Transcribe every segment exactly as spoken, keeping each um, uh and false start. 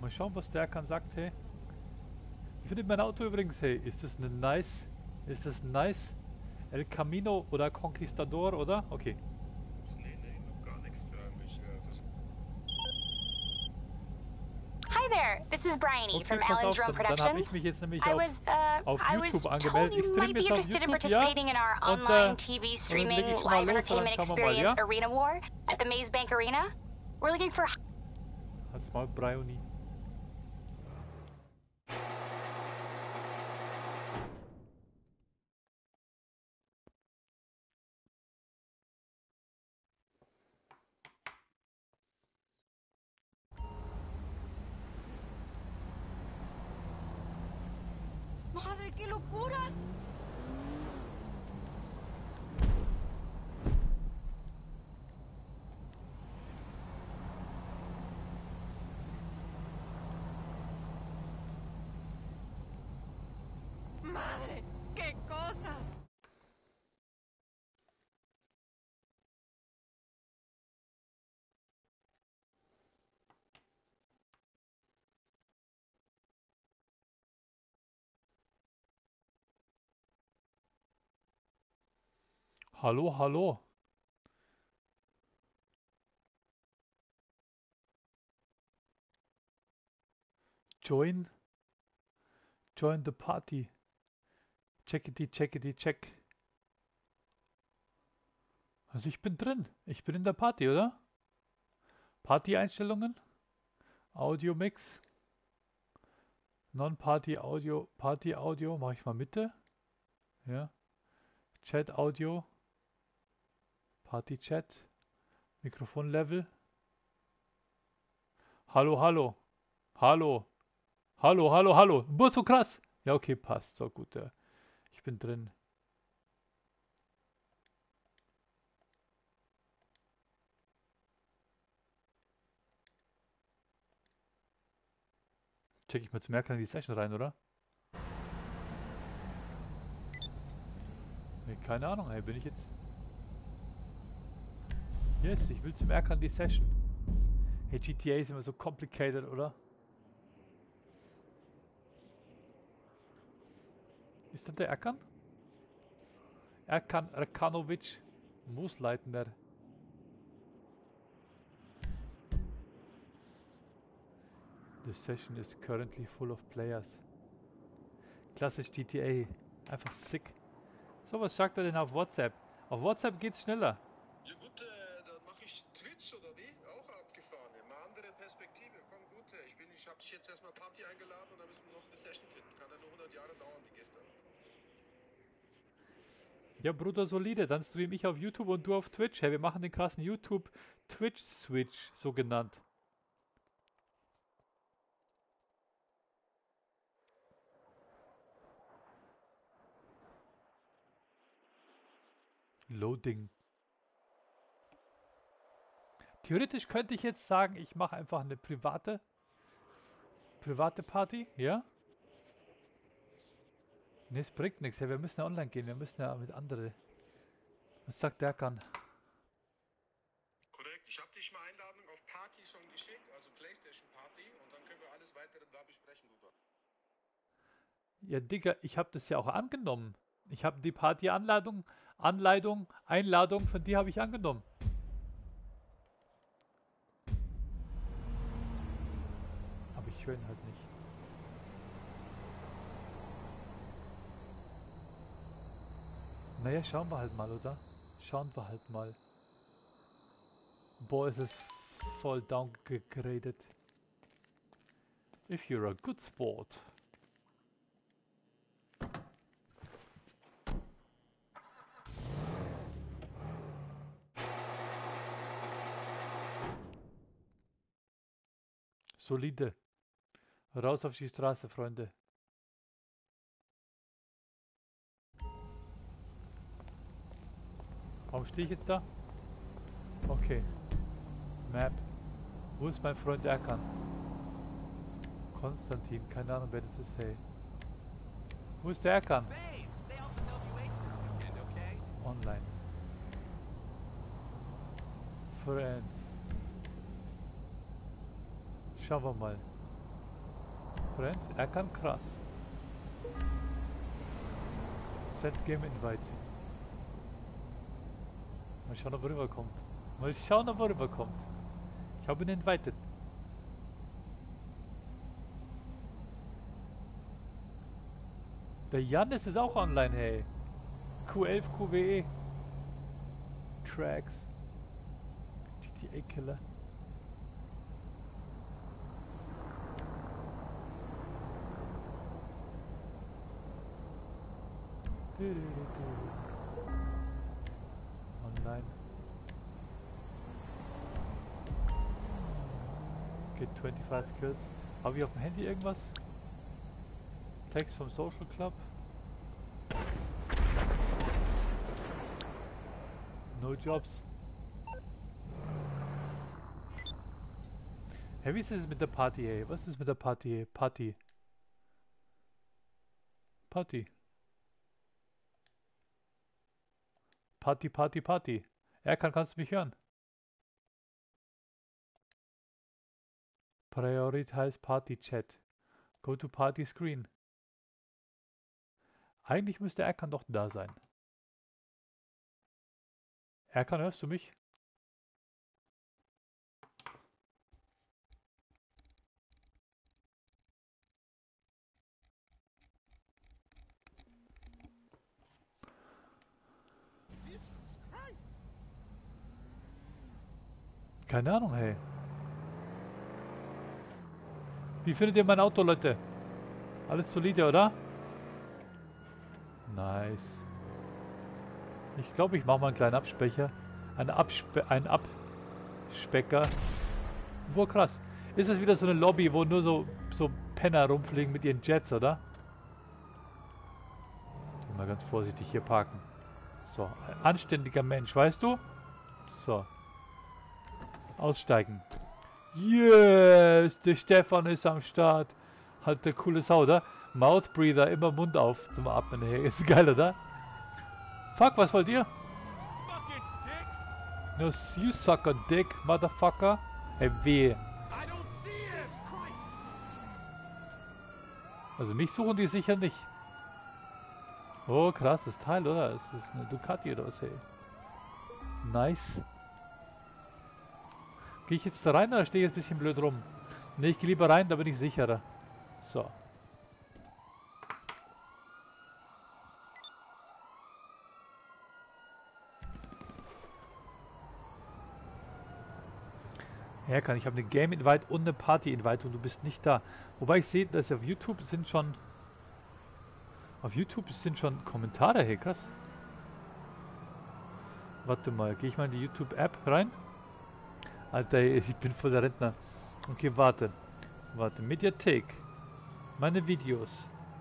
Mal schauen, was der kann sagt, hey. Wie findet mein Auto übrigens, hey? Ist das ein nice? Ist das ein nice? El Camino oder Conquistador, oder? Okay. Nee, nee, noch gar nichts. Ähm, ich, äh, vers- Hi there, this is Bryony Okay, from pass Alan auf, Drone dann, dann habe ich Productions. mich jetzt nämlich I auf, was, uh, auf I was YouTube told angemeldet. Ich you streame might be jetzt auf interested in YouTube, ja? participating in our Und, online äh, T V und dann streaming lege ich schon mal live los und dann entertainment schauen wir mal, experience ja? Arena War at the Maze Bank Arena. We're looking for Halt's mal, Bryony. ¡Madre, qué locuras! ¡Madre, qué cosas! Hallo, hallo. Join. Join the party. Checkity, checkity, check. Also ich bin drin. Ich bin in der Party, oder? Party-Einstellungen. Audio Mix. Non-Party Audio. Party Audio. Mache ich mal Mitte. Ja. Chat Audio. Party Chat. Mikrofon Level. Hallo, hallo. Hallo. Hallo, hallo, hallo. Boah, so krass. Ja, okay, passt. So gut. Ja. Ich bin drin. Check ich mal zum Merken in die Session rein, oder? Nee, keine Ahnung, ey, bin ich jetzt... Yes, ich will zum Erkan die Session. Hey, G T A ist immer so complicated, oder? Ist das der Erkan? Erkan Erkanovic Moosleitner. The session is currently full of players. Klassisch G T A. Einfach sick. So, was sagt er denn auf WhatsApp? Auf WhatsApp geht's schneller. Ja gut, äh, dann mache ich Twitch oder wie? Auch abgefahren. Mal andere Perspektive. Komm gut, äh, ich bin, ich habe dich jetzt erstmal Party eingeladen und dann müssen wir noch eine Session finden. Kann ja nur hundert Jahre dauern wie gestern. Ja, Bruder, solide. Dann stream ich auf YouTube und du auf Twitch. Hey, wir machen den krassen YouTube-Twitch-Switch, so genannt. Loading. Theoretisch könnte ich jetzt sagen, ich mache einfach eine private, private Party, ja? Ne, es bringt nichts. Ja, wir müssen ja online gehen. Wir müssen ja mit andere. Was sagt der kann? Korrekt, ich habe dich mal Einladung auf Party schon geschickt, also Playstation Party, und dann können wir alles weitere da besprechen, Bruder. Ja, Digga, ich habe das ja auch angenommen. Ich habe die Party-Anleitung, Anleitung, Einladung von dir habe ich angenommen. Aber ich höre ihn halt nicht. Naja, schauen wir halt mal, oder? Schauen wir halt mal. Boah, ist es voll downgegradet. If you're a good sport. Solide. Raus auf die Straße, Freunde. Warum stehe ich jetzt da? Okay. Map. Wo ist mein Freund Erkan? Konstantin, keine Ahnung wer das ist, hey. Wo ist der Erkan? Online. Friends. Schauen wir mal. Friends, er kann krass. Send Game Invite. Mal schauen, ob er rüberkommt. Mal schauen, ob er rüberkommt. Ich habe ihn invited. Der Jannis ist auch online, hey. Q elf Q W E. Tracks. G T A Killer. Online. Get fünfundzwanzig Kills. Habe ich auf dem Handy irgendwas? Text vom Social Club. No jobs. Hey, wie ist es mit der Party, hey? Was ist mit der Party, hey? Party. Party. Party, Party, Party. Erkan, kannst du mich hören? Prioritize Party Chat. Go to Party Screen. Eigentlich müsste Erkan doch da sein. Erkan, hörst du mich? Keine Ahnung, hey. Wie findet ihr mein Auto, Leute? Alles solide, oder? Nice. Ich glaube, ich mache mal einen kleinen Abspecher. Ein Abspe ein Abspecker. Wo krass. Ist es wieder so eine Lobby, wo nur so, so Penner rumfliegen mit ihren Jets, oder? Mal ganz vorsichtig hier parken. So, ein anständiger Mensch, weißt du? So. Aussteigen. Yes, der Stefan ist am Start. Halt der coole Sau, oder? Mouth Breather, immer Mund auf zum Atmen. Hey, ist geil, oder? Fuck, was wollt ihr? No, you suck a dick, motherfucker. Hey, weh. Also mich suchen die sicher nicht. Oh, krasses Teil, oder? Es ist eine Ducati oder was, hey. Nice. Gehe ich jetzt da rein oder stehe ich jetzt ein bisschen blöd rum? Ne, ich gehe lieber rein, da bin ich sicherer. So. Ja, kann ich habe eine Game Invite und eine Party Invite und du bist nicht da. Wobei ich sehe, dass auf YouTube sind schon auf YouTube sind schon Kommentare, hey, krass. Warte mal, gehe ich mal in die YouTube App rein? Alter, ich bin voll der Rentner. Okay, warte. Warte, Mediathek. Meine Videos.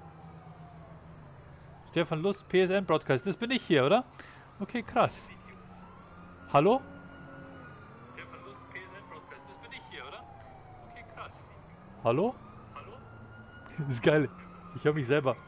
Stefan Lust, P S N Broadcast. Das bin ich hier, oder? Okay, krass. Hallo? Stefan Lust, P S N Broadcast. Das bin ich hier, oder? Okay, krass. Hallo? Hallo? Das ist geil. Ich höre mich selber.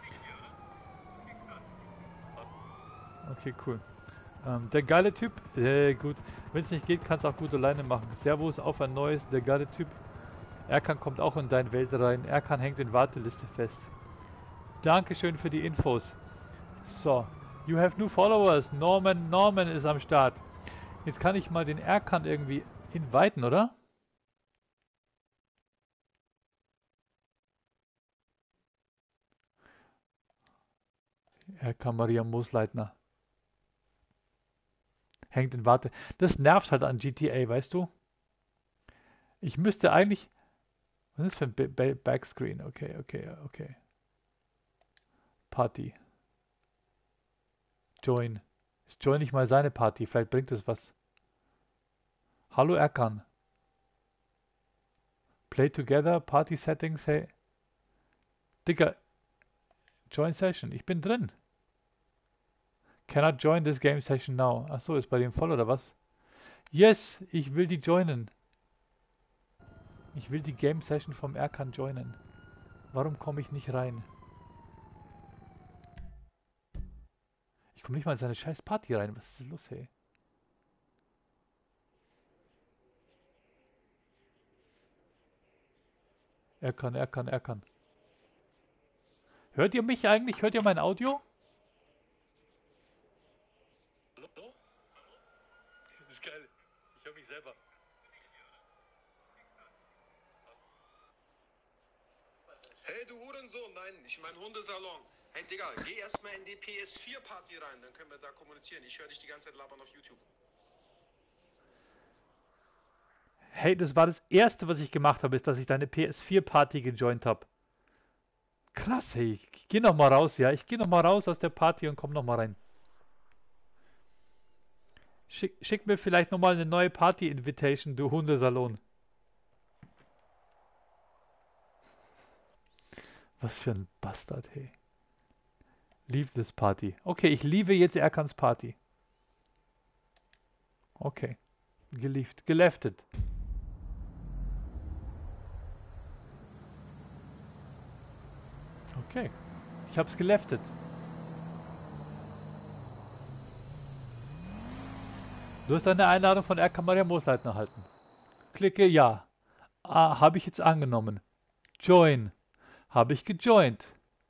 Okay, cool. Ähm, der geile Typ. Äh, gut. Wenn es nicht geht, kannst du auch gut alleine machen. Servus auf ein neues. Der geile Typ. Erkan kommt auch in deine Welt rein. Erkan hängt in Warteliste fest. Dankeschön für die Infos. So. You have new followers. Norman, Norman ist am Start. Jetzt kann ich mal den Erkan irgendwie inviten, oder? Erkan Maria Moosleitner. Hängt in Warte. Das nervt halt an G T A, weißt du? Ich müsste eigentlich... Was ist das für ein B B Backscreen? Okay, okay, okay. Party. Join. Ist Join nicht mal seine Party? Vielleicht bringt es was. Hallo Erkan. Play together, Party Settings, hey. Digga. Join Session. Ich bin drin. Cannot join this game session now. Achso, ist bei dem voll oder was? Yes, ich will die joinen. Ich will die Game Session vom Erkan joinen. Warum komme ich nicht rein? Ich komme nicht mal in seine scheiß Party rein. Was ist los, hey? Er kann, er kann, er kann. Hört ihr mich eigentlich? Hört ihr mein Audio? Hallo? Das ist geil. Ich höre mich selber. Hey, du Hurensohn, nein, ich mein Hundesalon. Hey, Digga, geh erstmal in die P S vier Party rein, dann können wir da kommunizieren. Ich höre dich die ganze Zeit labern auf YouTube. Hey, das war das erste, was ich gemacht habe, ist, dass ich deine P S vier Party gejoint habe. Krass, hey, ich geh noch mal raus, ja. Ich geh noch mal raus aus der Party und komm noch mal rein. Schick, schick mir vielleicht noch mal eine neue Party-Invitation, du Hundesalon. Was für ein Bastard, hey. Leave this Party. Okay, ich liebe jetzt Erkans Party. Okay. Gelieft, geleftet. Okay. Ich hab's geleftet. Du hast eine Einladung von Erkan Maria Moosleitner erhalten. Klicke Ja. Ah, habe ich jetzt angenommen. Join. Habe ich gejoint.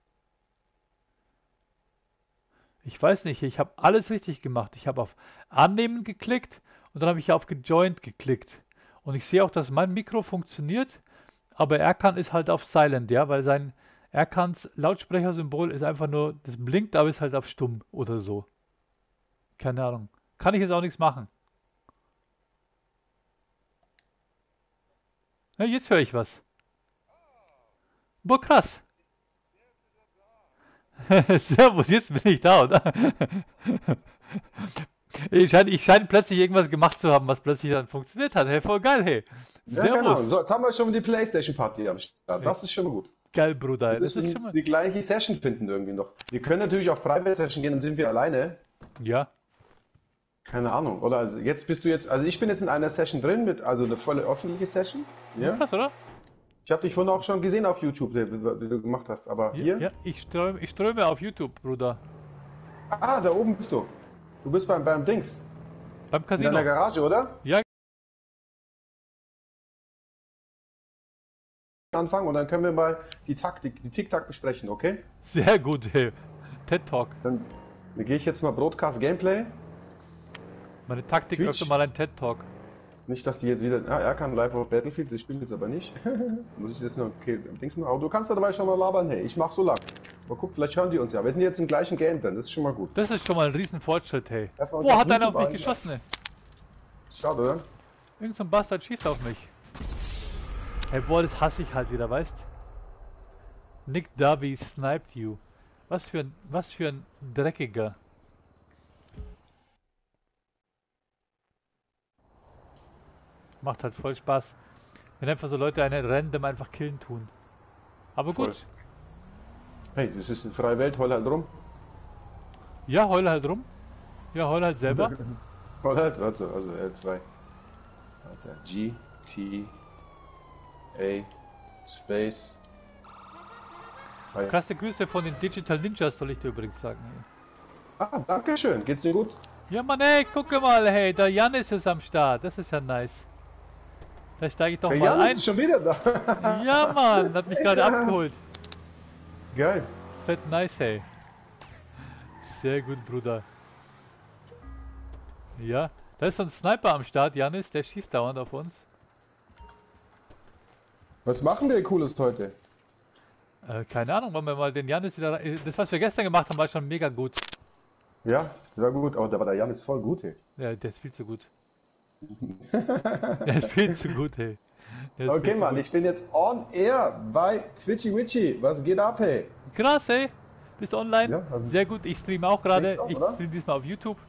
Ich weiß nicht, ich habe alles richtig gemacht. Ich habe auf Annehmen geklickt und dann habe ich auf Gejoint geklickt. Und ich sehe auch, dass mein Mikro funktioniert, aber Erkan ist halt auf Silent, ja, weil sein Erkans Lautsprechersymbol ist einfach nur, das blinkt, aber ist halt auf Stumm oder so. Keine Ahnung. Kann ich jetzt auch nichts machen. Ja, jetzt höre ich was. Boah, krass. Servus, jetzt bin ich da, oder? Ich scheine, ich scheine plötzlich irgendwas gemacht zu haben, was plötzlich dann funktioniert hat. Hey, voll geil, hey. Ja, Servus. genau. So, jetzt haben wir schon die Playstation-Party am Start. Das ist schon mal gut. Geil, Bruder. Wir Das ist müssen schon mal... die gleiche Session finden irgendwie noch. Wir können natürlich auf Private Session gehen, dann sind wir alleine. Ja. Keine Ahnung. Oder also jetzt bist du jetzt, also ich bin jetzt in einer Session drin, mit also eine volle öffentliche Session. Ja. Krass, oder? Ich habe dich vorhin auch schon gesehen auf YouTube, wie, wie du gemacht hast. Aber Ja, hier? ja, ich ströme, ich ströme auf YouTube, Bruder. Ah, da oben bist du. Du bist beim, beim Dings. Beim In Casino. deiner Garage, oder? Ja. Anfangen und dann können wir mal die Taktik, die Tic-Tac besprechen, okay? Sehr gut, hey. TED Talk. Dann, dann gehe ich jetzt mal Broadcast Gameplay. Meine Taktik Twitch. öfter mal ein TED Talk. Nicht, dass die jetzt wieder, ah, er kann live auf Battlefield, das stimmt jetzt aber nicht. Muss ich jetzt noch, okay, Dings machen. Aber du kannst da dabei schon mal labern, hey, ich mach so lang. Aber guck, vielleicht hören die uns ja. Wir sind jetzt im gleichen Game drin, das ist schon mal gut. Das ist schon mal ein riesen Fortschritt, hey. Treffen wir uns Boah, auf hat einer auf YouTube mich ein. geschossen, ey. Schade, oder? Irgend so ein Bastard schießt auf mich. Hey, boah, das hasse ich halt wieder, weißt? Nick Darby sniped you. Was für ein, was für ein Dreckiger. Macht halt voll Spaß, wenn einfach so Leute einen random einfach killen tun. Aber Voll. gut. Hey, das ist eine freie Welt, heul halt rum. Ja, heul halt rum. Ja, heul halt selber. Heul halt, warte, also L zwei. Warte, G, T, A, Space. Hi. Krasse Grüße von den Digital Ninjas, soll ich dir übrigens sagen. Ah, danke schön, geht's dir gut? Ja, Mann, ey, gucke mal, hey, der Janis ist am Start. Das ist ja nice. Da steige ich doch Der mal Jan ein. ist schon wieder da. Ja, Mann, hat mich gerade Ja. abgeholt. Geil. Fett nice, hey. Sehr gut, Bruder. Ja, da ist so ein Sniper am Start, Janis, der schießt dauernd auf uns. Was machen wir Cooles heute? Äh, keine Ahnung, wollen wir mal den Janis wieder rein... Das, was wir gestern gemacht haben, war schon mega gut. Ja, war gut, aber da war der Jan ist voll gut, hey. Ja, der ist viel zu gut. Der ist viel zu gut, hey. Der ist viel Okay, zu Mann, gut. ich bin jetzt on air bei Twitchy Witchy. Was geht ab, hey? Krass, hey. Bist du online? Ja, also- Sehr gut, ich streame auch gerade. Links auch, Ich oder? streame diesmal auf YouTube.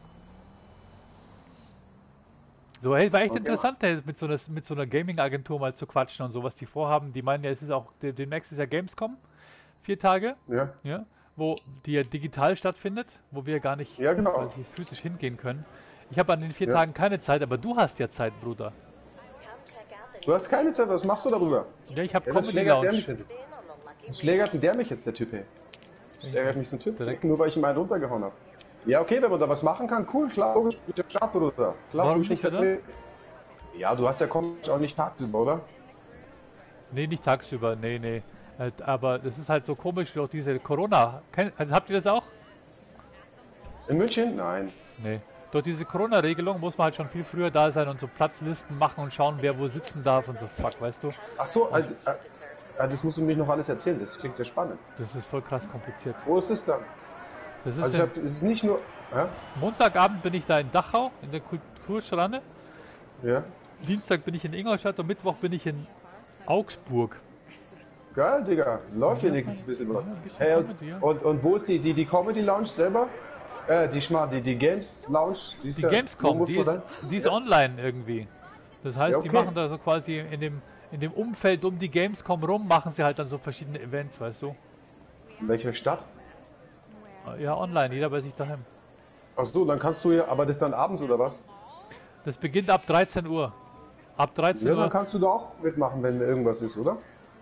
So, hey, war echt Okay. interessant, hey, mit so einer, mit so einer Gaming-Agentur mal zu quatschen und so, was die vorhaben. Die meinen ja, es ist auch, de- demnächst ist ja Gamescom. Vier Tage, Ja, ja, wo die ja digital stattfindet, wo wir gar nicht Ja, genau. quasi physisch hingehen können. Ich habe an den vier Ja. Tagen keine Zeit, aber du hast ja Zeit, Bruder. du hast keine Zeit, was machst du darüber? Ja, ich habe Ja, was Comedy schlägert der Lounge. mich jetzt? Was schlägert denn der mich jetzt, der Typ, hey? Schlägert mich so ein Typ? Direkt. Nur weil ich ihm einen runtergehauen habe. Ja, okay, wenn man da was machen kann, cool, klar, logisch, mit dem Start, Bruder. Klar, Warum logisch, nicht, ich oder? vertrete- Ja, du hast ja Comic auch nicht tagsüber, oder? Nee, nicht tagsüber, nee, nee. Äh, Aber das ist halt so komisch durch diese Corona. Kennt, also habt ihr das auch? In München? Nein. Nee. Durch diese Corona-Regelung muss man halt schon viel früher da sein und so Platzlisten machen und schauen, wer wo sitzen darf und so. Fuck, weißt du? Ach so, also, äh, äh, das musst du mir noch alles erzählen, das klingt ja spannend. Das ist voll krass kompliziert. Wo ist es dann? Das ist Also ich in, hab, es ist nicht nur... Ja? Montagabend bin ich da in Dachau, in der Kulturschranne. Ja. Dienstag bin ich in Ingolstadt und Mittwoch bin ich in Augsburg. Geil, Digga. Läuft hier wenigstens ein bisschen was. Ja, ein bisschen Hey, und, Comedy, ja. und, und wo ist die, die, die Comedy Lounge selber? Äh, die Schmarr, die, die Games Lounge? Die, ist Die ja- wo Gamescom, muss die man ist, sein? die ist online irgendwie. Das heißt, Ja, die okay. machen da so quasi in dem, in dem Umfeld um die Gamescom rum, machen sie halt dann so verschiedene Events, weißt du? In welcher Stadt? Ja, online, jeder bei sich daheim. Ach so, dann kannst du ja, aber das dann abends oder was? Das beginnt ab dreizehn Uhr. Ab dreizehn Ja, dann Uhr. kannst du da auch mitmachen, wenn irgendwas ist, oder?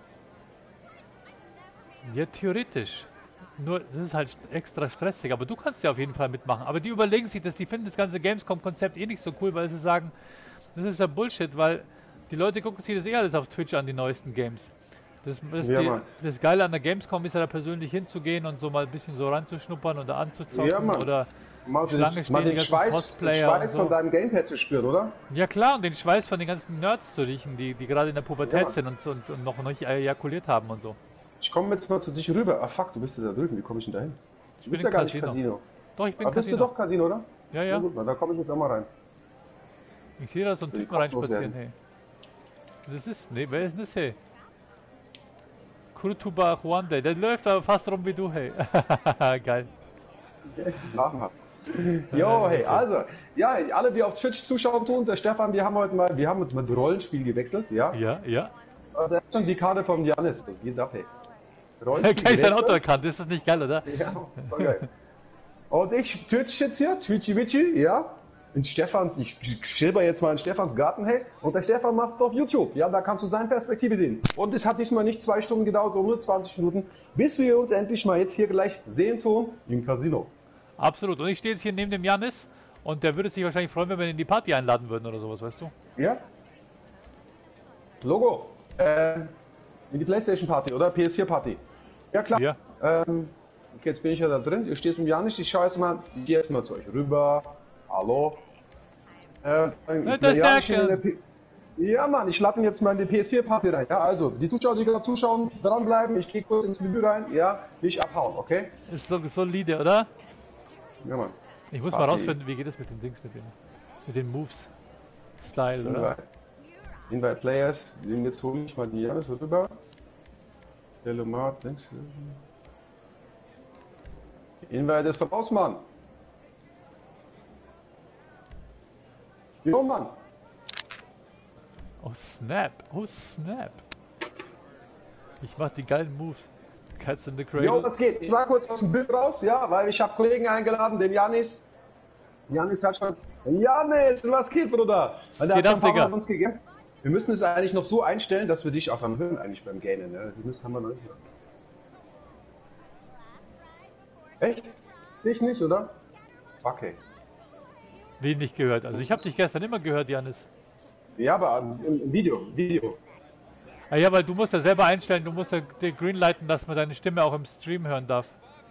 Ja, theoretisch. Nur, das ist halt extra stressig, aber du kannst ja auf jeden Fall mitmachen. Aber die überlegen sich das, die finden das ganze Gamescom-Konzept eh nicht so cool, weil sie sagen, das ist ja Bullshit, weil die Leute gucken sich das eh alles auf Twitch an, die neuesten Games. Das, das, Ja, die, Mann. das Geile an der Gamescom ist ja da persönlich hinzugehen und so mal ein bisschen so ranzuschnuppern oder anzuzocken Ja, Mann. oder Mal den, Schlange stehen, mal die den ganzen Schweiß, den Cosplayer und Schweiß so. von deinem Gamepad zu spüren, oder? Ja klar, und den Schweiß von den ganzen Nerds zu riechen, die, die gerade in der Pubertät Ja. sind und, so- und, und noch nicht ejakuliert haben und so. Ich komme jetzt mal zu dich rüber. Ah fuck, du bist ja da drüben. Wie komme ich denn da hin? Du bin bist im ja gar nicht Casino. Casino. Doch, ich bin Aber bist du Casino. doch Casino, oder? Ja, Na ja. gut, na, da komme ich jetzt auch mal rein. Ich sehe da so einen Will Typen ich kopflos reinspazieren, hey. Das ist, nee, wer ist denn das, hey? Kurtuba Juande, der läuft aber fast rum wie du, hey. Geil. Nachmachen. Jo, hey, also, ja, alle, die auf Twitch zuschauen tun, der Stefan, wir haben heute mal, wir haben uns mit Rollenspiel gewechselt, ja. Ja, ja. Und da ist schon die Karte vom Janis. Was geht ab, hey? Gleich sein gewechselt. Auto erkannt, ist das nicht geil, oder? Ja, ist doch geil. Und ich Twitch jetzt hier, Twitchy Witchy, ja. In Stefans, ich schilber jetzt mal in Stefans Garten, hey. Und der Stefan macht auf YouTube, ja, da kannst du seine Perspektive sehen. Und es hat diesmal nicht zwei Stunden gedauert, sondern nur zwanzig Minuten, bis wir uns endlich mal jetzt hier gleich sehen tun im Casino. Absolut. Und ich stehe jetzt hier neben dem Janis und der würde sich wahrscheinlich freuen, wenn wir ihn in die Party einladen würden oder sowas, weißt du? Ja? Logo. Äh, in die PlayStation Party, oder? P S vier Party. Ja, klar. Ja. Ähm, okay, jetzt bin ich ja da drin. Du stehst mit Janis, ich schaue jetzt mal, ich gehe jetzt mal zu euch rüber. Hallo. Äh, Ja, der das ist Janis ja in der P- ja, Mann, ich lade ihn jetzt mal in die P S vier Party rein. Ja, also, die Zuschauer, die gerade zuschauen, dranbleiben. Ich gehe kurz ins Menü rein. Ja, will ich abhauen, okay? Ist so solide, oder? Ja, Mann. Ich muss mal Party. rausfinden, wie geht es mit den Dings, mit den, mit den Moves. Style, oder? Invite. Invite Players. Den jetzt hole ich mal die Janis rüber. Delomat, links. Invite ist raus, Mann. Jo, Mann. Oh snap, oh snap. Ich mach die geilen Moves. Cats in the Cradle. Jo, was geht? Ich war kurz aus dem Bild raus, ja, weil ich habe Kollegen eingeladen, den Janis. Janis hat schon... Janis, was geht, Bruder? Weil der Geht hat ab, schon ein paar Digga. Mal mit uns gegamed. Wir müssen es eigentlich noch so einstellen, dass wir dich auch dann hören eigentlich beim Gainen. Ne? Das müssen, haben wir noch nicht. Echt? Dich nicht, oder? Okay. Wen nicht gehört. Also ich habe dich gestern immer gehört, Janis. Ja, aber im, im Video, Video. Ah ja, weil du musst ja selber einstellen, du musst ja dir greenlighten, dass man deine Stimme auch im Stream hören darf.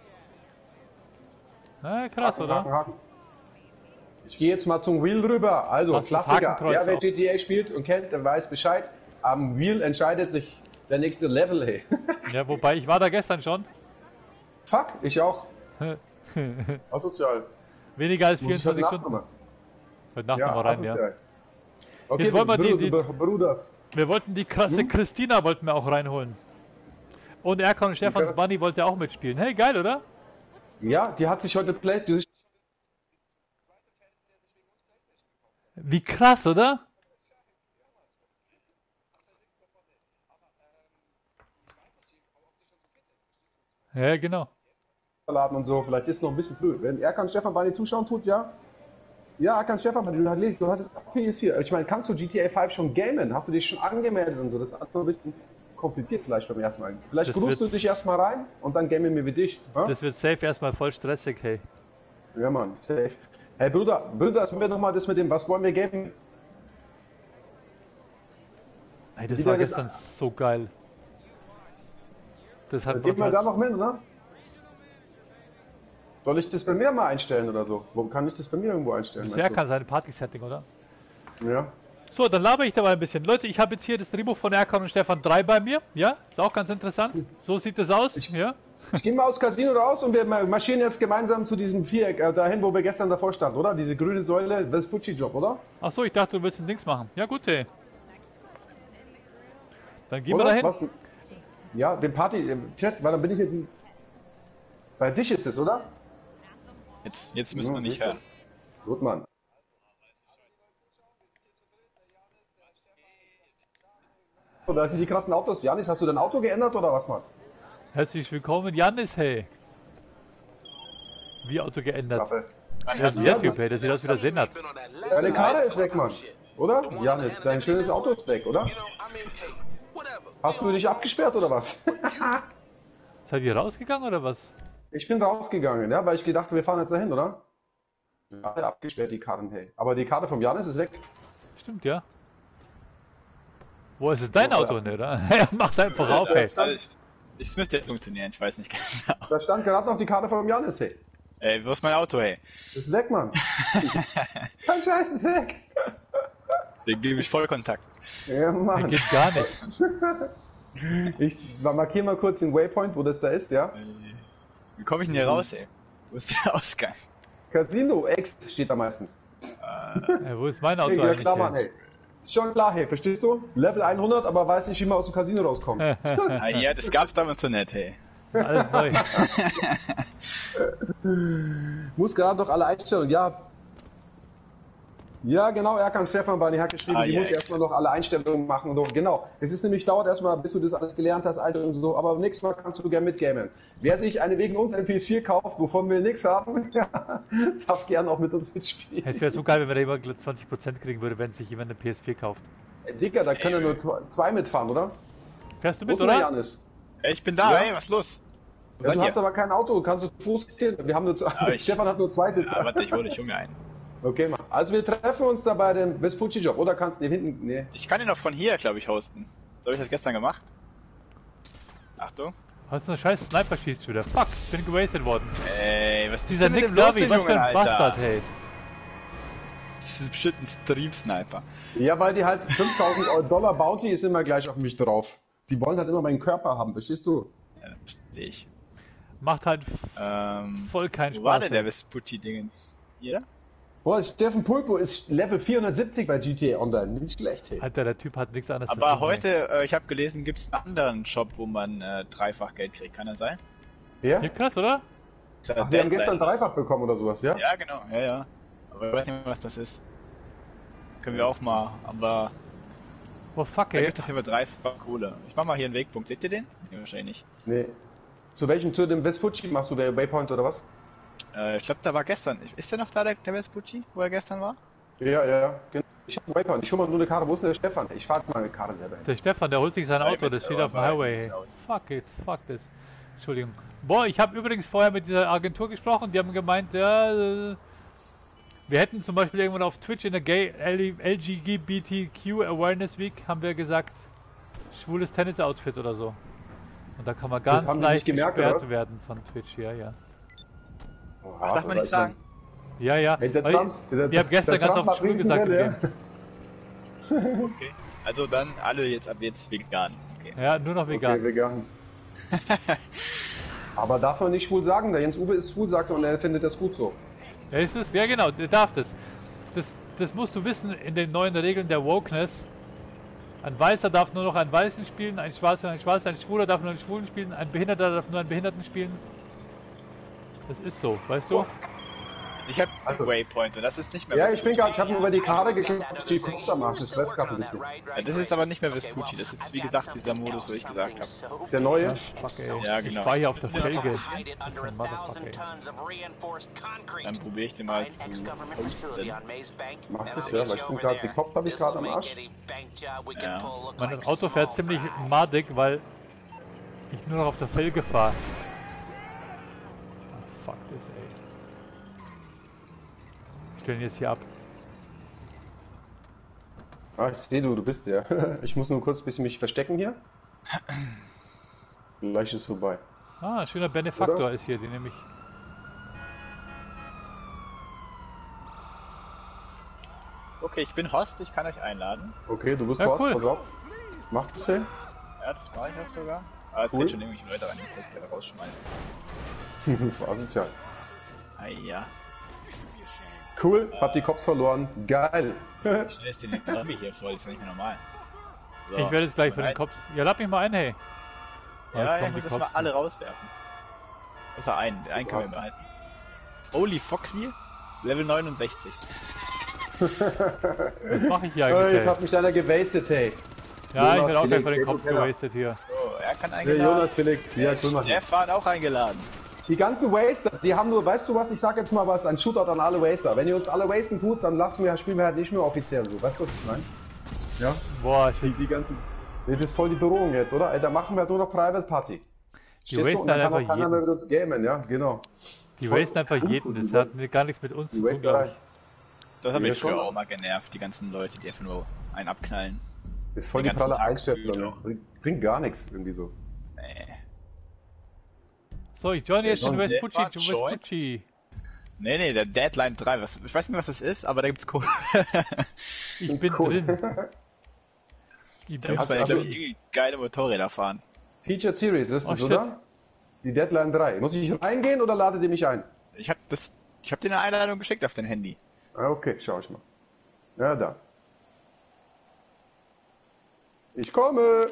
Ah, krass, Haken, oder? Haken, Haken. Ich gehe jetzt mal zum Wheel rüber. Also, Machst das Klassiker. Hakenkreuz Ja, wer auf. G T A spielt und kennt, der weiß Bescheid. Am Wheel entscheidet sich der nächste Level, hey. Ja, wobei ich war da gestern schon. Fuck, ich auch. Asozial. Weniger als Muss ich vierundzwanzig heute Stunden. Nacht Heute Nacht Ja, nochmal rein, ja. asozial. Okay, Jetzt wollen wir die- die- Br- Bruders. Wir wollten die krasse Hm? Christina wollten wir auch reinholen. Und Erkan und Stefans Krass. Bunny wollte auch mitspielen. Hey, geil, oder? Ja, die hat sich heute Play... Die sich Wie krass, oder? Ja, genau. laden und so, vielleicht ist es noch ein bisschen früh. Wenn Erkan Stefan bei den Zuschauern tut, ja? Ja, Erkan Stefan, du hast lesen, du hast jetzt auch P S vier. Ich meine, kannst du G T A fünf schon gamen? Hast du dich schon angemeldet und so? Das ist einfach ein bisschen kompliziert vielleicht beim ersten Mal. Vielleicht Das grüßt du wird- dich erstmal rein und dann gamen wir wie dich. Ja? Das wird safe erstmal voll stressig, hey. Ja, Mann, safe. Hey, Bruder, Bruder, das wir nochmal das mit dem, was wollen wir gamen? Ey, das Wieder war das- gestern so geil. Das hat Geht mal da halt- noch mit, oder? Soll ich das bei mir mal einstellen oder so? Wo kann ich das bei mir irgendwo einstellen? Bisher meinst kann seine Party-Setting, oder? du? Ja. So, dann laber ich dabei ein bisschen. Leute, ich habe jetzt hier das Drehbuch von Erkan und Stefan drei bei mir. Ja, ist auch ganz interessant. So sieht es aus. Ja. Ich gehe mal aus Casino raus und wir marschieren jetzt gemeinsam zu diesem Viereck, äh, dahin, wo wir gestern davor standen, oder? Diese grüne Säule, Vespucci-Job, oder? Ach so, ich dachte, du willst ein Dings machen. Ja, gut, ey. Dann gehen oder? wir dahin. Was? Ja, den Party, äh, Chat, weil dann bin ich jetzt... Bei dich ist es, oder? Jetzt, jetzt müssen Ja, wir nicht sicher. hören. Gut, Mann. Und da sind die krassen Autos. Janis, hast du dein Auto geändert oder was, Mann? Herzlich willkommen, Jannis, hey. Wie Auto geändert? Waffe. Wer ist denn der Typ, hey? Der sieht aus wie der Sennert. Deine Karre ist weg, Mann. Oder? Janis, dein schönes Auto ist weg, oder? Hast du dich abgesperrt oder was? Seid ihr rausgegangen oder was? Ich bin rausgegangen, ja, weil ich gedacht, wir fahren jetzt dahin, oder? Alle abgesperrt, die Karten, hey. Aber die Karte vom Janis ist weg. Stimmt, ja. Wo ist es dein Ja, Auto, ja. ne, oder? Er macht einfach auf, hey. Also ich, es müsste jetzt funktionieren, ich weiß nicht genau. Da stand gerade noch die Karte vom Janis, hey. Ey, wo ist mein Auto, hey? Ist weg, Mann. Kein Scheiß, ist weg. Den gebe ich Vollkontakt. Ja, Der Mann. geht gar nicht. Ich markiere mal kurz den Waypoint, wo das da ist, ja? Wie komme ich denn hier raus, ey? Wo ist der Ausgang? Casino X steht da meistens. Hey, wo ist mein Auto Hey, ja eigentlich? klar, Mann, hey? hey. Schon klar, hey, verstehst du? Level hundert, aber weiß nicht, wie man aus dem Casino rauskommt. Ah, ja, das gab's damals so nicht, hey. Alles neu. Muss gerade doch alle Einstellungen, ja. Ja, genau, Erkan Stefan Bani hat geschrieben, Ah, sie ja, muss ja. erstmal noch alle Einstellungen machen und so. Genau. Es ist nämlich, dauert erstmal, bis du das alles gelernt hast, Einstellungen und so, aber nächstes Mal kannst du gerne mitgamen. Wer sich eine wegen uns eine P S vier kauft, wovon wir nichts haben, darf gerne auch mit uns mitspielen. Es wäre so geil, wenn wir da immer zwanzig Prozent kriegen würde, wenn sich jemand eine P S vier kauft. Ey, Dicker, da können ja nur zwei, zwei mitfahren, oder? Fährst du Wo mit, ist denn der oder? Janis? Ey, ich bin da, Ja. ey, was ist los? Wo Ja, seid du hast ihr? aber kein Auto, kannst du zu Fuß gehen? Wir haben nur zwei, Aber ich- Stefan hat nur zwei Sitze. Ah, warte, ich hole ich hol mir einen. Okay, Mann. Also wir treffen uns da bei dem Vespucci-Job, oder kannst du hinten, nee. Ich kann den auch von hier, glaube ich, hosten. So habe ich das gestern gemacht. Achtung. Hast du eine scheiß Sniper schießt schon wieder? Fuck, ich bin gewastet worden. Ey, was ist Dieser denn mit Nick dem los, Derby, den was für Jungen, ein Bastard, Alter? hey. Das ist bestimmt ein Stream-Sniper. Ja, weil die halt fünftausend Dollar Bounty ist immer gleich auf mich drauf. Die wollen halt immer meinen Körper haben, verstehst du? Ja, das verstehe ich. Macht halt Ähm, voll keinen wo Spaß. war denn der ey. Vespucci-Dingens? Hier? Boah, Steffen Pulpo ist Level vierhundertsiebzig bei G T A Online. Nicht schlecht, hey. Alter, der Typ hat nichts anderes zu Aber tun, heute, äh, ich habe gelesen, gibt es einen anderen Shop, wo man äh, dreifach Geld kriegt. Kann das sein? Ja? ey. Ja, krass, oder? Ist ja Ach, wir haben Deadline gestern oder so. dreifach bekommen oder sowas, ja? Ja, genau, ja, ja. Aber ich weiß nicht mehr, was das ist. Können wir auch mal, aber Oh fuck, da ey. gibt es auf jeden Fall dreifach Kohle. Ich mach mal hier einen Wegpunkt. Seht ihr den? Nee, wahrscheinlich nicht. Nee. Zu welchem, zu dem Vespucci machst du der Waypoint oder was? Äh, ich glaube, da war gestern. Ist der noch da, der, der Vespucci, wo er gestern war? Ja, ja, ja. Genau. Ich hab einen Waypoint. Ich hol mal nur eine Karte. Wo ist denn der Stefan? Ich fahr mal eine Karte selber hin. Der Stefan, der holt sich sein Nein, Auto, mit das steht der auf dem Arbeit. Highway. Hey. Fuck it, fuck this. Entschuldigung. Boah, ich habe übrigens vorher mit dieser Agentur gesprochen, die haben gemeint, ja, äh, wir hätten zum Beispiel irgendwann auf Twitch in der Gay L G B T Q Awareness Week, haben wir gesagt, schwules Tennis-Outfit oder so. Und da kann man ganz haben die sich leicht gemerkt, gesperrt oder? werden von Twitch, ja, ja. Oh, Ach, darf man nicht sagen? Ja, ja. Hey, der Weil Trump, der, ihr habt gestern der ganz Trump oft schwul macht gesagt im Riesenwelle, Game. Okay. Also dann alle jetzt ab jetzt vegan. Okay. Ja, nur noch Okay, vegan. vegan. Aber darf man nicht schwul sagen? Der Jens Uwe ist schwul, sagt er, und er findet das gut so. Ja, ist es, ja genau, der darf das. das. Das musst du wissen in den neuen Regeln der Wokeness. Ein Weißer darf nur noch einen Weißen spielen, ein Schwarzer einen Schwarzen, ein Schwuler darf nur einen Schwulen spielen, ein Behinderter darf nur einen Behinderten spielen. Das ist so, weißt du? Ich habe Also- Waypoint und das ist nicht mehr Ja, ich bin Vespucci. gerade, ich habe über die Karte geklickt, die Koks am Arsch, das Restkaffee bisschen. Ja, das ist aber nicht mehr Vespucci. Das ist wie gesagt dieser Modus, wo ich gesagt habe. Der neue? Fuck ey. Ja, Ich genau. war hier auf der Felge. Hide Das it ist under ein a Motherfucker, thousand ey. tons of reinforced concrete. Dann probiere ich den mal Find zu ex-government facility hosten. on Maze Bank, Mach and das, I'll ja, meet weil you ich bin over gerade- there. die Kopf hab ich gerade am This'll Arsch. make any bank job we can Ja. pull look Mein like Auto fährt small ziemlich fry. madig, weil ich nur noch auf der Felge fahre. Oh, fuck this, ey. Ich stelle ihn jetzt hier ab. Ah, ich sehe du, du bist ja. Ich muss nur kurz ein bisschen mich verstecken hier. Gleich ist vorbei. Ah, ein schöner Benefaktor Oder? ist hier, den nehme ich. Okay, ich bin Host, ich kann euch einladen. Okay, du bist Ja, Horst, cool. pass auf. Mach das hier. Ja, das mache ich auch sogar. Aber jetzt Cool. wird schon irgendwelche Leute rein, die ich wieder rausschmeißen. Asozial. Ah ja. Cool, hab die Cops verloren. Geil. Schnell ist den Lobby hier voll, das ist nicht mehr normal. So, Ich werde jetzt gleich tut von mir den leid. Cops. Ja, lad mich mal ein, hey. Ah, Ja, jetzt ich kommen muss die erstmal Cops. alle rauswerfen. Außer einen, den einen können wir behalten. Holy Foxy, Level neunundsechzig. Was mache ich hier Äh, eigentlich? jetzt Hey? hat mich einer gewastet, hey. Ja, ich Jonas werde auch gleich Felix, von den hey, Cops du Penner. gewastet hier. So, er kann Der eingeladen. Jonas Felix, ja, cool machen. Stefan auch eingeladen. Die ganzen Waster, die haben nur, weißt du was, ich sag jetzt mal was, ein Shootout an alle Waster. Wenn ihr uns alle wasten tut, dann lassen wir, spielen wir halt nicht mehr offiziell so. Weißt du, was ich meine? Ja? Boah, Die, shit. die ganzen, das ist voll die Bedrohung jetzt, oder? Ey, da machen wir nur noch Private Party. Die Verstehst du? wasten Und dann halt kann auch einfach keiner mehr jeden. mit uns gamen, ja, genau. Die voll wasten einfach uncool, jeden. die Das hat mir gar nichts mit uns Die zu tun, Wasterei. glaube ich. Das hat Ja, mich früher schon. auch mal genervt, die ganzen Leute, die einfach nur einen abknallen. Ist voll Den die ganzen pralle Tag Einstellung, gefühlt ne? auch. Bringt, bringt gar nichts irgendwie so. Nee. So, ich join jetzt in Johnny Vespucci. Stefan zu joint. Vespucci. Nee, nee, der Deadline drei, was, ich weiß nicht, was das ist, aber da gibt's Kohle. Ich bin Cool. drin. Ich Da bin muss man ja, also- glaube ich, irgendwie geile Motorräder fahren. Featured Series ist Oh, das, shit. oder? Die Deadline drei. Muss ich reingehen oder ladet ihr mich ein? Ich hab das, ich hab dir eine Einladung geschickt auf dein Handy. Ah, okay, schau ich mal. Ja, da. Ich komme!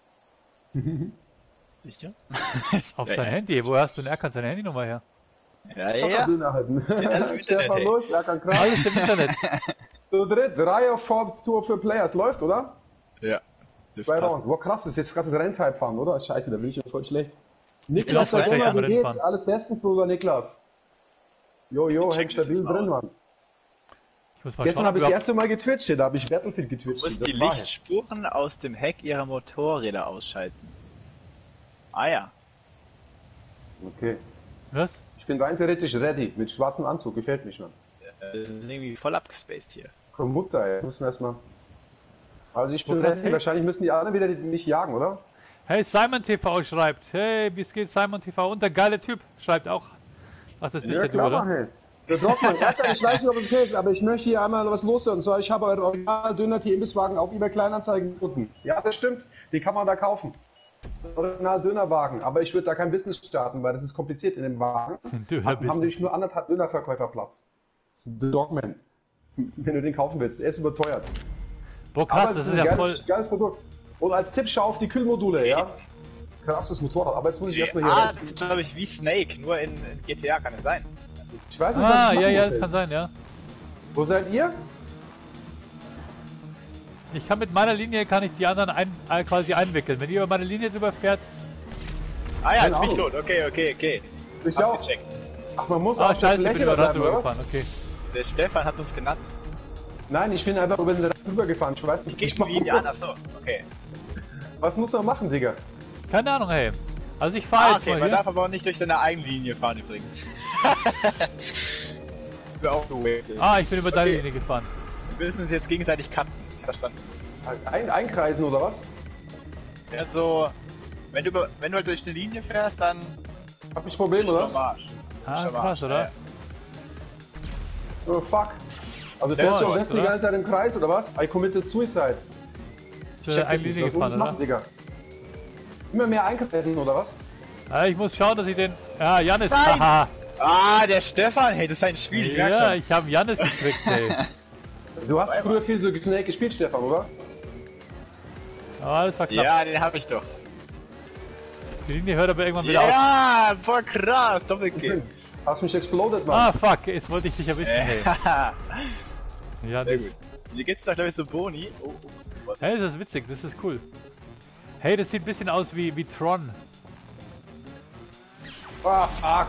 Sicher? auf Ja, sein ja. Handy. Woher hast du denn Erkan seine Handynummer her? Ja, Schon ja. mal Döner halten. alles im Internet, Stefan ey. Lusch, Erkan Kraus. Alles im Internet. Zu dritt, Reihe of Tour für Players. Läuft, oder? Ja. Das Zwei passt. Rounds. Boah, krass, das ist jetzt krasses Renntype fahren, oder? Scheiße, da bin ich ja voll schlecht. glaub, Niklas, voll schlecht Bruder, am wie geht's? Rennfahren. Alles bestens, Bruder Niklas. Jo, jo, Check hängt stabil dieses drin, aus. Mann. Ich muss mal Gestern schauen, habe ich das ob erste Mal getwitcht, da habe ich Battlefield Du getwitcht. musst Das die war Lichtspuren aus dem Heck ihrer Motorräder ausschalten. Ah ja. Okay. was? Ich bin rein theoretisch ready, mit schwarzem Anzug, gefällt mich, Mann. Äh, Wir sind irgendwie voll abgespaced hier. Komm, Mutter, ey, müssen wir erstmal. Also ich bin Wo krass, ready, hey. wahrscheinlich müssen die anderen wieder die- mich jagen, oder? Hey, Simon T V schreibt. Hey, wie es geht, Simon T V? Und der geile Typ schreibt auch. Ach, das bist ja, du, oder? hey. Der Drockmann, Erkan, ich weiß nicht, ob es geht, aber ich möchte hier einmal was loswerden. Und zwar, ich habe euren original dünner Imbisswagen auf eBay Kleinanzeigen gefunden. Ja, das stimmt. Die kann man da kaufen. Original Dönerwagen. Aber ich würde da kein Business starten, weil das ist kompliziert in dem Wagen. Döner Haben Business. nämlich nur anderthalb Dönerverkäufer Platz. The Dogman. Wenn du den kaufen willst. Er ist überteuert. Boah, krass, Aber es das ist ist ein ja geiles, voll. geiles Produkt. Und als Tipp, schau auf die Kühlmodule, ja? Krasses Motorrad. Aber jetzt muss ich erstmal hier Ah, raus. das ist glaube ich wie Snake, nur in, in G T A kann es sein. Ich weiß nicht, Ah, was ich ja, machen ja, muss, das ey. kann sein, ja. Wo seid ihr? Ich kann mit meiner Linie kann ich die anderen ein, äh, quasi einwickeln. Wenn ihr über meine Linie drüber fährt, Ah ja, Keine jetzt bin ich Ahnung. tot. Okay, okay, okay. Ich Hab auch. gecheckt. Ach, man muss ah, auf der scheiße, ich bin Fläche über da Rand bleiben, drüber oder? gefahren, okay. Der Stefan hat uns genannt. Nein, ich bin einfach über den Rand drüber gefahren. Ich weiß nicht, Geht ich mach die Linie kurz- an, achso, okay. Was muss man machen, Digga? Keine Ahnung, hey. Also ich fahre Ah, jetzt okay, mal man hier. darf aber auch nicht durch seine eigene Linie fahren übrigens. Wir auch gewastet. Ah, ich bin über deine Okay. Linie gefahren. Wir müssen uns jetzt gegenseitig cutten. Verstanden. Ein, einkreisen oder was? Ja, so, wenn du, über, wenn du halt durch eine Linie fährst, dann Hab ich Problem, bist du oder? am Arsch. Ah, Bist du am krass, Arsch, oder? ja. Oh, fuck. Also Sehr fährst du am gut, besten die oder? ganze Zeit im Kreis, oder was? I committed suicide. Ich bin eine Linie Was muss gefahren, ich machen, oder? Digga? Immer mehr einkreisen, oder was? Ah, ich muss schauen, dass ich den... Ja, Janis, Nein! haha. Ah, der Stefan, hey, das ist ein Spiel, ich merk Ja, schon. ich habe Janis gekriegt, hey. Du hast früher viel so Snake gespielt, Stefan, oder? Ah, das war knapp. Ja, den hab ich doch. Die Linie hört aber irgendwann wieder auf. Ja, voll krass, Doppelkill. Hast mich exploded, Mann. Ah, fuck, jetzt wollte ich dich erwischen, hey. Ja, Ja, sehr das, gut. Hier geht's doch, glaube ich, so Boni. Oh, oh, was hey, das ist witzig, das ist cool. Hey, das sieht ein bisschen aus wie, wie Tron. Ah, fuck.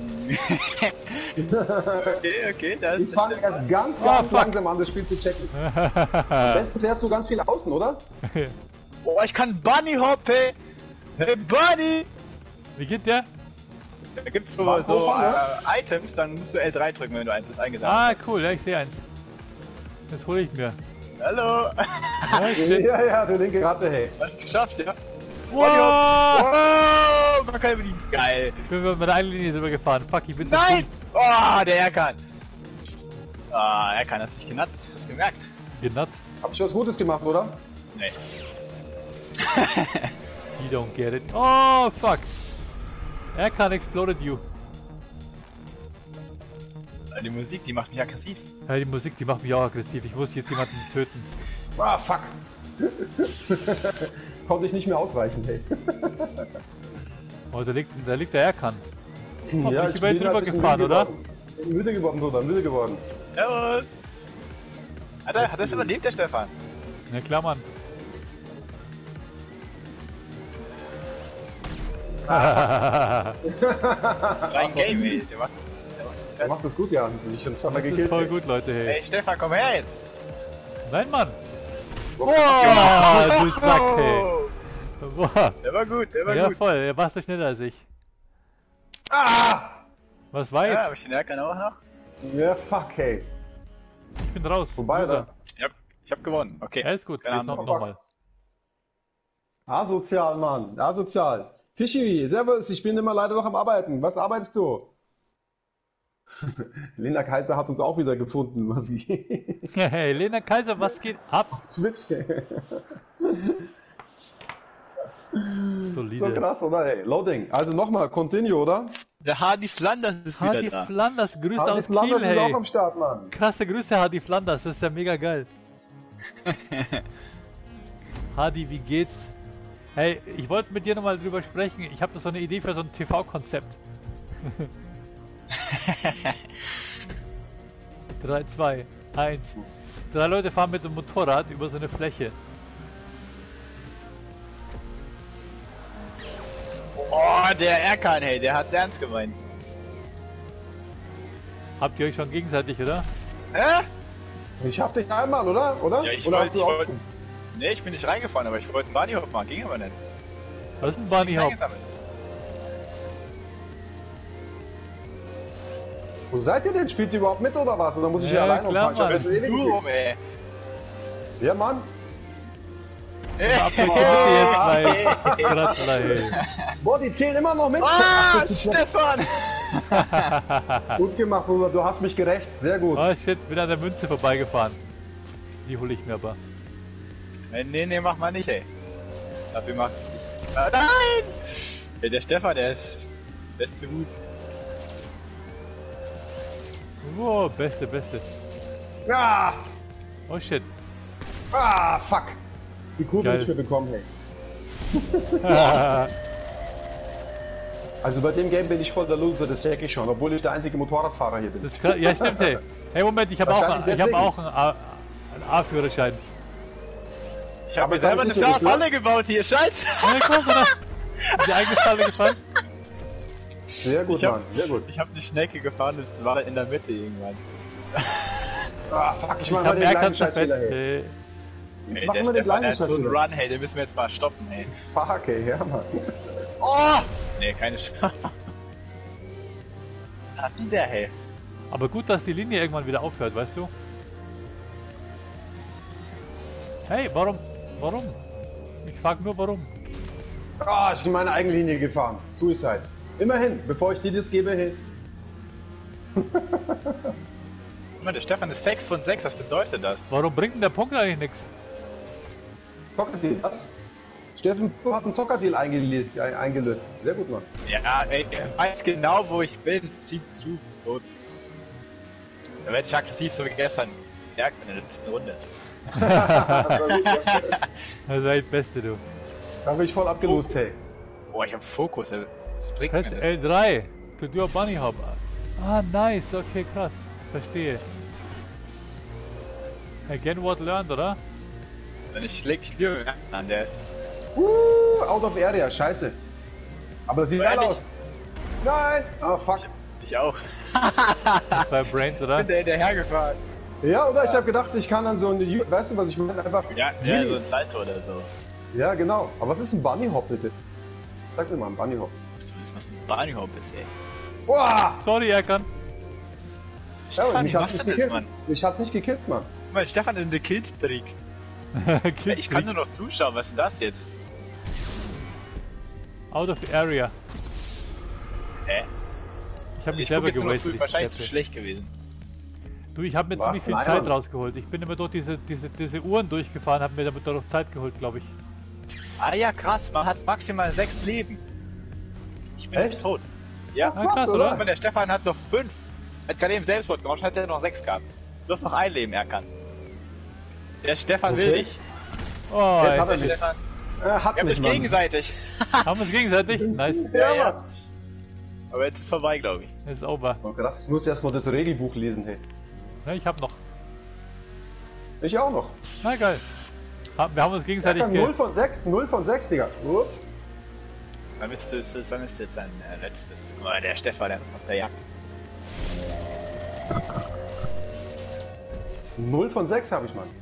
Okay, okay, da ist Ich fange erst ganz, Ah, ganz fuck. langsam an, das Spiel zu checken. Am besten fährst du ganz viel außen, oder? Oh, ich kann Bunny hoppen. Hey, Bunny! Wie geht der? Da gibt's so, Mal so hochfahren, äh, Items, dann musst du L drei drücken, wenn du eins das eingesammelt Ah, hast. cool, ja, ich sehe eins. Das hole ich mir. Hallo! Ja, shit. Ja, ja, du linke Ratte, hey. Hast du geschafft, ja? Wow! Wow! Man kann über die. Geil! Ich bin mit einer Linie drüber gefahren. Fuck, ich bin zu Nein! Oh, der Erkan! Ah, Erkan hat sich genatzt. Hast du gemerkt? früh genutzt. Hab ich was Gutes gemacht, oder? Nee. You don't get it. Oh, fuck. Erkan exploded you. Die Musik, die macht mich aggressiv. Ja, die Musik, die macht mich auch aggressiv. Ich muss jetzt jemanden töten. Ah, fuck. Konnte ich nicht mehr ausweichen, hey. Oh, da liegt, da liegt der Erkan. Oh, Ja, bin ich über ihn bin drüber ein bisschen gefahren, müde oder? geworden. Müde geworden, Bruder, müde geworden. Servus! Hat er, hat er es überlebt, der Stefan? Na klar, Mann. Rein Game, ey. Der macht das, der macht das Er fertig. macht das gut, ja. Ich schon zweimal Das ist gekillt. voll ey. gut, Leute, hey. Ey, Stefan, komm her jetzt! Nein, Mann. Boah, du Sack, hey. Oh, Boah. der war gut, der war Ja, gut. voll. Er war so schneller als ich. Ah! Was war Ja, jetzt? hab ich den Erkan auch noch? Ja, fuck, hey. Ich bin raus. Wobei, Loser. das Ich hab, ich hab gewonnen, okay. Ja, ist gut. Keine Jetzt noch, Ahnung. noch mal. asozial, Mann. Asozial. Fischi, servus, ich bin immer leider noch am Arbeiten. Was arbeitest du? Lena Kaiser hat uns auch wieder gefunden, was sie Hey, Lena Kaiser, was geht ab? auf Twitch. Solide. So krass, oder? Ey. Loading. Also nochmal, continue, oder? Der Hardy Flanders ist wieder Hardy da. Flanders, Grüße Hardy aus Flanders Kiel, ist auch hey. am Start, Mann. Krasse Grüße, Hardy Flanders, das ist ja mega geil. Hardy, wie geht's? Hey, ich wollte mit dir nochmal drüber sprechen. Ich habe so eine Idee für so ein T V-Konzept. drei, zwei, eins. Drei Leute fahren mit dem Motorrad über so eine Fläche. Oh, der Erkan, hey, der hat ernst gemeint. Habt ihr euch schon gegenseitig, oder? Hä? Ich hab dich einmal, oder? Oder? Ja, ich oder wollte, hast ich du auch- wollte. Nee, ich bin nicht reingefahren, aber ich wollte einen Bunnyhop machen, ging aber nicht. Was ist ein Bunny Hop? Eingesammelt. Wo seid ihr denn? Spielt ihr überhaupt mit oder was? Oder muss ich Ja, hier alleine klar, umfahren? Ich hab Mann. jetzt Du ewig rum, ey. geklickt. Ja, Mann. Ab in die Mitte jetzt bei Gratula, hey. Boah, die zählen immer noch mit. Ah, Ach, das ist Stefan! gut gemacht, Bruder. Du hast mich gerecht. Sehr gut. Oh shit, bin an der Münze vorbeigefahren. Die hole ich mir aber. Nee, nee, nee, mach mal nicht, ey. Dafür mach ich. Ah, nein! Ja, der Stefan, der ist. Der ist zu gut. Wow, beste, beste. Ah, Oh shit. ah, fuck. Die Kurve Geil. nicht mehr bekommen, hey. Also bei dem Game bin ich voll der Loser, das check ich schon, obwohl ich der einzige Motorradfahrer hier bin. Das ist krass. Ja, stimmt, hey. Hey, Moment, ich habe auch, Wahrscheinlich ich hab deswegen. auch einen A- einen A-Führerschein. Ich hab Aber mir selber dann eine sicher nicht, Falle gebaut hier, Scheiße! Ja, krass, oder? Die eigene Falle gefahren? Sehr gut, Ich hab- Mann, sehr gut. Ich hab eine Schnecke gefahren, das war in der Mitte irgendwann. Ah, fuck, ich Ich mach hab mal den Erkan gleichen zerfetzt, Scheißfehler, hey. hey. Ich Ey, mach der immer den Stefan, der gleichen hat so einen Scheißfehler. Run, hey, den müssen wir jetzt mal stoppen, ey. Fuck, ey, ja, Mann. Oh! Nee, keine Chance. Was hat denn der, hey? Aber gut, dass die Linie irgendwann wieder aufhört, weißt du? Hey, warum? Warum? Ich frag nur warum. Ah, ich bin meine eigene Linie gefahren. Suicide. Immerhin, bevor ich dir das gebe, hey. Guck mal, der Stefan ist sechs von sechs, was bedeutet das? Warum bringt denn der Punkt eigentlich nichts? Zockerdeal, was? Steffen hat einen Zockerdeal eingelöst, ein- eingelöst. Sehr gut, Mann. Ja, ey, er weiß genau, wo ich bin. Zieht zu. Tot. Da werde ich aggressiv, so wie gestern. Merkt man in der letzten Runde. Das war das Beste, du. Da bin ich voll abgelost, hey. Boah, ich hab Fokus. ey. Das bringt Press mir das. L drei. To do a bunny hop. Ah, nice. Okay, krass. Verstehe. Again what learned, oder? Wenn ich schläg, ich liebe an der ist. Uh, out of area, scheiße. Aber das sieht geil Ehrlich? aus. Nein! Ah, fuck. Ich auch. Bei Brains, oder? Bin der hinterhergefahren. Ja, oder? Ich habe gedacht, ich kann dann so eine... Ju- Weißt du, was ich meine? Einfach... Ja, ja, so ein Salto oder so. Ja, genau. Aber was ist ein Bunny Hop, bitte? Sag mir mal, ein Bunny Hop. Du weißt, was ein Bunnyhop ist, ey. Boah! Sorry, Erkan. Ja, Stefan, mich wie hat's machst nicht du das, gekillt. Mann? Mich hat's nicht gekillt, Mann. Guck mal, Stefan in der Killstreak. Ich kann nur noch zuschauen, was ist das jetzt? Out of area. Hä? Ich habe mich Ich selber guck jetzt nur gewastet. zu, wahrscheinlich zu schlecht gewesen. Du, ich habe mir Was? ziemlich viel Nein, Zeit Mann. rausgeholt. Ich bin immer durch diese, diese, diese Uhren durchgefahren, habe mir damit dadurch Zeit geholt, glaube ich. Ah ja, krass, man hat maximal sechs Leben. Ich bin Echt? nicht tot. Ja, Ah, krass, oder? oder? aber der Stefan hat noch fünf. Hat gerade eben Selbstmord gemacht, hat er noch sechs gehabt. Du hast noch ein Leben, Erkan. Der Stefan will Okay. dich. Oh, Jetzt ey. hat er Der mich. Stefan, Er hat ihr habt mich, euch Mann. gegenseitig. Haben wir es gegenseitig? Nice. Ja, Ja, Mann. Aber jetzt ist es vorbei, glaube ich. Ist over. Oh, krass, ich muss erstmal das Regelbuch lesen, hey. Ja, ich hab noch. Ich auch noch. Na geil. Ha- Wir haben uns gegenseitig null ge... von sechs, null von sechs, Digga. Ups. Dann ist es, dann ist jetzt ein äh, letztes. Oh, der Stefan, der auf der Jagd. null von sechs habe ich, Mann.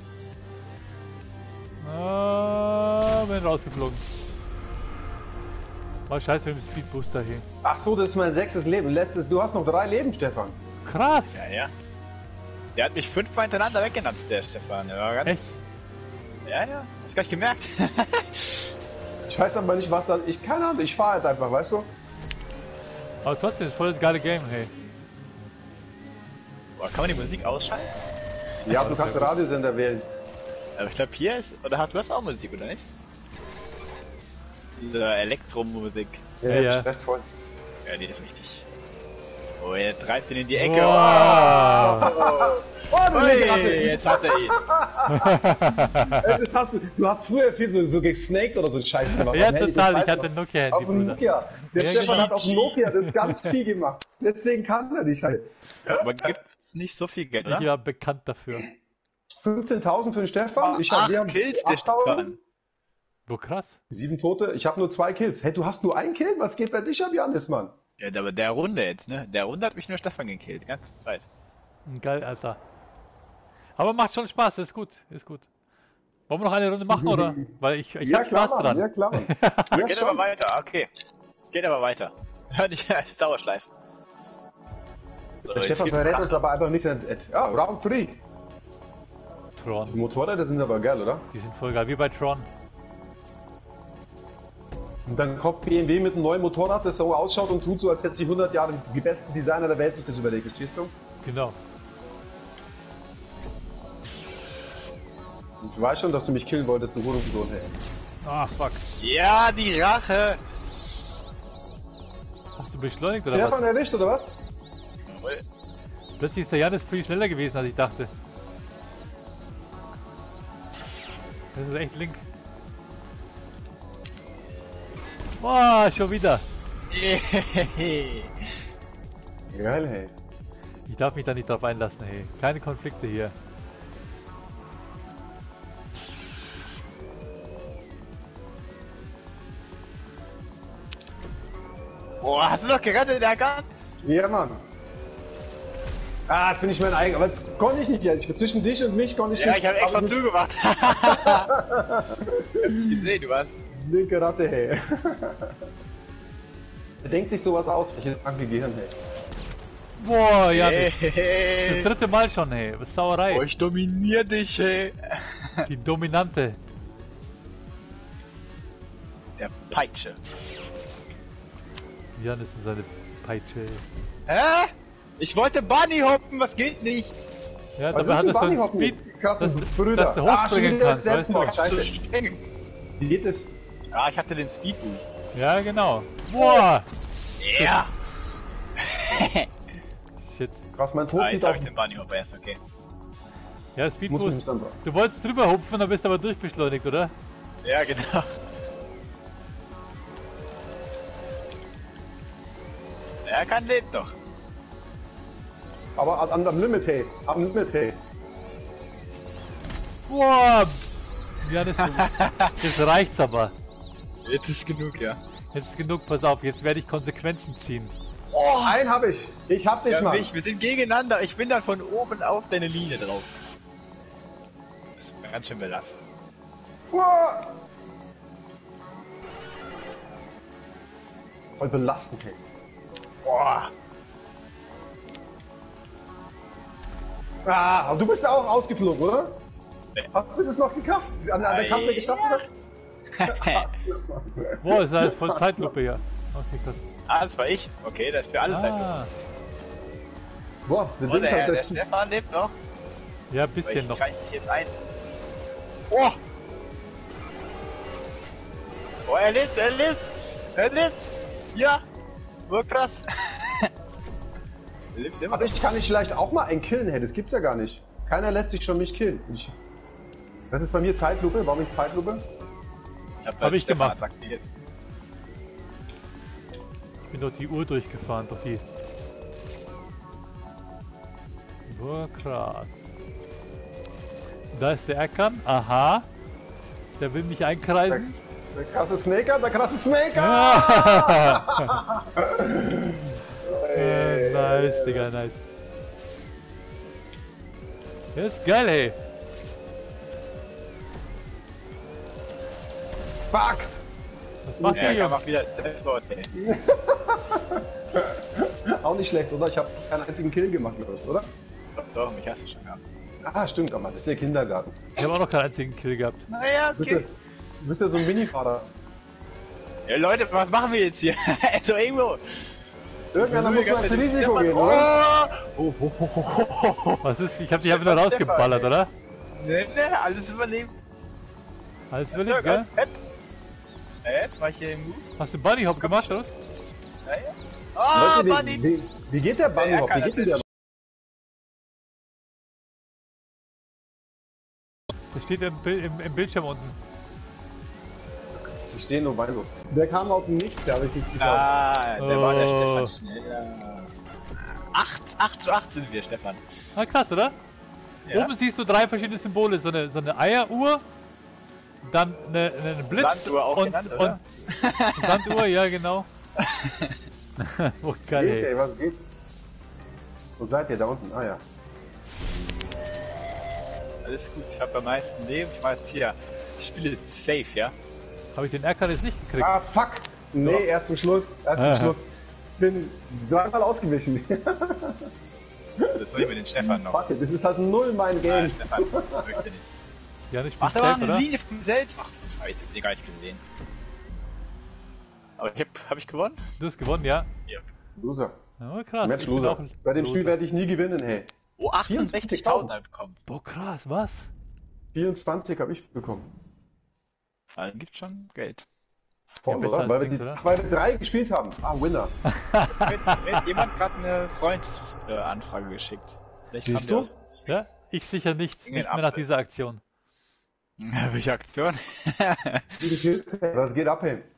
Ah, bin rausgeflogen. War scheiße mit dem Speedbooster hier. Ach so, das ist mein sechstes Leben. Letztes, du hast noch drei Leben, Stefan. Krass. Ja, ja. Der hat mich fünfmal hintereinander weggenannt, der Stefan. Der war ganz. Echt? Ja, ja. Hast gar nicht gemerkt. Ich weiß aber nicht, was das... Ich keine Ahnung, ich fahre halt einfach, weißt du? Aber trotzdem ist voll das geile Game, hey. Boah, kann man die Musik ausschalten? Ja, du kannst Radiosender wählen. Aber ich glaube, hier ist. Oder hast du hast auch Musik, oder nicht? Diese Elektromusik. Ja, Ja, ja. ja. Stressvoll. Ja, die ist richtig. Oh, er treibt ihn in die Ecke. Wow. Oh, du Oh, linke Ratte. hey, jetzt hat er ihn. Ey, das hast du, du hast früher viel so, so gesnaked oder so einen Scheiß gemacht. Ja, Am Handy, total. das Ich weiß hatte ein noch. Nokia-Handy, Auf dem Bruder. Nokia. Der Ja, Stefan genau. hat auf dem Nokia das ganz viel gemacht. Deswegen kann er dich halt. Aber gibt's nicht so viel Geld, Ich oder? war bekannt dafür. fünfzehntausend für den Stefan. Ich hab, Acht wir haben Kills, der achttausend. Stefan. Wo krass. Sieben Tote. Ich habe nur zwei Kills. Hey, du hast nur einen Kill? Was geht bei dich ab, Janis, Mann? Ja, aber der Runde jetzt, ne? Der Runde hat mich nur Stefan gekillt, die ganze Zeit. Geil, Alter. Aber macht schon Spaß, ist gut, ist gut. Wollen wir noch eine Runde machen, oder? Weil ich, ich ja, hab klar, Spaß Mann. dran. Ja, klar, Mann. Ja, Geht schon. aber weiter, okay. Geht aber weiter. Hör nicht, als Dauerschleife. So, Der jetzt Stefan gibt's verrät Rache. uns aber einfach nicht. sein- Ja, Round drei. Die Tron. Motorräder sind aber geil, oder? Die sind voll geil, wie bei Tron. Und dann kommt B M W mit einem neuen Motorrad, das so ausschaut und tut so, als hätte sich hundert Jahre die besten Designer der Welt sich das überlegt, verstehst du? Genau. Ich weiß schon, dass du mich killen wolltest, du Hurensohn, hey. Ah, fuck. Ja, die Rache! Hast du beschleunigt oder Stefan was? erwischt, oder was? Jawohl. Plötzlich ist der Janis viel schneller gewesen, als ich dachte. Das ist echt link. Boah, schon wieder. Geil, hey. Ich darf mich da nicht drauf einlassen, hey. Keine Konflikte hier. Boah, hast du noch gerettet, der Gun? Ja, Mann. Ah, jetzt bin ich mein eigen, aber jetzt konnte ich nicht jetzt. Zwischen dich und mich konnte ich Ja, nicht. ich habe extra aber du- zugemacht. Ich hab dich gesehen, du hast. Linke Ratte, hey. Er denkt sich sowas aus. Welches kranke Gehirn, hey. Boah, Janis. Das Hey. dritte Mal schon, hey. Was Sauerei. Oh, ich dominier dich, hey. Die Dominante. Der Peitsche. Janis und seine Peitsche. Hä? Ich wollte Bunny hoppen, was geht nicht? Ja, Was dabei ist hat ein es so ein Bunnyhoppen? Speed, Krass, dass, Brüder. dass du Ah, hochspringen schon wieder kannst, weißt Selbstmord. du? Zu Scheiße. streng. Wie geht es? Ah, ich hatte den Speedboost. Ja, genau. Boah! Ja! Shit. Krass, mein Tod Ah, sieht jetzt hab aus. ich den Bunny Hopper erst, okay. Ja, Muss mich Speedboost. nicht dann drauf. Du wolltest drüber hupfen, dann bist du aber durchbeschleunigt, oder? Ja, genau. Er kann lebt doch. Aber am, am Limit, hey. Am Limit, hey. Boah! Janis, du- jetzt reicht's aber. Jetzt ist genug, ja. Jetzt ist genug, pass auf, jetzt werde ich Konsequenzen ziehen. Oh, einen hab ich. Ich hab dich, Ja, Mann. mich, wir sind gegeneinander. Ich bin dann von oben auf deine Linie drauf. Das ist mir ganz schön belastend. Wow. Voll belastend, hey. Boah. Ah, aber du bist ja auch ausgeflogen, oder? Nee. Hast du das noch geschafft? An, an der Kante geschafft, oder? Boah, ist alles voll Zeitlupe hier. Okay, krass. Ah, das war ich. Okay, das ist für alle Zeitlupe. Ah, Boah, der Und Ding ist der, halt der das. Stefan lebt noch. ja, ein Aber bisschen ich noch. kreis dich jetzt ein. Oh! Oh, er lebt, er lebt! Er lebt! Ja! Nur krass! Du lebst immer Aber noch. ich kann nicht vielleicht auch mal einen killen, hey, das gibt's ja gar nicht. Keiner lässt sich schon mich killen. Ich, das ist bei mir Zeitlupe, warum ich Zeitlupe? hab, Hab ich Stefan gemacht. aktiviert. Ich bin durch die Uhr durchgefahren, durch die... Boah, krass. Da ist der Erkan. Aha. Der will mich einkreisen. Der krasse Snaker, der krasse Snaker! Ah. äh, nice, Digga, nice. Das ist geil, hey. Fuck! Was machst Ja, du er hier? macht wieder Selbstmord, ey. Auch nicht schlecht, oder? Ich habe keinen einzigen Kill gemacht, glaube ich, oder? Doch, doch, mich hast du schon gehabt. Ah, stimmt, aber das ist der Kindergarten. Ich habe auch noch keinen einzigen Kill gehabt. Naja, Du bist, ja, du bist ja so ein Minifahrer. Ja, Leute, was machen wir jetzt hier? also irgendwo. Irgendeiner muss mal ins Risiko Stefan- gehen, oder? Oh! Oh, oh, oh, oh, oh. Was ist? Ich hab dich einfach nur rausgeballert, oder? Ne, ne, alles überleben. Alles überlebt, gell? Äh, war ich hier im Move? Hast du Bunny Hop gemacht, oder? Ja, ja. Oh, Leute, Bunny! wie, wie, wie geht der Bunny Ja, Hop? Wie kann geht denn der? Der steht im, Bil- im, im Bildschirm unten. Ich stehe nur beinlos. Der kam aus dem Nichts, ja, habe ich nicht geschaut. Ah, der war der Oh. Stefan schneller. acht, acht zu acht sind wir, Stefan. Ah, krass, oder? Ja. Oben siehst du drei verschiedene Symbole. So eine, so eine Eieruhr, dann eine, eine Blitz Sanduhr auch und, genannt, oder? und Sanduhr, ja genau. Oh, geil, Geht, ey. ey, was geht? Wo seid ihr da unten? Ah ja. Alles gut, ich habe am meisten Leben. Ich mach jetzt hier. Ich spiele jetzt safe, ja? Habe ich den Erkan jetzt nicht gekriegt? Ah, fuck! Nee, Ja. erst zum Schluss. Erst zum Aha. Schluss. Ich bin dreimal ausgewichen. Jetzt soll ich mit den Stefan noch. Fuck it, das ist halt null mein Ah, Game. Stefan, möchte nicht. Ja, nicht Mach spielt doch mal safe, eine oder? Linie von mir selbst. Ach, Scheiße, hab ich gar nicht gesehen. Aber ich hab, hab ich gewonnen? Du hast gewonnen, ja. Ja. Loser. Oh, krass. Match ich bin Loser. auch ein Bei dem Loser. Spiel werde ich nie gewinnen, hey. Oh, achtundsechzigtausend hab ich bekommen. Boah, krass, was? vierundzwanzig habe ich bekommen. Also gibt's schon Geld. Voll, Ja, besser oder? als Weil wir, nichts, die, oder? weil wir drei gespielt haben. Ah, Winner. Mir hat- mir hat jemand gerade eine Freundsanfrage geschickt. Vielleicht Siehst kam der du? aus- Ja, ich sicher nicht. Ging Nicht den mehr nach ab, dieser Aktion. Welche Aktion? Wie viel? Was geht ab, hey?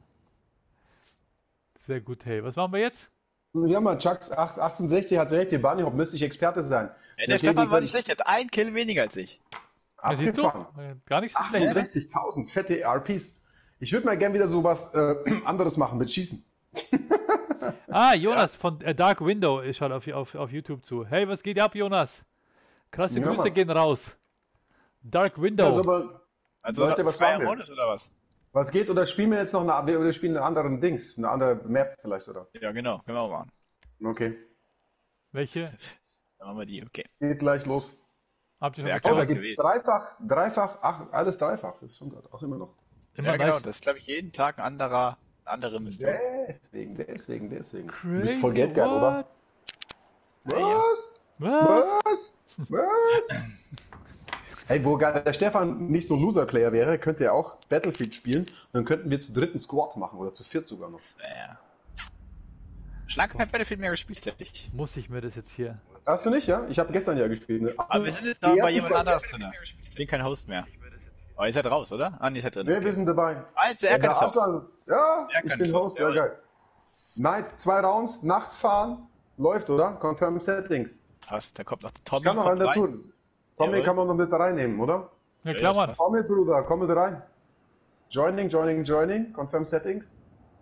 Sehr gut, hey. Was machen wir jetzt? Ja, man, Chucks acht- achtzehnhundertsechzig hat recht, hier Bunny Hop müsste ich Experte sein. Ja, der Okay, Stefan die war können- nicht schlecht, hat ein Kill weniger als ich. Ja, siehst du? Abgefahren. Äh, Gar nicht so schlecht. oder? achtundsechzigtausend, fette R Ps. Ich würde mal gern wieder sowas äh, anderes machen mit Schießen. Ah, Jonas von äh, Dark Window ist schon auf, auf, auf YouTube zu. Hey, was geht ab, Jonas? Krasse Ja, Grüße Mann. gehen raus. Dark Window. Also, aber Also Leute, was freier machen wir? Modus oder was? was geht? Oder spielen wir jetzt noch eine, oder spielen einen anderen Dings? Eine andere Map vielleicht, oder? Ja, genau, können wir auch machen. Okay. Welche? Dann machen wir die, okay. Geht gleich los. Habt ihr schon Ja, Oh, klar. da geschaut? gibt's dreifach, dreifach, ach, alles dreifach. Das ist schon auch immer noch. Immer Ja, genau, nice. das ist glaube ich jeden Tag ein anderer, eine andere Mission. Deswegen, deswegen, deswegen. Du Crazy, bist voll geldgeil, oder? what? Was? Was? Was? Was? Hey, wo gar der Stefan nicht so ein Loser-Player wäre, könnte er auch Battlefield spielen und dann könnten wir zu dritten Squad machen oder zu viert sogar noch. Ja. Schlanke kein Battlefield mehr gespielt, hätte ich. Muss ich mir das jetzt hier... Hast du nicht, ja? Ich habe gestern ja gespielt. Ne? Aber wir sind jetzt Die noch bei ersten jemand zwei- anderes drin. Ich bin kein Host mehr. Oh, ihr seid raus, oder? Ah, nee, ihr seid drin. Nee, wir sind dabei. Ah, jetzt der Erkan ist der Host. Aslan- Ja, Erkan ich bin ist Host, Host, ja jawohl. geil. Night, zwei Rounds, nachts fahren, läuft, oder? Confirm Settings. Passt, da kommt noch der Tommy. Kann noch einen kommt dazu. rein. Tommy Jawohl. kann man noch mit reinnehmen, oder? Ja, Ja, klar, das Mann. passt. Komm mit, Bruder, komm mit rein. Joining, joining, joining. Confirm Settings.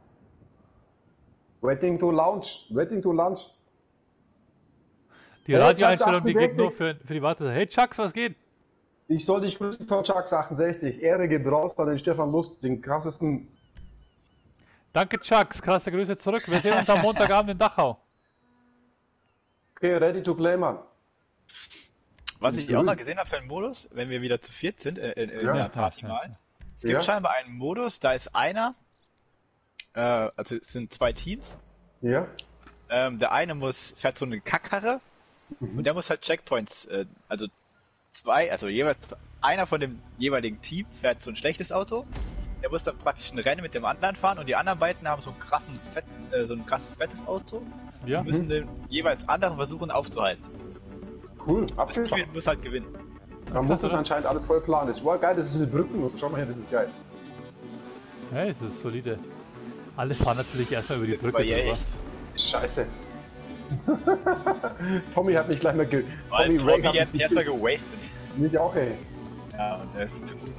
Waiting to launch. Waiting to launch. Die Hey, Radioeinstellung, die Chucks geht nur für, für die Wartezeit. Hey, Chucks, was geht? Ich soll dich grüßen von Chucks achtundsechzig. Ehre geht raus an den Stefan Lust, den krassesten. Danke, Chucks. Krasse Grüße zurück. Wir sehen uns am Montagabend in Dachau. Okay, ready to play, man. Was ich Mhm. auch mal gesehen habe für einen Modus, wenn wir wieder zu viert sind, äh, in, in Ja. der Party Ja. mal. Es gibt Ja. scheinbar einen Modus, da ist einer, äh, also es sind zwei Teams. Ja. Ähm, der eine muss, fährt so eine Kackkarre Mhm. und der muss halt Checkpoints, äh, also zwei, also jeweils einer von dem jeweiligen Team fährt so ein schlechtes Auto. Der muss dann praktisch ein Rennen mit dem anderen fahren und die anderen beiden haben so einen krassen, fett, äh, so ein krasses fettes Auto Ja. und müssen den jeweils anderen versuchen aufzuhalten. Cool, Das abgefahren. Team muss halt gewinnen. Man muss das anscheinend alles voll planen. Das war geil, das ist mit Brücken und so. Schau mal her, das ist geil. Ja, es ist solide. Alle fahren natürlich erstmal über die jetzt Brücke bei ihr drüber. echt. Scheiße. Tommy hat mich gleich mal ge... Weil Ray Tommy hat mich mich erstmal gewastet. Mich auch, ey. Ja, und er ist zu gut.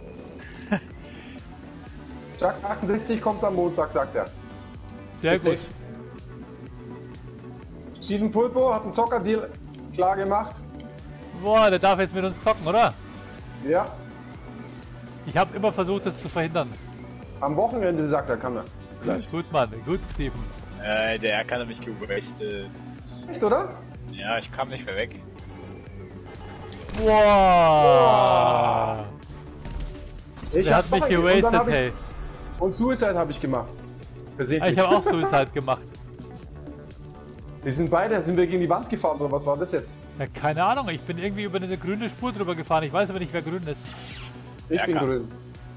Jax achtundsechzig kommt am Montag, sagt er. Sehr Ist gut. echt. Steven Pulpo hat einen Zockerdeal klar gemacht. Boah, der darf jetzt mit uns zocken, oder? Ja. Ich habe immer versucht, das zu verhindern. Am Wochenende, sagt er, kann er. Vielleicht. Gut, Mann. Gut, Steven. Äh, der Erkan hat mich gewastet. Echt, oder? Ja, ich kam nicht mehr weg. Wow. Ich Der hab hat mich noch einen- und dann gewastet, hab ich- hey. Und Suicide habe ich gemacht. Ah, Versehentlich. Ich habe auch Suicide gemacht. Wir sind beide, sind wir gegen die Wand gefahren, oder was war das jetzt? Ja, keine Ahnung, ich bin irgendwie über eine grüne Spur drüber gefahren. Ich weiß aber nicht, wer grün ist. Ich Ja, bin kann. grün.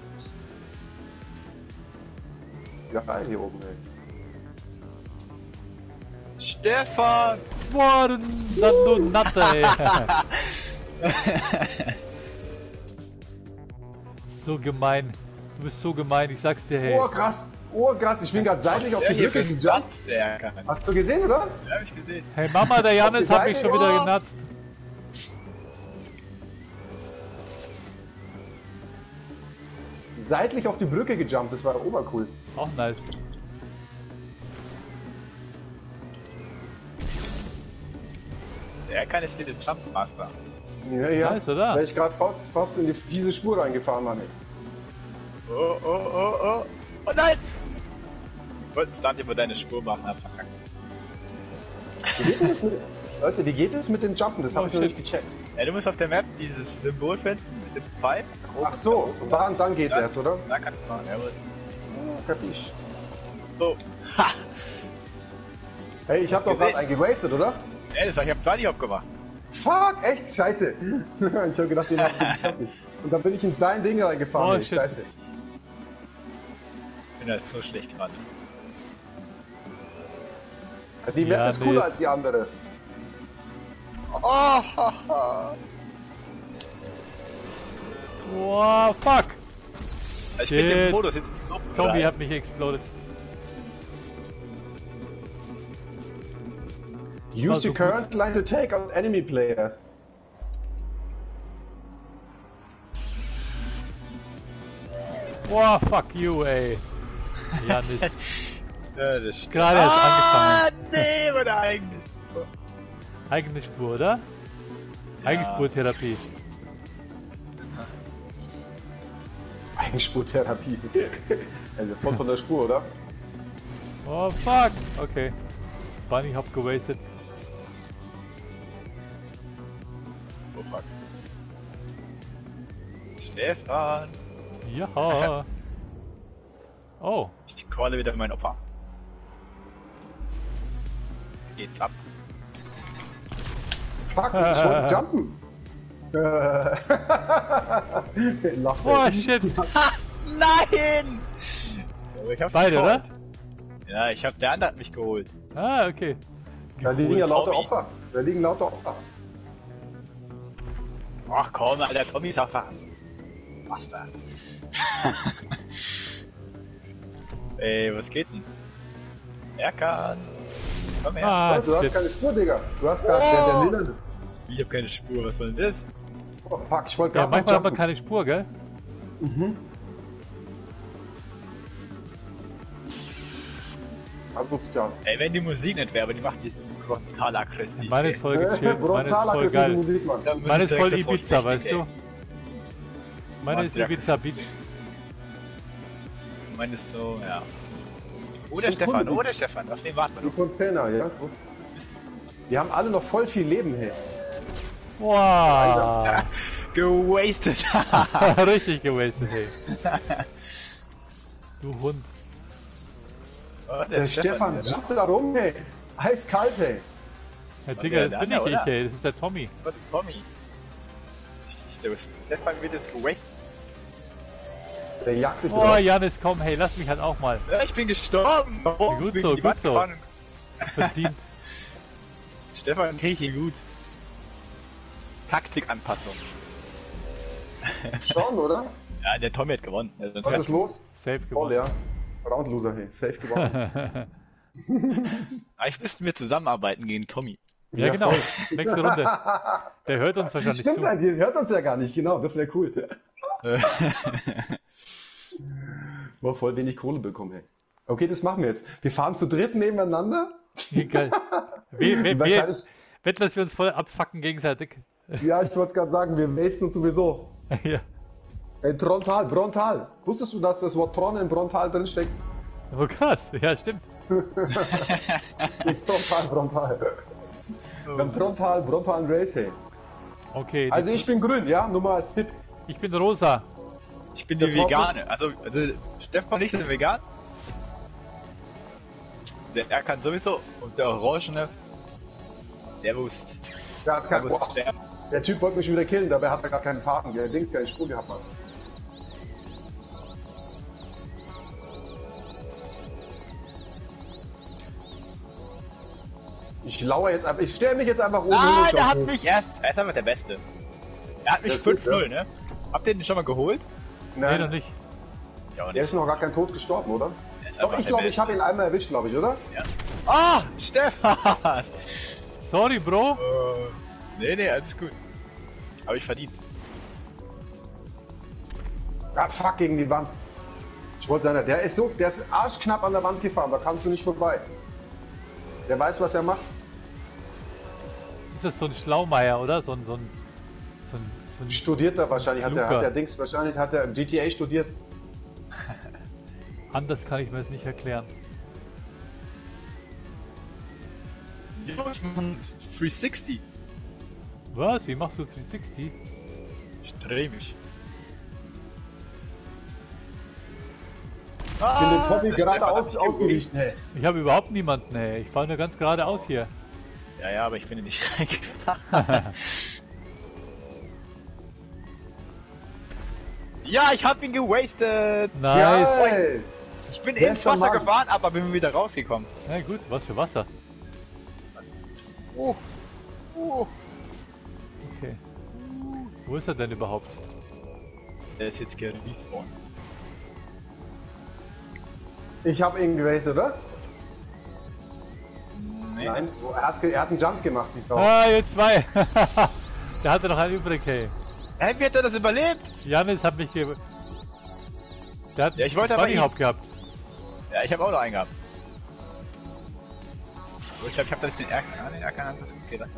Ja, geil hier oben, ey. Stefan! Boah, du, du Natte, ey. So gemein. Du bist so gemein, ich sag's dir, hey. Oh, krass. Oh, krass. Ich bin gerade seitlich auf Der die hier Brücke fürs gejumpt. Land, der Erkan. Hast du gesehen, oder? Ja, hab ich gesehen. Hey Mama, der Janis hat mich Seite, schon wieder oh. genatzt. Seitlich auf die Brücke gejumpt. Das war obercool. Auch nice. Der Erkan ist hier der Jumpmaster. Ja, ja. Nice, oder? Weil ich gerade fast, fast in die fiese Spur reingefahren war. Ey. Oh, oh, oh, oh. Oh nein! Ich wollte einen Stunt über deine Spur machen, hab verkackt. Wie geht denn das mit, Leute, wie geht es mit den Jumpen? Das Oh, habe ich noch shit. nicht gecheckt. Ja, du musst auf der Map dieses Symbol finden mit dem Pfeil. Ach so, dann, dann geht's Ja. erst, oder? Da kannst du machen, jawohl. Kapisch. So. Ha! Hey, ich Hast habe doch gerade gesehen? einen gewastet, oder? Ey, das war, ich hab Bloody Hop gemacht. Fuck, echt? Scheiße. ich habe gedacht, den hab ich fertig. Und dann bin ich in sein Ding reingefahren. Oh, ey. shit. Scheiße. Ich bin halt so schlecht gerade. Die Map Ja, ist cooler nee. als die andere. Oh, haha. Wow, fuck. Ich bin Shit. im Modus jetzt so Tommy bereit. hat mich exploded. war Use so your current line to take out enemy players. Wow, fuck you, ey. Janis. Ja, das stimmt. Gerade erst ah, angefangen. nee, meine eigene. Eigene Spur, oder? Eigenspurtherapie. Eigenspurtherapie. Also voll von der Spur, oder? Oh, fuck. Okay. Bunny hab gewastet. Oh fuck. Stefan. Ja. Oh. Ich calle wieder mein Opfer. Es geht ab. Fuck, ich wollte jumpen. Äh, Lacht Oh, er. shit. Nein! Aber ich hab's Beide, geholt. oder? Ja, ich hab, der andere hat mich geholt. Ah, okay. Da liegen ja lauter Tommy. Opfer. Da liegen lauter Opfer. Ach komm, Alter, Tommy ist einfach Bastard. Ey, was geht denn? Erkan. Komm her. Ah, du hast shit. keine Spur, Digga. Du hast gar der, der Lille. Ich hab keine Spur, was soll denn das? Oh fuck, ich wollte Ja, gerade manchmal hat man jumpen. keine Spur, gell? Asozial. Ey, wenn die Musik nicht wäre, aber die macht die so brutal aggressiv. Meine ey. ist voll gechillt. Meine ist Brutal voll aggressive geil. Musik, Mann. Da muss Meine ich ist voll direkt sofort Ibiza, richtig, weißt du? ey. Meine Mann, ist direkt Ibiza ist Beach. Meine ist so, ja. Oh, der So Stefan, cool. oh, der Stefan, auf den warten wir Die noch. Container, ja. Bist du? Die haben alle noch voll viel Leben, hey. Wow. Gewastet. Richtig gewastet, hey. Du Hund. Oh, Der Stefan jumpt da rum, ey. Eiskalt, ey. Herr Digga, der das bin andere, nicht ich, oder? ey. Das ist der Tommy. Das war der Tommy. Ich, der Stefan wird jetzt gewastet. Der jagt dich Oh, drauf. Janis, komm, hey, lass mich halt auch mal. Ja, ich bin gestorben. Warum? Gut Bin so, in die gut Wand so. gefahren. Verdient. Stefan krieg ich gut. Taktikanpassung. Schon, oder? Ja, der Tommy hat gewonnen. Ja, sonst Was wär's- ist los? Safe Voll, gewonnen. ja. Roundloser, hey. Safe gewonnen. Eigentlich müssten wir zusammenarbeiten gegen Tommy. Ja, Ja, genau. voll. Nächste Runde. Der hört uns wahrscheinlich Stimmt, zu. nein, die hört uns ja gar nicht, genau, das wäre cool. War voll wenig Kohle bekommen, hey. Okay, das machen wir jetzt. Wir fahren zu dritt nebeneinander. Wie geil. Wir, wir, wir, Wahrscheinlich- wetten, dass wir uns voll abfacken gegenseitig. Ja, ich wollte es gerade sagen, wir wasten uns sowieso. Ja. Ey, Trontal, Brontal. Wusstest du, dass das Wort Tron in Brontal drin steckt? Oh krass. Ja, stimmt. Frontal, Frontal. Wir haben Frontal, Frontal Race, hey. Okay. Also ich bin grün, ja, nur mal als Tipp. ich bin rosa. Ich bin die Der Tommy- Vegane. Also, also Stefan nicht ist vegan. Der er kann sowieso. Und der Orangene, der wusste. Der, hat Der kein, muss boah, sterben. der Typ wollte mich wieder killen, dabei hat er gar keinen Faden. Der denkt, keinen Spur gehabt hat. Ich lauere jetzt einfach, ich stelle mich jetzt einfach oben Ah, hin. der hat mich erst. Er ist einfach der Beste. Er hat mich Der ist gut, fünf null, ne? Habt ihr den schon mal geholt? Nee, Nein, noch nicht. Ja, auch der nicht. ist noch gar kein Tod gestorben, oder? Der ist Doch, einfach ich der glaube, ich Beste. habe ihn einmal erwischt, glaube ich, oder? Ah, Stefan! Sorry, Bro. Äh, nee, nee, alles gut. Aber ich verdient. Ah, fuck, gegen die Wand. Ich wollte sagen, der ist so, der ist arschknapp an der Wand gefahren, da kannst du nicht vorbei. Der weiß, was er macht. Ist das so ein Schlaumeier, oder? So ein, so ein, so ein, so ein Studiert er wahrscheinlich, hat der, Luca. hat der Dings, wahrscheinlich hat er G T A studiert. anders kann ich mir das nicht erklären. Ja, ich mach einen dreihundertsechzig. Was? Wie machst du dreihundertsechzig? Ich dreh mich. Ich bin den Tommy der gerade Stefan hat aus, mich ausgewichen, hey. Ich habe überhaupt niemanden, ey. Ich fahre nur ganz geradeaus hier. Ja, ja, aber ich bin nicht reingefahren. Ja, ich hab ihn gewastet. Nice. Geil! Ich bin Wer ins ist der Wasser Mann? gefahren, aber bin wieder rausgekommen. Na gut, was für Wasser. Oh. Oh. Okay. Wo ist er denn überhaupt? Der ist jetzt gerespawnt. Ich habe ihn gewählt, oder? Nee. Nein, oh, er hat, ge- er hat einen Jump gemacht, die Sau. Ah, jetzt zwei. Der hatte noch einen übrig, hey. Hä, wie hat er das überlebt? Janis hat mich ge... Der hat Ja, ich wollte einen aber ihn- Bunnyhop gehabt. Ja, ich habe auch noch einen gehabt. Aber ich glaube, ich habe das den Erkan, den Erkan hat das gut gerettet.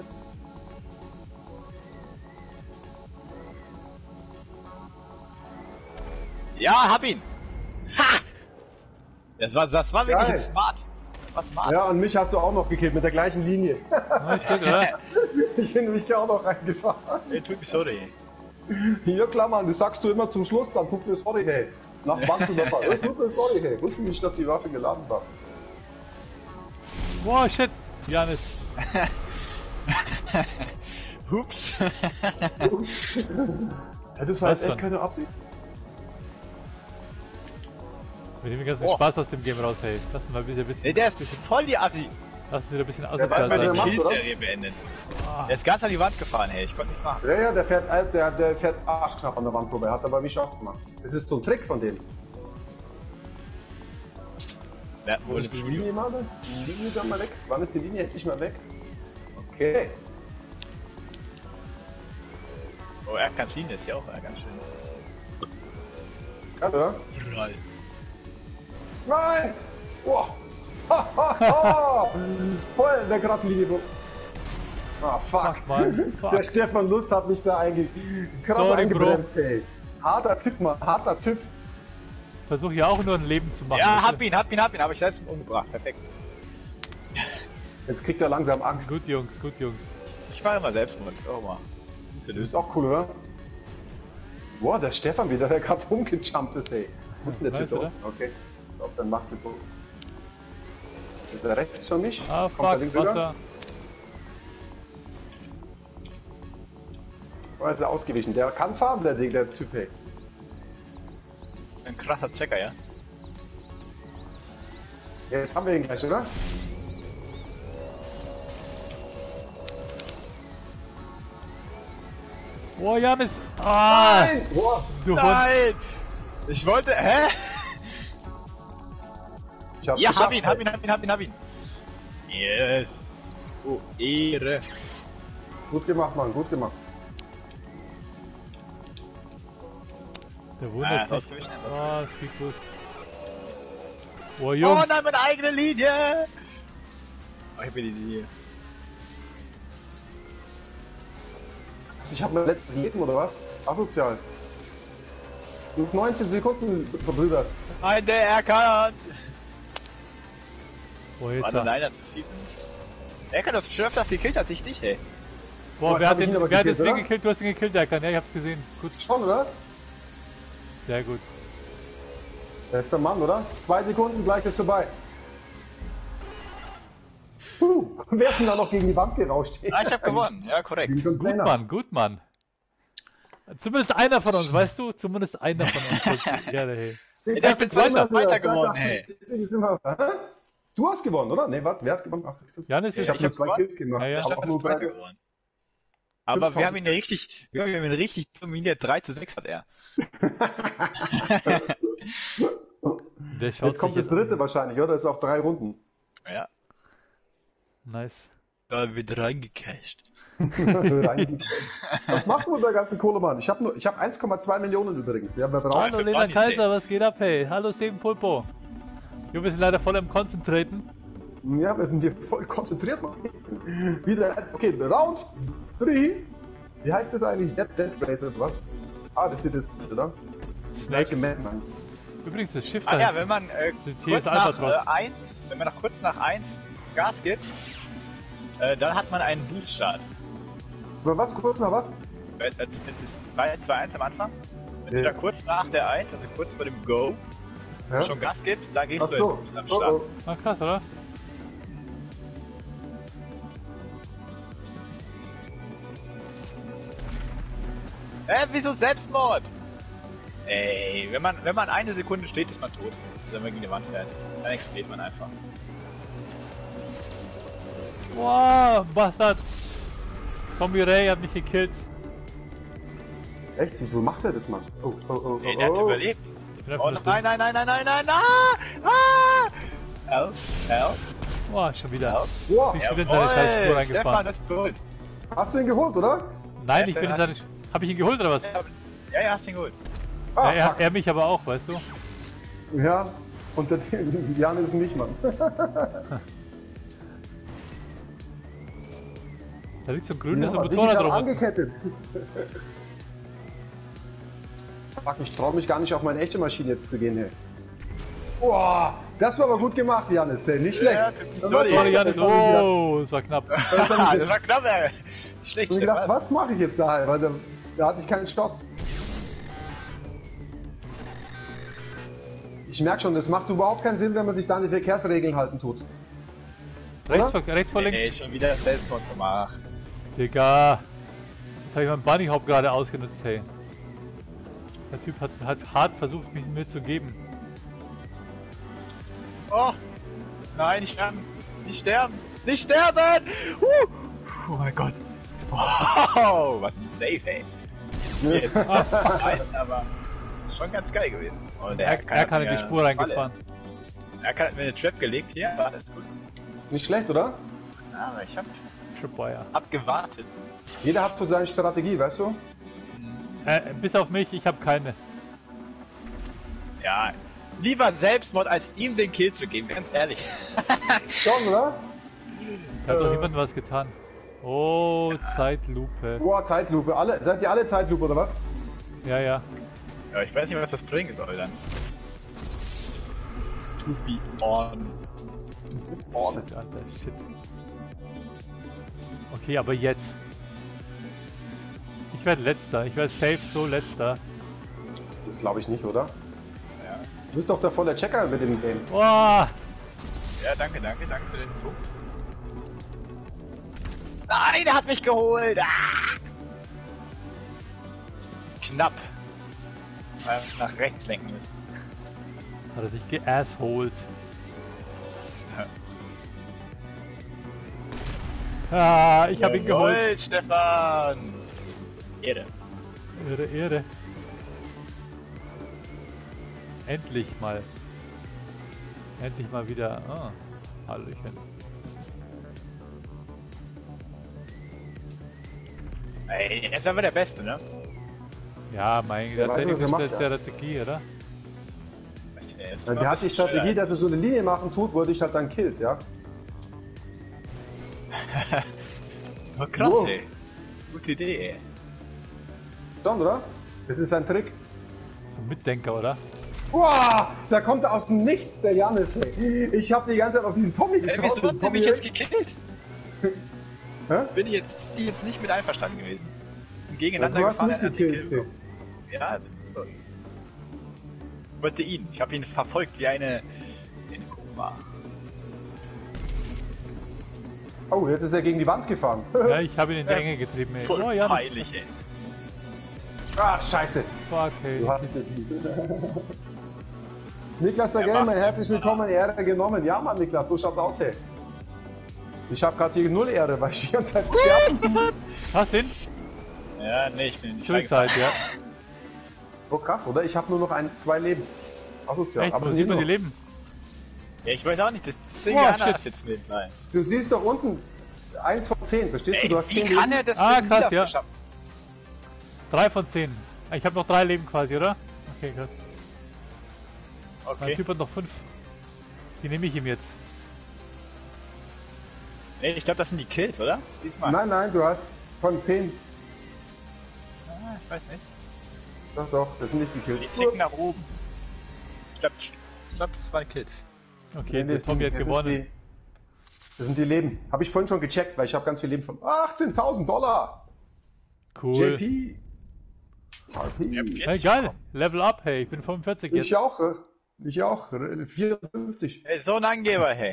Ja, hab ihn! Ha! Das war, das war wirklich Geil. smart. Das war smart. Ja, und mich hast du auch noch gekillt mit der gleichen Linie. Ah, stimmt, oder? Ich bin nämlich auch noch reingefahren. Ey, tut mir sorry. Hier, klar, Mann, das sagst du immer zum Schluss, dann tut mir sorry, hey. Nach Wand überfahren. Äh, Tut mir sorry, hey. Wusste nicht, dass die Waffe geladen war. Wow, shit. Janis. Hups. Hättest du halt Was echt denn? keine Absicht. Wir nehmen den ganzen Oh. Spaß aus dem Game raus, hey. Lass uns mal wieder ein bisschen... Ey, der ist bisschen voll die Assi. lass uns wieder ein bisschen weiß, asozial was er sein. macht, oder? Killserie beendet. Der ist ganz an die Wand gefahren, hey. Ich konnte nicht machen. Ja, ja, der fährt, äh, der, der fährt arschknapp an der Wand vorbei. Hat er bei mich auch gemacht. Das ist so ein Trick von dem. Ja, Wo wohl ist im die Linie Studio. mal? Die Linie dann mal weg. Wann ist die Linie endlich mal weg? Okay. Oh, Erkan ziehen jetzt ja auch äh, ganz schön. Ja, oder? Prall. Nein! Oh. Ha, ha, ha. Voll in der krassen Linie. Bro. Ah, fuck. Fuck, Mann. Fuck. Der Stefan Lust hat mich da einge krass Sorry, eingebremst, ey. Harter Typ, Mann. Harter Typ. Versuche ja auch nur ein Leben zu machen. Ja, hab ihn, hab ihn, hab ihn. Hab ich selbst umgebracht. Perfekt. Jetzt kriegt er langsam Angst. Gut, Jungs, gut, Jungs. Ich fahre immer Selbstmord. Oh mal. Das ist auch cool, oder? Boah, der Stefan wieder, der gerade rumgejumpt ist, ey. Wo ist denn der Weißt Typ du, da unten? Okay. Ich glaub, dann macht er so. Ist er rechts von mich? Ah, Kommt er fuck, links rüber? Wasser. Oh, ist er ausgewichen. Der kann fahren, der Ding, der Typ, ey. Ein krasser Checker, ja? Ja, jetzt haben wir ihn gleich, oder? Oh, Janis! Ah! Nein! Boah! Du Hund! Nein! Ich wollte. Hä? Ich hab's Ja, geschafft, hab ihn, ey. hab ihn, hab ihn, hab ihn, hab ihn. Yes. Oh, Ehre. Gut gemacht, Mann, gut gemacht. Der Ah, wundert ist sich. ausgewichen. Ah, Speedboost. Oh, Oh Jungs! nein, meine eigene Linie! Oh, ich bin die Linie. Ich hab mein letztes Leben, oder was? Asozial. Du hast neunzehn Sekunden verbrüdert. Nein, der erkannt! Boah, jetzt Warte, nein, das zu viel. Er kann das schon öfters gekillt als ich dich, ey. Boah, Oh, wer hat hab ich den, ihn aber wer hat gekillt, den Ding oder? gekillt? Du hast ihn gekillt, Erkan. Ja, ich hab's gesehen. Gut, Schon, oder? sehr gut. Der ist der Mann, oder? Zwei Sekunden, gleich ist vorbei. Puh, wer ist denn da noch gegen die Wand gerauscht? Ah, ich hab gewonnen. Ja, korrekt. Gut, Mann, gut, Mann. Zumindest einer von uns, weißt du? Zumindest einer von uns. kriegt die Ehre, hey. Ich hab den zweiten weiter gewonnen, hey. Du hast gewonnen, oder? Nee, warte, wer hat gewonnen? Ach, das- Janis ist ich habe ich nur hab zwei gewonnen. Kills gemacht. Ja, ja. Der Aber auch Stefan nur ist zweiter bei- geworden. Aber wir haben ihn richtig, wir haben ihn richtig dominiert. drei zu sechs hat er. Der schaut Jetzt kommt sich das dritte wahrscheinlich, oder? Das ist auf drei Runden. Ja. Nice. Da wird reingecasht. Rein- Was machst du mit der ganzen Kohle, Mann? Ich habe nur, ich habe eins Komma zwei Millionen übrigens. Ja, wir brauchen. Hallo für Lena Bunnies, Kaiser, was geht ab, hey? Hallo Steven Pulpo. Jo, wir sind leider voll am Konzentrieren. Ja, wir sind hier voll konzentriert, Mann. Wieder, okay, Round drei. Wie heißt das eigentlich? Dead Dead Race oder was? Ah, das ist das, oder? Gleiche Map, Mann. Übrigens, das Schiff Ah da ja, hinten. wenn man äh, Die T kurz S nach Albatros. äh, eins, wenn man noch kurz nach eins Gas gibt, äh, dann hat man einen Boost-Start. Aber was, kurz nach was? Äh, äh, Das ist bei zwei eins am Anfang. Wenn Ja. du da kurz nach der eins, also kurz vor dem Go, Ja? schon Gas gibst, da gehst Ach du in den so. Boost am Oh, Start. oh. Ah, krass, oder? Äh, wieso Selbstmord? Ey, wenn man, wenn man eine Sekunde steht, ist man tot. Wenn man gegen die Wand fährt. Dann explodiert man einfach. Wow, Bastard. Tommy Ray hat mich gekillt. Echt? Wieso macht er das, Mann? Oh, oh, oh, Ey, der hat oh. überlebt. Ich bin Oh einfach nein, nein, nein, nein, nein, nein, nein, ah! Ah! Help, help, Boah, schon wieder. help. Wow. Ich bin in seine Scheißspur Jawohl, Stefan, reingefahren. das ist gut. Hast du ihn geholt, oder? Nein, ich bin in seine... Sch- Hab ich ihn geholt oder was? Ja, ja, hast ihn gut. Ah, Ja, er, fuck. er mich aber auch, weißt du? Ja, und der Jan ist nicht, Mann. Da liegt so ein grünes Ja, und digital Motorrad rum. angekettet. Fuck, ich trau mich gar nicht auf meine echte Maschine jetzt zu gehen, hey. Boah, das war aber gut gemacht, Janis, hey. Nicht schlecht. Ja, Das sorry, war- Sorry, Janis. das hab ich gedacht. Oh, das war knapp. das war knapp, ey. Schlecht, Ich hab gedacht, Stefan. was mache ich jetzt da, weil da, da hatte ich keinen Stoff. Ich merke schon, das macht überhaupt keinen Sinn, wenn man sich da an die Verkehrsregeln halten tut. Rechts vor, rechts vor links. Ey, schon wieder Selbstmord gemacht. Digga. Jetzt habe ich meinen Bunnyhop gerade ausgenutzt, hey. Der Typ hat, hat hart versucht, mich mir zu geben. Oh! Nein, nicht sterben! Nicht sterben! Nicht sterben! Uh. Oh mein Gott! Wow, was ein Save, ey! Jetzt ist das verreist, aber schon ganz geil gewesen. Und Er, er kann in die mir Spur eine reingefahren. Falle- Er hat mir eine Trap gelegt, hier, war das gut. Nicht schlecht, oder? Aber ich hab, Tripwire. hab gewartet. Jeder hat so seine Strategie, weißt du? Äh, bis auf mich, ich habe keine. Ja, lieber Selbstmord, als ihm den Kill zu geben, ganz ehrlich. Schon, oder? Da hat doch Äh. niemand was getan. Oh, Zeitlupe. Boah, Zeitlupe. Alle, seid ihr alle Zeitlupe, oder was? Ja, ja. Ja, ich weiß nicht, was das bringen soll dann. To be on. Oh, Shit, Alter, shit. Okay, aber jetzt. Ich werde letzter. Ich werde safe so letzter. Das glaube ich nicht, oder? Ja. Du bist doch der volle Checker mit dem Game. Boah! Ja, danke, danke, danke für den Punkt. Nein, der hat mich geholt! Ah! Knapp. Weil wir es nach rechts lenken müssen. Hat er sich geassholt. Ah, ich habe ihn geholt. Jawohl, Stefan! Ehre. Ehre, Ehre. Endlich mal. Endlich mal wieder. Ah, Hallöchen. Ey, er ist aber der Beste, ne? Ja, mein Der Gott, weiß, das was er ist macht, der ja. Strategie, oder? Der ist Der immer hat die ein bisschen Strategie, schneller. dass er so eine Linie machen tut, wo er dich halt dann killt, ja? Oh, krass, Wow. ey. Gute Idee, ey. Schon, oder? Das ist sein Trick. So ein Mitdenker, oder? Boah, da kommt er aus dem Nichts, der Janis, ey. Ich habe die ganze Zeit auf diesen Tommy Ey, geschaut. wieso und hat der Tommy mich jetzt gekillt? Hä? Bin ich jetzt, die jetzt nicht mit einverstanden gewesen. Sind gegeneinander Du hast gefahren, mich er hat den gekillt, Kill bekommen. Ja, also, sorry. Ich wollte ihn. Ich habe ihn verfolgt wie eine... eine Koma. Oh, jetzt ist er gegen die Wand gefahren. Ja, ich habe ihn in die Enge getrieben, ey. Voll Oh ja, das- peinlich, ey. Ach, scheiße. fuck, ey. Du hast es nicht. Niklas der Ja, Gamer, macht- herzlich willkommen, Ehre genommen. Ja, Mann, Niklas, so schaut's aus, ey. Ich habe gerade hier null Ehre, weil ich die ganze Zeit sterben. Hast du ihn? Ja, nee, ich bin nicht Suicide, reingefahren. ja. Oh krass, oder? Ich habe nur noch ein, zwei Leben. Asozial. Echt, Aber wo es sieht sind man die noch. Leben? Ja, ich weiß auch nicht, das Wow, Indianer shit. ist jetzt mit sein. Du siehst doch unten eins von zehn, verstehst Ey, du? Du hast wie zehn kann Leben. er das Ah, denn krass, wieder ja. verschaffen? Drei von zehn. Ich habe noch drei Leben quasi, oder? Okay, krass. Mein Okay. Typ hat noch fünf. Die nehme ich ihm jetzt. Nee, ich glaube, das sind die Kills, oder? Diesmal. Nein, nein, du hast von zehn. Ah, ich weiß nicht. Doch, doch, das sind nicht die Kills. Die klicken nach oben. Ich glaube, ich glaub, das waren Kills. Okay, Nee, der das Tommy sind- hat das sind gewonnen. Die, das sind die Leben. Habe ich vorhin schon gecheckt, weil ich habe ganz viel Leben von achtzehntausend Dollar. Cool. J P. R P. Ja, Hey, vierzig geil. bekommen. Level up, hey. Ich bin fünfundvierzig jetzt. Ich auch. äh, Ich auch. vierundfünfzig. Ey, so ein Angeber, hey.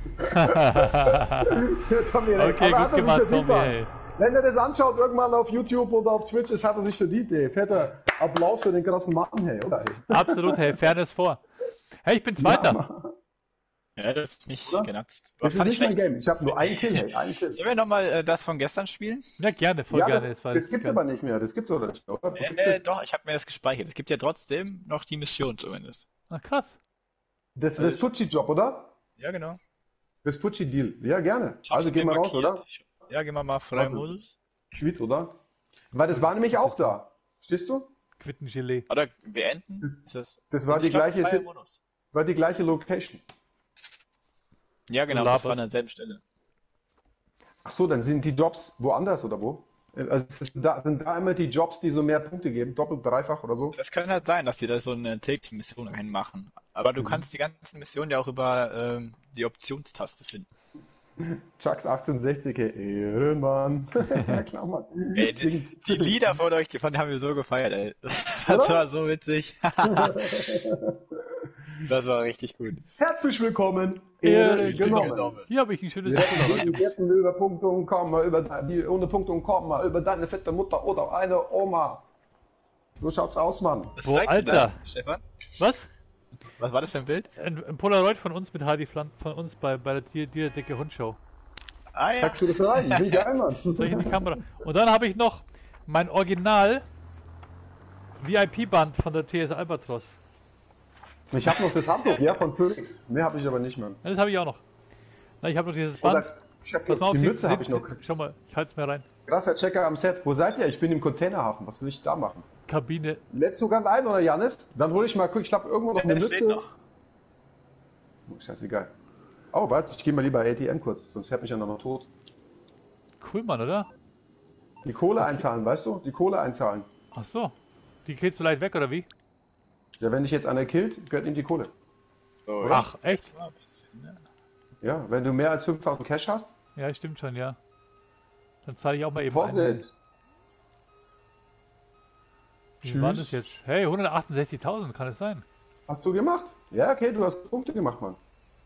Jetzt haben wir recht. Okay, Aber hat gut er sich gemacht, verdient, Tommy, Mann. ey. Wenn er das anschaut, irgendwann auf YouTube oder auf Twitch, das hat er sich verdient, ey. Fetter Applaus für den krassen Mann, hey, oder? Absolut, hey. Fairness vor. Hey, ich bin Zweiter. Ja, das ist nicht Oder? genutzt. Das ist fand nicht ich mein schlecht. Game. Ich habe nur einen Kill, hey. Einen Kill. Sollen wir nochmal äh, das von gestern spielen? Ja, gerne, voll Ja, gerne. das, war das gibt's geil. aber nicht mehr. Das gibt's oder nicht, oder? Wo Äh, gibt's äh, das? doch, ich habe mir das gespeichert. Es gibt ja trotzdem noch die Mission zumindest. Ach, krass. Das Vespucci-Job, oder? Ja, genau. Vespucci-Deal. Ja, gerne. Ich hab's Also gehen mir wir raus, markiert. oder? Ich- Ja, gehen wir mal freien Also. Modus. Schwitz, oder? Weil das war nämlich auch da. Verstehst du? Quittengelee. Oder beenden? Ist das, Das war Ich die glaub, gleiche, freier Modus. war die gleiche Location. Ja, genau, Du das laberst. war an derselben Stelle. Ach so, dann sind die Jobs woanders oder wo? Also es ist da, sind da immer die Jobs, die so mehr Punkte geben, doppelt, dreifach oder so? Das kann halt sein, dass die da so eine tägliche Mission reinmachen. Aber du Mhm. kannst die ganzen Missionen ja auch über ähm, die Optionstaste finden. Chucks achtzehnhundertsechzig, hey, Ehrenmann. Ja klar, Mann. Ey, die, Singt. die Lieder von euch, die von denen haben wir so gefeiert, ey. Das Oder? war so witzig. Das war richtig gut. Herzlich willkommen. Ehre Ehre genommen. genommen. Hier habe ich ein schönes Wir Foto. hätten, wir hätten über Punkte und Komma, über de- ohne Punkte und Komma, über deine fette Mutter oder eine Oma. So schaut's aus, Mann. Was Wo, zeigst du Alter? da, Stefan? Was? Was war das für ein Bild? Ein, ein Polaroid von uns mit Hardy Flan von uns bei, bei der Dir, Dir dicke Hundshow. Ah ja. Sagst du das rein? Wie geil, Mann. Soll ich in die Kamera? Und dann habe ich noch mein Original V I P-Band von der T S Albatros. Ich habe noch das Handtuch, ja, von Phoenix. Mehr habe ich aber nicht, Mann. Ja, das habe ich auch noch. Na, ich habe noch dieses Band. Oder, ich hab, Pass mal auf, die siehst- Mütze habe ich siehst- noch. Schau mal, ich halte es mir rein. Krasser Checker am Set. Wo seid ihr? Ich bin im Containerhafen. Was will ich da machen? Kabine. Lädst du ganz ein, oder Janis? Dann hole ich mal, guck, ich glaube irgendwo noch eine Das steht Mütze. doch. Oh, scheißegal. Oh, warte, ich gehe mal lieber A T M kurz, sonst fährt mich ja noch tot. Cool, Mann, oder? Die Kohle einzahlen, weißt du? Die Kohle einzahlen. Ach so. Die geht so leicht weg, oder wie? Ja, wenn dich jetzt einer killt, gehört ihm die Kohle. So, Ach, echt? ja. Bisschen, ne? Ja, wenn du mehr als fünftausend Cash hast, Ja, stimmt schon, ja. Dann zahle ich auch mal eben ein. Deposit. Wie war Tschüss. das jetzt? Hey, hundertachtundsechzigtausend, kann es sein? Hast du gemacht? Ja, okay, du hast Punkte gemacht, Mann.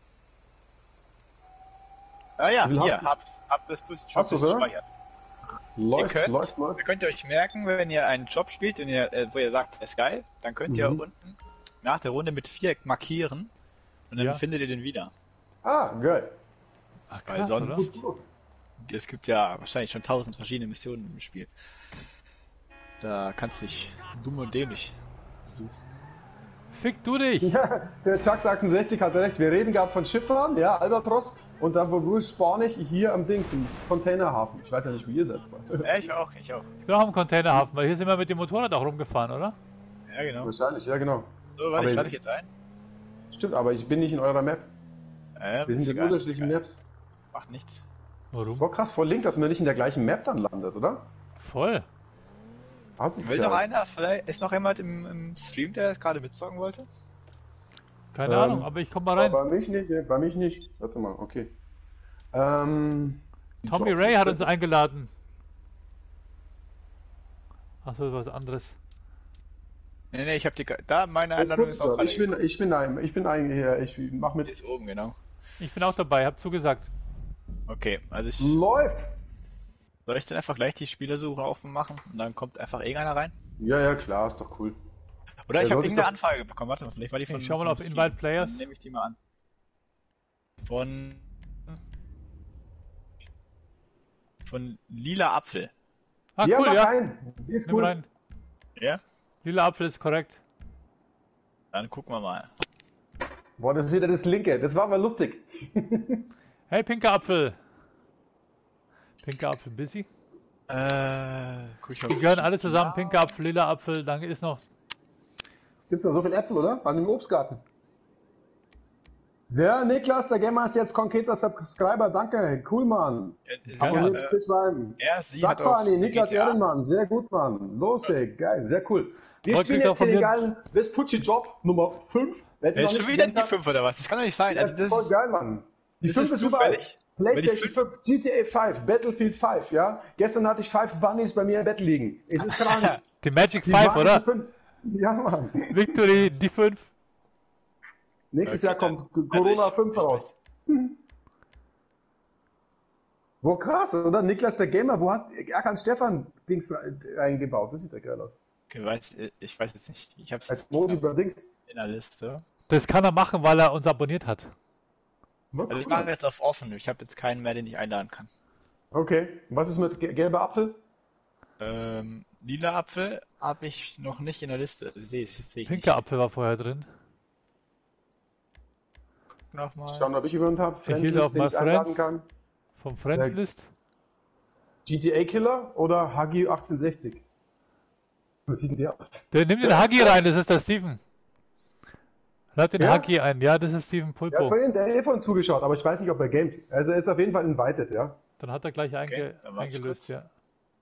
Ah ja, Wie viel hier, hast du? habt, habt das Bus Hast du, oder? gespeichert. Ihr Läuft, könnt, läuft, läuft. ihr könnt euch merken, wenn ihr einen Job spielt, und ihr, äh, wo ihr sagt, ist geil, dann könnt ihr Mhm. unten nach der Runde mit Viereck markieren und dann Ja. findet ihr den wieder. Ah, geil. Ach, Weil krass, oder? sonst, es gibt ja wahrscheinlich schon tausend verschiedene Missionen im Spiel. Da kannst du dich dumm und dämlich suchen. Fick du dich! Ja, der Chuck achtundsechzig hat recht. Wir reden gerade von Schifffahren, ja, Albatros. Und dann wo spawn ich hier am Dings, im Containerhafen. Ich weiß ja nicht, wie ihr seid. Ja, ich auch, ich auch. Ich bin auch im Containerhafen, weil hier sind wir mit dem Motorrad auch rumgefahren, oder? Ja, genau. Wahrscheinlich, ja genau. So, warte, Aber ich ich- lade dich jetzt ein. Stimmt, aber ich bin nicht in eurer Map. Äh, Wir ist sind in egal, unterschiedlichen ist egal. Maps. Macht nichts. Warum? Voll krass, voll link, dass man nicht in der gleichen Map dann landet, oder? Voll. Asozial. Will noch einer? Vielleicht ist noch jemand im, im Stream, der gerade mitzocken wollte? Keine Ähm, Ahnung, aber ich komm mal rein. Bei mich nicht, bei mich nicht. Warte mal, okay. Ähm, die Tommy Jobs- Ray hat uns eingeladen. Achso, was anderes. Nee, nee, ich hab die. Da, meine Das Einladung ist ist auch doch. gerade. Ich bin, ich bin ein, ich bin ein, hier, ich mach Die mit. ist oben, genau. Ich bin auch dabei, hab zugesagt. Okay, also ich. Läuft! Soll ich dann einfach gleich die Spielersuche aufmachen und dann kommt einfach irgendeiner rein? Ja, ja, klar, ist doch cool. Oder Ja, ich habe soll ich irgendeine doch- Anfrage bekommen. Warte mal, vielleicht war die von. Ich schau mal vom auf Stream. Invite Players. Dann nehme ich die mal an. Von. Von Lila Apfel. Ah, ja, cool, mach ja. rein. Die ist Nimm cool. rein. Ja? Lila Apfel ist korrekt. Dann gucken wir mal. Boah, das ist wieder das Linke. Das war mal lustig. Hey, pinker Apfel. Pinker Apfel, busy. Äh, guck ich mal. Die gehören alle zusammen. Pinker Apfel, lila Apfel, dann ist noch. Gibt's noch so viel Äpfel, oder? An dem Obstgarten. Ja, Niklas, der Gamer ist jetzt konkreter Subscriber. Danke. Cool, Mann. Ja, Abonniert äh, Twitch rein. er, sie hat auch Sackfani, Niklas G T A. Ehrenmann. Sehr gut, Mann. Los, ey. Geil, sehr cool. Wir Heute spielen kriegt er jetzt von hier den mir- geilen Vespucci Job Nummer fünf. Wer die Ey, noch ist schon nicht wieder gesehen die hat, fünf oder was? Das kann doch nicht sein. Das Also ist das voll geil, Mann. Die das fünf ist ist überall. zufällig. PlayStation Wenn fünf, G T A fünf, Battlefield fünf, ja. Gestern hatte ich fünf Bunnies bei mir im Bett liegen. Es ist krank. Die Magic Die Five, waren oder? die fünf. Ja, Mann. Victory, die fünf. Nächstes Okay, Jahr kommt dann- Corona also ich- fünf ich- raus. Wo krass, oder? Niklas der Gamer, wo hat Erkan Stefan Dings eingebaut? Das sieht ja geil aus. Okay, weiß, ich weiß jetzt nicht. Ich hab's Als Modi über Dings. in der Liste. Das kann er machen, weil er uns abonniert hat. Also ich mache jetzt auf offen. Ich habe jetzt keinen mehr, den ich einladen kann. Okay, was ist mit ge- gelber Apfel? Ähm, lila Apfel habe ich noch nicht in der Liste. Sehe ich, sehe ich nicht. Pinker Apfel war vorher drin. Guck noch mal. Schauen, ob ich jemanden habe. Ich hielt auf den My ich einladen Friends. kann. Vom Friends-List. G T A Killer oder Hagi achtzehnhundertsechzig? Was sieht denn der aus? Der nimmt den Hagi rein, das ist der Steven. Lad den Ja? Hagi ein, ja, das ist Steven Der hat Pulpo. vorhin der Elfon zugeschaut, aber ich weiß nicht, ob er gamet. Also er ist auf jeden Fall invited, ja. Dann hat er gleich einge Okay, dann warte ich eingelöst, kurz. ja.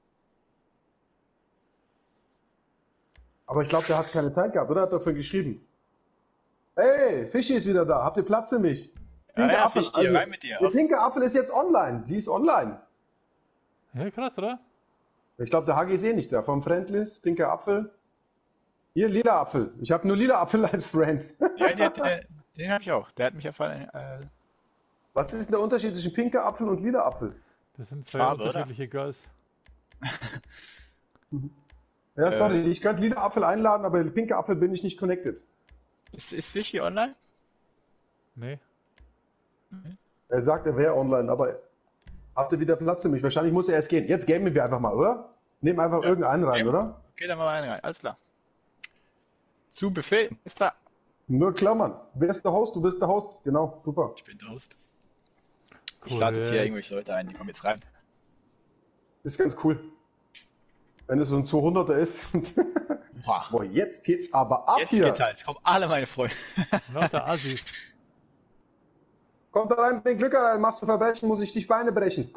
Aber ich glaube, der hat keine Zeit gehabt, oder? Hat er vorhin geschrieben. Hey, Fischi ist wieder da. Habt ihr Platz für mich? Ja, ja, Fischtier, rein mit dir. Der pinke Apfel ist jetzt online. Die ist online. Ja, krass, oder? Ich glaube, der Hagi ist eh nicht da. Vom Friendlist, pinker Apfel. Hier, lila Apfel. Ich habe nur lila Apfel als Friend. Ja, die hat, äh, den habe ich auch. Der hat mich auf äh, Was ist denn der Unterschied zwischen pinker Apfel und lila Apfel? Das sind zwei Farbe, unterschiedliche Girls. Ja, Äh. sorry, ich könnte lila Apfel einladen, aber pinker Apfel bin ich nicht connected. Ist, ist Fischi online? Nee. Er sagt, er wäre online, aber habt ihr wieder Platz für mich? Wahrscheinlich muss er erst gehen. Jetzt gamen wir einfach mal, oder? Nehmen einfach Ja. irgendeinen rein, Ja. oder? Okay, dann mal rein, rein. Alles klar. Zu Befehl. Ist da. Nur Klammern. Wer ist der Host? Du bist der Host. Genau, super. Ich bin der Host. Ich lade jetzt hier Korrekt. irgendwelche Leute ein, die kommen jetzt rein. Ist ganz cool. Wenn es so ein zweihunderter ist. Boah. Boah, jetzt geht's aber ab Jetzt hier. geht's halt. Jetzt kommen alle meine Freunde. Noch der Assis. Kommt da rein, den Glück rein, machst du Verbrechen, muss ich dich Beine brechen.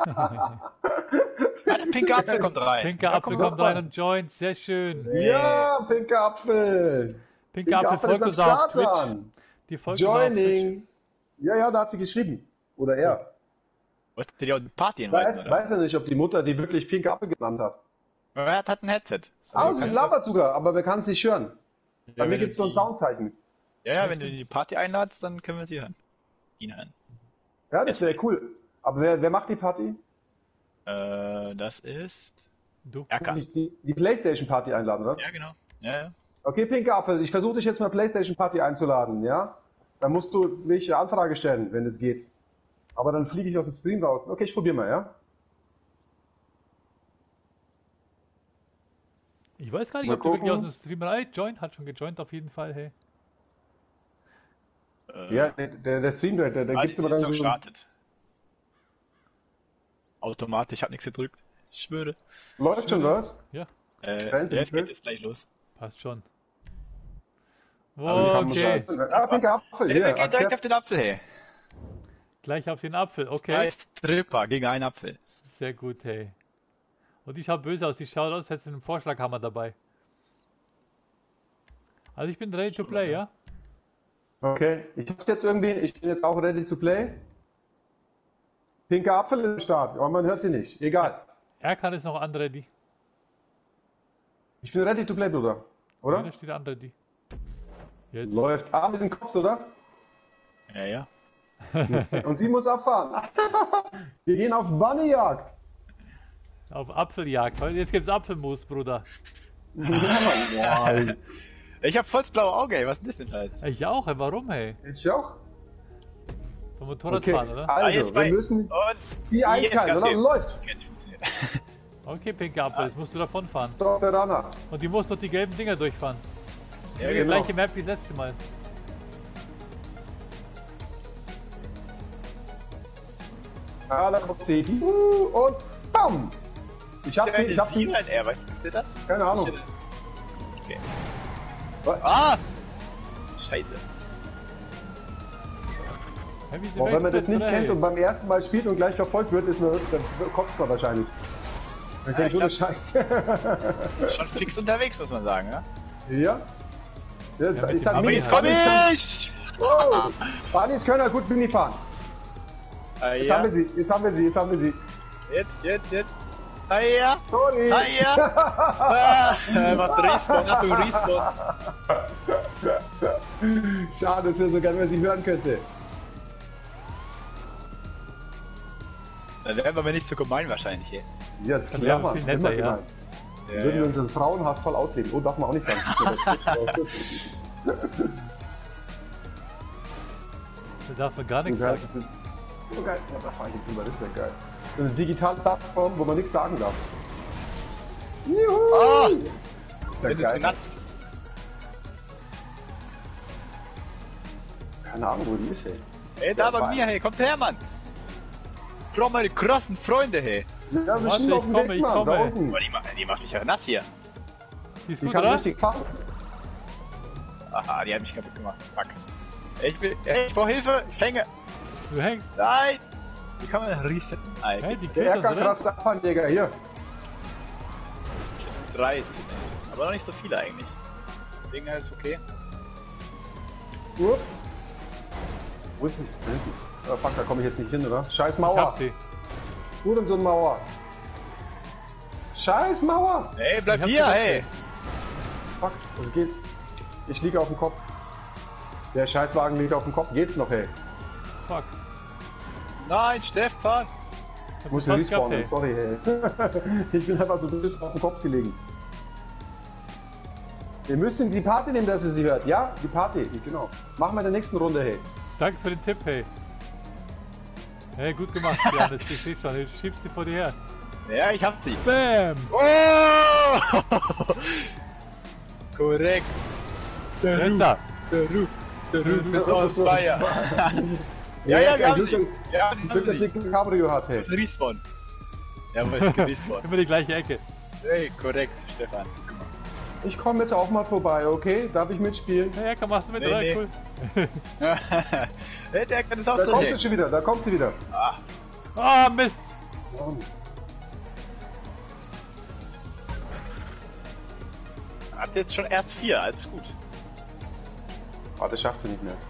Ein pinker Apfel kommt rein. Pinker Ja, Apfel komm, kommt doch rein mal. und joint, sehr schön. Ja, pinker Apfel. Pinker Apfel ist folgt am uns auf Start Twitch. dran. Die folgt uns auf Twitch. Joining. Ja, ja, da hat sie geschrieben. Oder er. Wolltest du dir auch eine Party Weiß, inviten, oder? weiß er nicht, ob die Mutter die wirklich pinker Apfel genannt hat. Er hat, hat ein Headset. Ah, Also es kannst labert sogar, aber wir können es nicht hören. du- Bei ja, mir wenn du gibt es so ein die- Soundzeichen. Ja, ja, wenn du die Party einladst, dann können wir sie hören. Ihn hören. Ja, das wäre cool. Aber wer, wer macht die Party? Äh, das ist... Du? Erkan. Die, die, die Playstation Party einladen, oder? Ja, genau. Ja, ja. Okay, Pinke Apfel, ich versuche dich jetzt mal Playstation Party einzuladen, ja? Dann musst du mich eine Anfrage stellen, wenn es geht. Aber dann fliege ich aus dem Stream raus. Okay, ich probiere mal, ja? Ich weiß gar nicht, Mal ob du wirklich aus gucken. dem Stream rein joint, hat schon gejoint auf jeden Fall, hey. Äh, Ja, der, der, der Stream, der, der, der ah, gibt's die immer ist dann doch so... gestartet. Automatisch, ich hab nichts gedrückt. Ich schwöre. Läuft schon was? Ja, Äh, Rennt jetzt im geht Bild. es gleich los. passt schon. Aber die Oh, haben okay, schon- Ah, Pinke Apfel, Ey, hier. wir gehen direkt Akzept. auf den Apfel, hey. gleich auf den Apfel, okay. Drei Stripper gegen einen Apfel. Sehr gut, hey. Und die schaut böse aus, die schaut aus, als hätte sie einen Vorschlaghammer dabei. Also ich bin ready to play, ja? Okay, ich hab's jetzt irgendwie, ich bin jetzt auch ready to play. Pinke Apfel ist am Start, aber man hört sie nicht. Egal. Erkan ist noch unready. Ich bin ready to play, Bruder. Ja, Oder? da steht unready. Jetzt. Läuft. Ah, wir sind Cops, oder? Ja, ja. Und sie muss abfahren. Wir gehen auf Bunnyjagd. Auf Apfeljagd. Heute- Jetzt gibt's Apfelmus, Bruder. Ja, Mann. Boah, Ich hab voll das blaue Auge, ey. Was ist das denn halt? Ich auch, hey, warum, hey? ich auch. Vom Motorrad Okay, fahren, oder? Ah, also, jetzt wir bei- müssen Und die jetzt einkleiden, Gas oder? geben. Läuft. Okay, das funktioniert. Okay, Pinke Apfel, jetzt musst du davon fahren. Doch, der Runner. Und die muss doch die gelben Dinger durchfahren. Ja, Die genau. gleiche Map wie das letzte Mal. Ja, da kommt sie. Uh, und bam. Ich hab Ist sie, ja ich hab ein sie. Ziel halt, er, weißt du, wisst ihr das? Keine Ahnung. Ist ja- Okay. Was? Ah! Scheiße. Hä, wie sie Boah, wenn man das wegfährt, nicht oder, kennt hey? und beim ersten Mal spielt und gleich verfolgt wird, ist man, dann kotzt man wahrscheinlich. Ich denke, ich so eine glaub- Scheiße. Schon fix unterwegs, muss man sagen, ja? Ja? Ja, mit ich dem sag Aber Mini- jetzt Komm Bunnies ich! können- Oh, Bunnies können ja gut Mini fahren. Ah, Jetzt ja. haben wir sie, jetzt haben wir sie, jetzt haben wir sie. Jetzt, jetzt, jetzt. Ah, ja. Sorry. Ah, ja. Ah, er macht Respawn, Achtung, Respawn. Schade, dass wir sogar wenn man sie hören könnte. Dann wären wir aber nicht so gemein wahrscheinlich, ey. Ja, wäre klar, Mann. viel netter, immer ja. gemein. Ja, Würden wir ja. unseren Frauenhass voll ausleben. Oh, darf man auch nicht sagen. Da darf man gar nichts geil. sagen. So geil. Ja, da fahr ich jetzt immer, das ist ja geil. So eine digitale Plattform, wo man nichts sagen darf. Juhu! Ah! Das ist ja Wenn es geil. genatzt. Keine Ahnung, wo die ist, ey. Ey, da bei mir, hey, kommt her, Mann. Schau mal die krassen Freunde, hey. Ja, wir Warte, stehen ich auf dem komme, Weg, ich Mann, da komme. unten. Boah, die, macht, die macht mich ja nass hier. Die ist Die gut, kann oder? richtig fahren. Aha, die hat mich kaputt gemacht. Fuck. Ich will, ey, ich brauche Hilfe, ich hänge. Du hängst. Nein! Wie kann man resetten? Alter, Hey, die Der kriegt Erker uns, oder? kratzt Abfahrtjäger, hier. drei zumindest. Aber noch nicht so viele eigentlich. Deswegen ist okay. Ups. Wo ist sie? Da ist sie. Oh, fuck, da komme ich jetzt nicht hin, oder? Scheiß Ich Mauer. hab sie. Gut und so eine Mauer. Scheiß Mauer. Hey, bleib Ich hab hier, gesagt, hey! ey. Fuck, was geht? Ich liege auf dem Kopf. Der Scheißwagen liegt auf dem Kopf. Geht's noch, ey? Fuck. Nein, Stefan! Ich muss du ja fast gehabt, respawnen, ey. sorry, hey. Ich bin einfach so ein bisschen auf dem Kopf gelegen. Wir müssen die Party nehmen, dass ihr sie hört. Ja, die Party, genau. Machen wir in der nächsten Runde, hey. Danke für den Tipp, hey. Hey, gut gemacht, Janis. Ich seh schon. Ich schiebst die vor dir her. Ja, ich hab sie. Bam! Oh! Korrekt. Der Jetzt Ruf, da. der Ruf, der Ruf ist Ja, on das ist fire. Ja, ja, wir haben Glück, sie. Ja, wir Glück, haben dass sie. ihr ein Cabrio hat, hey. Das ist Respawn. Jawohl, ist gerespawnt. Immer die gleiche Ecke. Hey, korrekt, Stefan. Ich komme jetzt auch mal vorbei, okay? Darf ich mitspielen? Hey, komm, machst du mit? Nee, oder? nee. Cool. Hey, der kann es auch Da drin, kommt sie hey. schon wieder, da kommt sie wieder. Ah, Mist. Hat jetzt schon erst vier, alles gut. Ah, das schafft sie nicht mehr.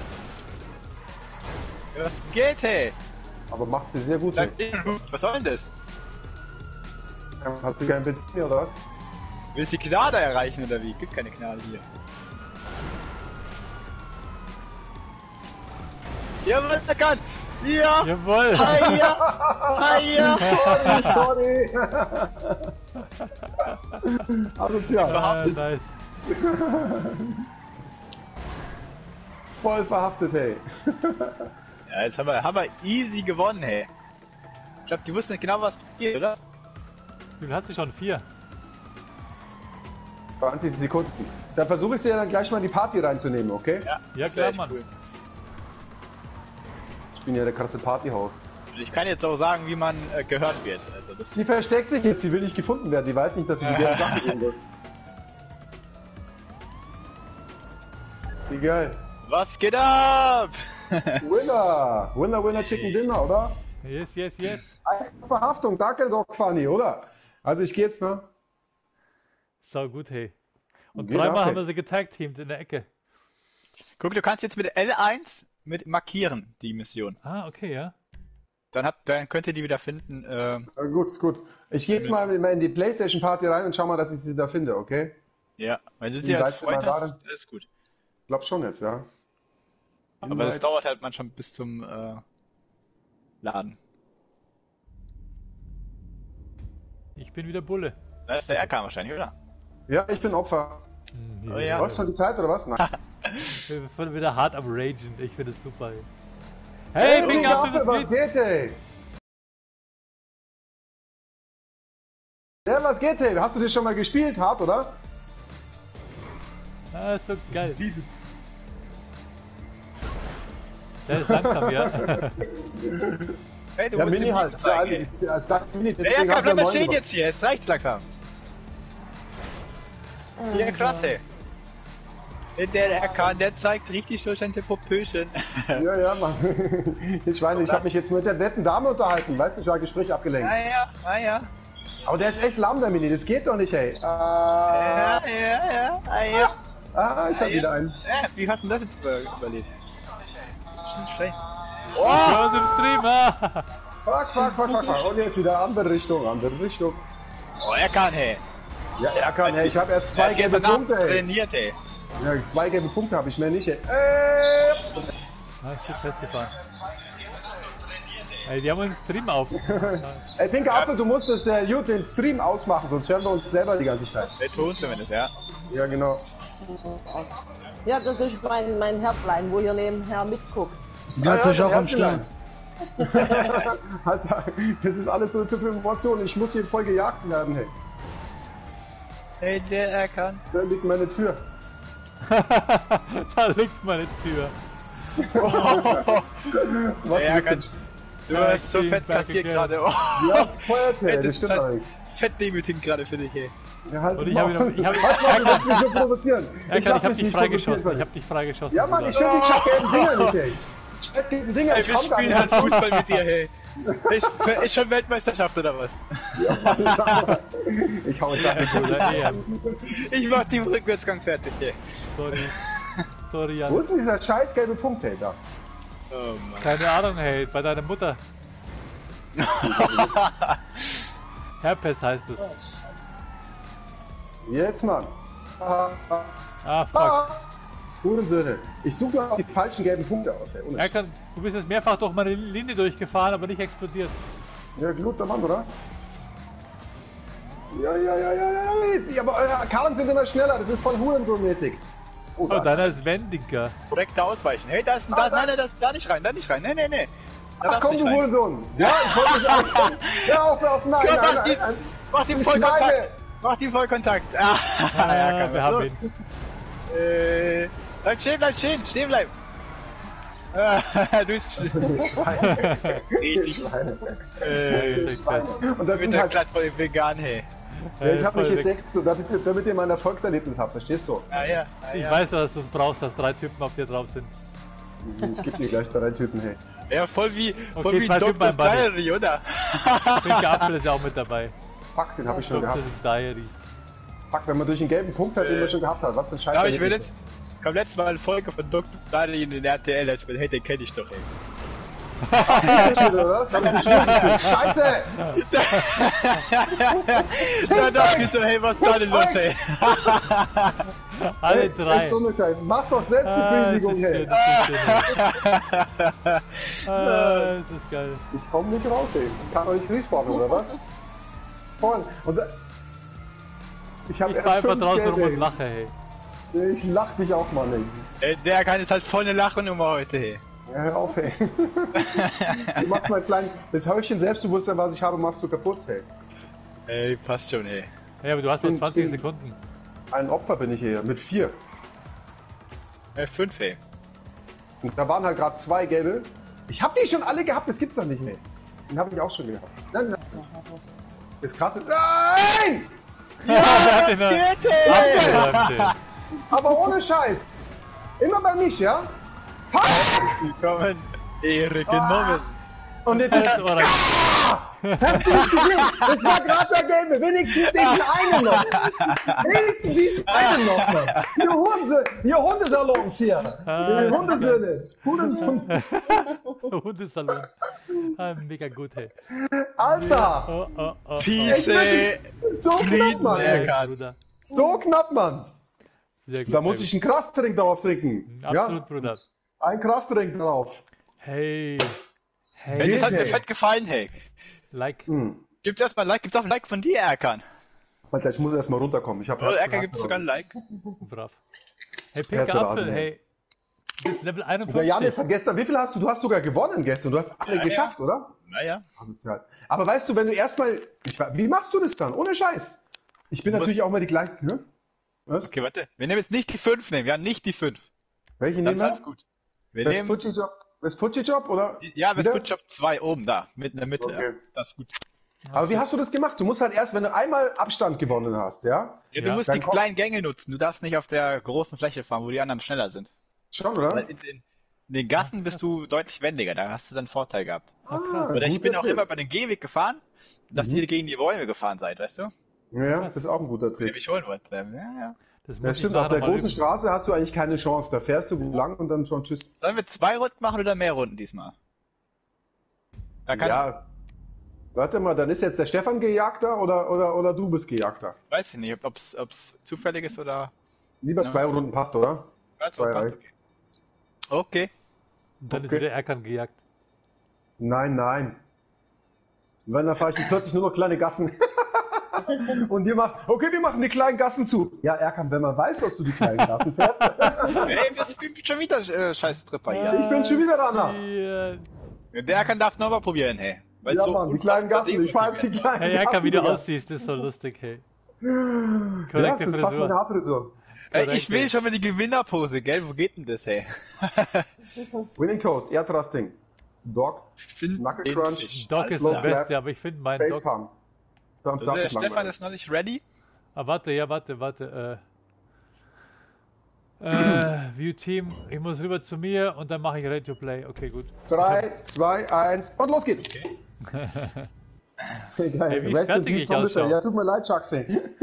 Ja, was geht, hey? Aber macht sie sehr gut, hey. Bleib in, was soll denn das? Hast du keinen Benzin mehr, oder was? Willst du die Gnade erreichen oder wie? Gibt keine Gnade hier. Jawohl, er kann! Ja! Jawohl! Hiya! Hiya! Sorry, sorry! Asozial. Ah, nice. Voll verhaftet, hey. Ja, jetzt haben wir, haben wir easy gewonnen, hey. Ich glaube, die wussten nicht genau, was geht, oder? Wie viel hat sie schon? Vier. zwanzig Sekunden. Dann versuche ich dir dann gleich mal in die Party reinzunehmen, okay? Ja, Ja, das klar, wär echt Mann. cool. Ich bin ja der krasse Partyhaus. Ich kann jetzt auch sagen, wie man äh, gehört wird. Also das Sie versteckt sich jetzt, sie will nicht gefunden werden. Die weiß nicht, dass sie die gerne Sachen sehen wird. Wie geil. Was geht ab? Winner! Winner, Winner, Chicken Dinner, oder? Yes, yes, yes. Einfach Verhaftung, danke Doc Funny, oder? Also ich geh jetzt mal. So gut, hey. Und Geht dreimal ab, haben hey. wir sie getagteamt in der Ecke. Guck, du kannst jetzt mit L eins mit markieren, die Mission. Ah, okay, ja. Dann, habt, dann könnt ihr die wieder finden. Äh, Ja, gut, gut. Ich gehe jetzt mal in die Playstation Party rein und schau mal, dass ich sie da finde, okay? ja, wenn du Wie sie als weißt du mal Freund darin? hast, ist gut. Glaub schon jetzt, ja. Aber das dauert halt manchmal bis zum äh, Laden. Ich bin wieder Bulle. Da ist der R K wahrscheinlich, oder? Ja, ich bin Opfer. Hm, Oh ja. Läuft schon die Zeit oder was? Nein. Wir sind wieder hart am Ragen. Ich finde es super. Ey, hey, Pink Digga, Apfel, was was geht? geht, ey? Ja, was geht, ey? Hast du das schon mal gespielt, hart, oder? Ah, ist so geil. Dieses- Der ist langsam, ja. Hey, du Ja, musst Mini ihm halt. nicht zeigen, ey. Ist- ist- sagt Mini, Ja, deswegen ja, hab komm, ich bleib mal einen stehen neuen jetzt hier, es reicht langsam. Ja, krass, ey. Der R K, der zeigt richtig so seine Popöchen. gemacht. Ja, ja, Mann. Ich weiß nicht, ich habe mich jetzt mit der netten Dame unterhalten. Weißt du, ich war Gespräch abgelenkt. Ah ja, ah ja. Aber der ist echt lahm, der Mini. Das geht doch nicht, ey. Ja, Ah, ja, ja, ah ja. ah ich hab ja. wieder einen. Ja, wie hast du denn das jetzt über- überlebt? Das ist schon schlecht. Oh! Bei uns im Stream, ah! Fuck, fuck, fuck, fuck, fuck. Und jetzt wieder andere Richtung, andere Richtung. Oh, er kann, hey. Ja, er kann, ey. Ich habe erst zwei Er gelbe gestern Punkte, Abend ey. trainiert, ey. Ja, zwei gelbe Punkte habe ich mehr nicht, ey. Äh, Ah, ich bin festgefahren. Ey, die haben uns Stream auf. ey, Pinke Apfel, du musstest äh, gut den Stream ausmachen, sonst hören wir uns selber die ganze Zeit. Der Ton zumindest, ja. Ja, genau. Ja, das ist mein, mein Herzlein, wo ihr nebenher mitguckt. Die hat Ah, ja, sich auch der am Herzlein. Start. Alter, das ist alles so für Informationen. Ich muss hier voll gejagt werden, hey. Hey, der er kann. Da liegt meine Tür. Da liegt meine Tür. Was Ja, ist kann- das? Du Ja, hast so vielen fett Dank, kassiert okay. gerade. Oh. Ja, feuert, Hey, hey, das das stimmt ist halt eigentlich. fett demütigend gerade für dich, ey. Ja, halt Und ich mal. habe ihn noch- ich habe- Halt mal, du willst mich so provozieren. Ja, ich, lass ich hab mich dich nicht freigeschossen. provozieren, Ich hab dich freigeschossen. Ja, Mann, Bruder. ich finde die Chat-gelben Dinger nicht, ey. Chat-gelben Dinger, Ey, ich wir komm gar spielen nicht. halt Fußball mit dir, hey. Ist, ist schon Weltmeisterschaft oder was? Ich hau jetzt ab. Bruder, eh, Ich mach den Rückwärtsgang fertig, ey. sorry. Sorry, Wo Jan. ist denn dieser scheiß gelbe Punkt, hey, da? Oh Mann. Keine Ahnung, hey, bei deiner Mutter. Herpes heißt es. Jetzt, Mann. Ah, ah, Ah, fuck. ah. Hurensöhne. Ich suche nur die falschen gelben Punkte aus, ey. Ohne Er kann, du bist jetzt mehrfach durch meine Linie durchgefahren, aber nicht explodiert. Ja, guter Mann, oder? Ja, ja, ja, ja, ja. Ja, aber eure Karren sind immer schneller. Das ist voll Hurensohn-mäßig. Oh, Oh, da. deiner ist wendiger. Korrekt ausweichen. Hey, da ist ein, da, Ah, da- nein, nein, das, da nicht rein, da nicht rein. Nee, nee, nee. Da Ach darfst komm, nicht du rein. Hurensohn. Ja, ich wollte dich auch. Hör auf, hör auf, nein, Ja, nein, mach nein, die- nein. Mach den Die Vollkontakt. Schweine. Mach den Vollkontakt. Ah, Ah, ja, kann wir man. haben So. ihn. Äh, bleib stehen, bleib stehen, stehen bleiben. Ah, du bist richtig. Schweine. Äh, Ich Schweine. Und das mit sind der halt, glatt voll vegan, hey. ja, ich Äh, hab mich voll jetzt weg. sechs, damit, damit ihr mein Erfolgserlebnis habt, verstehst du? Ah ja, ah, Ich ja. weiß, dass du es brauchst, dass drei Typen auf dir drauf sind. Ich geb dir gleich drei Typen, hey. Ja, voll wie, voll Okay, wie zwei Typen Doktor beim Buddy. Diary, oder? Pinke Apfel ist ja auch mit dabei. Fuck, den hab ich schon Doktor gehabt. Diary. Fuck, wenn man durch einen gelben Punkt hat, den man schon gehabt hat. Was für ein Scheiß. Ja, aber ich will jetzt, komm letztes Mal eine Folge von Doktor Diary in den R T L, ich bin, hey, den kenn ich doch, ey. Scheiße! Da dachte ich so, hey, was ist da denn los, ey? Alle Hey, drei. echt ohne Scheiß. Mach doch Selbstbefriedigung, Ah, hey. das ist schön, das ist schön. Ah, das ist geil. Ich komm nicht raus, ey. Ich kann euch respawnen, oder was? Voll. Und da, ich hab Ich erst fahr einfach fünf draußen Gelbe, rum und ey. lache, hey. Ich lach dich auch, Mann, ey. Ey, der kann jetzt halt voll eine Lachnummer heute, hey. Ja, hör auf, ey. Du machst mein kleines, das Häufchen Selbstbewusstsein, was ich habe, machst du kaputt, ey. Ey, passt schon, ey. Ja, aber du hast noch Bin- zwanzig bin- Sekunden. Ein Opfer bin ich hier, mit vier. Äh, fünf, ey. Und da waren halt gerade zwei gelbe. Ich hab die schon alle gehabt, das gibt's doch nicht mehr. Den habe ich auch schon gehabt. Nein, nein. Das krasse. Nein! Ja, genau. Abgehakt, ey. Aber ohne Scheiß. Immer bei mich, ja? Fuck! Willkommen. Ehre genommen. Und jetzt ist Das war ein- Habt ihr nicht gesehen? Das war gerade der Gelbe. Wenigstens diesen einen noch. Wenigstens diesen einen noch. Mann. Ihr Hunde, ihr Hundesalons hier. Ihr Hundesöhne. Hundesalon. Hundesalon. Ah, mega gut, hey. Alter. Oh, oh, oh, Peace, Ich ey. bin so knapp, Frieden, Mann. ey. oh. Bruder. So knapp, Mann. Sehr gut. Da muss ich einen Krasstrink darauf trinken. Absolut, Ja? Bruder. Ein Krasstrink drauf. Hey. Hey, Hey. das hat mir hey. fett gefallen, hey. Like. Hm. Gibt's erstmal ein Like, gibt's auch ein Like von dir, Erkan? Alter, ich muss erst mal runterkommen. Ich hab Oh, Erkan gibt sogar ein Like. Brav. Hey, Erster pinker Apfel, Rasen, hey. Du bist Level Der einundfünfzig. Janis hat gestern, wie viel hast du? Du hast sogar gewonnen gestern. Du hast alle Ja, geschafft, oder? Naja. Asozial. Aber weißt du, wenn du erstmal, ich weiß- wie machst du das dann? Ohne Scheiß. Ich bin Du musst- natürlich auch mal die gleichen, ne? Was? Okay, warte. Wir nehmen jetzt nicht die fünf, nehmen. Wir haben nicht die fünf. Welche Dann nehmen ist wir? alles gut. Wir nehmen, Vespucci-Job, Vespucci-Job oder? die- ja, Wieder? Westgut Job zwei oben, da. Mitten in der Mitte. Okay. Ja. Das ist gut. Aber wie hast du das gemacht? Du musst halt erst, wenn du einmal Abstand gewonnen hast, ja? Ja, du Ja. musst Dann die komm- kleinen Gänge nutzen. Du darfst nicht auf der großen Fläche fahren, wo die anderen schneller sind. Schon, Weil oder? in, in, in den Gassen bist du deutlich wendiger. Da hast du dann Vorteil gehabt. Ah, krass. Oder ich gut bin auch erzählt. immer bei den Gehweg gefahren, dass Mhm. ihr gegen die Bäume gefahren seid, weißt du? Ja, das ist auch ein guter Wenn ihr Trick. mich holen wollt. Ja, ja. Das Das muss ich stimmt, auf nachher der mal großen üben. Straße hast du eigentlich keine Chance. Da fährst du lang und dann schon tschüss. Sollen wir zwei Runden machen oder mehr Runden diesmal? Da kann Ja. Warte mal, dann ist jetzt der Stefan Gejagter oder, oder, oder du bist Gejagter? weiß ich nicht, ob es zufällig ist oder. Lieber Ja. zwei Runden passt, oder? Also, Zwei passt, reicht. okay. Okay. Und dann ist Okay. wieder Erkan gejagt. Nein, nein. Und wenn, dann fahre ich plötzlich nur noch kleine Gassen. Und ihr macht, okay, wir machen die kleinen Gassen zu. Ja, Erkan, wenn man weiß, dass du die kleinen Gassen fährst. Ey, wir sind schon wieder äh, scheiß Tripper hier. Ich bin schon wieder dran. da. Ja. Der kann darf noch mal probieren, hey. Weil Ja, so Mann, die kleinen unfassbar Gassen. Ich fahre jetzt die kleinen Hey, Gassen. Erkan, wie du Digga. aussiehst, ist so lustig, hey. Ja, Korrekte das ist fast meine Frisur. Haarfrisur. Ey, ich will schon mal die Gewinnerpose, gell? Wo geht denn das, hey? Winning Coast, Erdrusting. Dog, Find Knuckle den Crunch. Fisch. Dog Alles ist der klar. Slot Beste, aber ich finde meinen Dog. Facepalm. Thumbs Also up der ist Stefan langweilig. ist noch nicht ready. Ah, warte, ja, warte, warte. Äh, äh, View Team. Ich muss rüber zu mir und dann mache ich Ready to Play. Okay, gut. drei, zwei, eins und los geht's. Okay, geil. Hey, wie Rest in fertig peace, ich Tom Lütter. ausschaue. Ja, tut mir leid, Chucksy.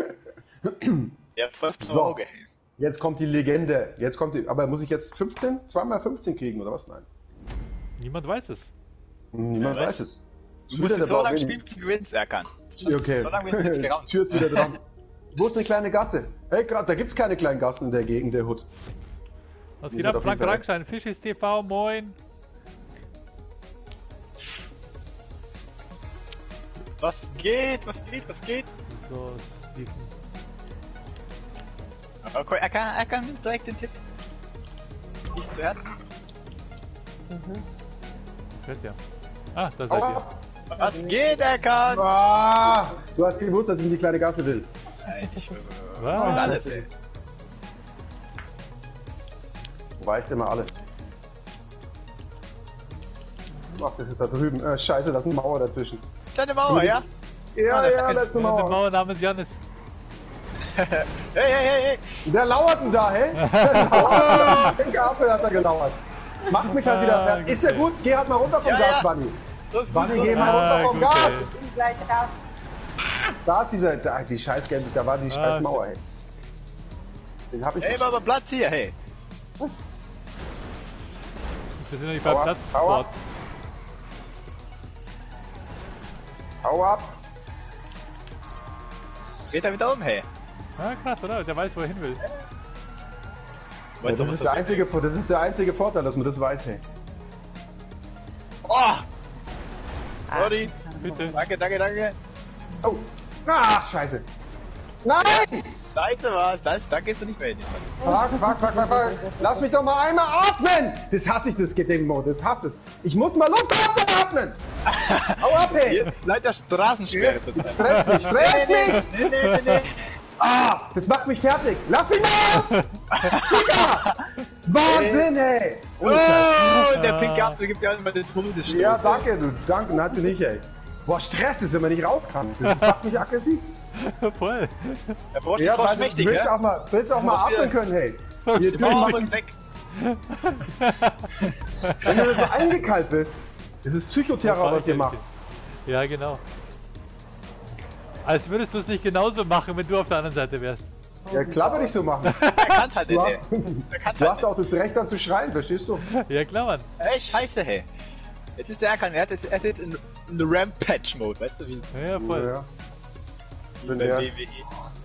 Der hat volles blaue So. Auge, hey. Jetzt kommt die Legende. Jetzt kommt die. Aber muss ich jetzt fünfzehn? Zweimal fünfzehn kriegen oder was? Nein. Niemand weiß es. Niemand Ja, weiß es. Du musst Wieder jetzt so der lange Bauch spielen, bis du gewinnst, Erkan. Okay. So lange wirst du jetzt geraunt. Tür ist wieder dran. Wo ist eine kleine Gasse? Hey, grad, da gibt's keine kleinen Gassen in der Gegend der Hood. Was Die geht sind ab, auf Frank jeden Fall Rankstein? Fischis T V, moin. Was geht? Was geht? Was geht? So, Steven. Okay, Erkan, Erkan nimmt direkt den Tipp. Nicht zu Herzen. Fährt ja. Ah, da seid Hau ihr. ab! Was geht, Erkan? Ah, du hast gewusst, dass ich in die kleine Gasse will. Nein, ich will Was? alles, ey. Reicht immer alles. Ach, das ist da drüben. Äh, scheiße, da ist eine Mauer dazwischen. Ist eine Mauer, ja? Ja, das ja, kann- da ist eine Eine Mauer. Mauer namens Janis. Hey, hey, hey, hey! Der lauert denn da, hä? Der lauert. Den Apfel hat er gelauert. Macht mich halt wieder Ah, fertig. Ist ja gut, geh halt mal runter vom Ja, Gas, ja. Bunny. So ist gut, Bunny, so geh ist mal gut. Ah, runter vom gut, Gas. ey. Bin gleich da. Da ist dieser, da, die Scheißgelbe, da war die Ah, scheiß Mauer, ey. Den hab ich Hey, nicht. mach mal Platz hier, hey! Wir sind noch nicht beim Aua, Platz. aua. Sport. Hau ab! Dreht er wieder um, hey. Ja, krass, oder? Der weiß, wo er hin will. Ja, das, ist der einzige, das ist der einzige Vorteil, dass man das weiß, hey. Oh! Sorry. Bitte. Danke, danke, danke. Oh! Ach, scheiße! Nein! Scheiße, was? Das, da gehst du nicht mehr hin. Fuck, fuck, fuck, fuck, fuck! Lass mich doch mal einmal atmen! Das hasse ich, das Gedenkmode, das hasse ich. Ich muss mal Luft atmen! Hau ab, hey! Jetzt leider Straßensperre zurzeit. Stress mich, stress mich! Nee, nee, nee, nee. Ah, das macht mich fertig! Lass mich mal aus! Digga! Wahnsinn, ey! Oh, der pinke Apfel gibt ja immer den Todesstoß. Ja, danke, du, danke, nein, nicht, ey. Boah, Stress ist, wenn man nicht raus kann. Das macht mich aggressiv. Voll. Der Porsche Ja, ist voll weil schmächtig, du willst ja? auch mal, willst auch mal musst atmen wieder- können, hey. Die Hier, Die du, Mauer muss weg. wenn du so eingekalt bist, das ist Psychoterror, was ihr macht. Ja, genau. Als würdest du es nicht genauso machen, wenn du auf der anderen Seite wärst. Ja, klar würde ich so machen. Er kann's halt Du nicht, hast, ey. Er kann's du halt hast auch das Recht dann zu schreien, verstehst du? Ja, klar, Mann. Ey, scheiße, hey. Jetzt ist der Erkan, er, hat jetzt, er ist jetzt in, in the Rampage-Mode, weißt du wie? Ja, voll. Ja. Wenn Bei der, W W E.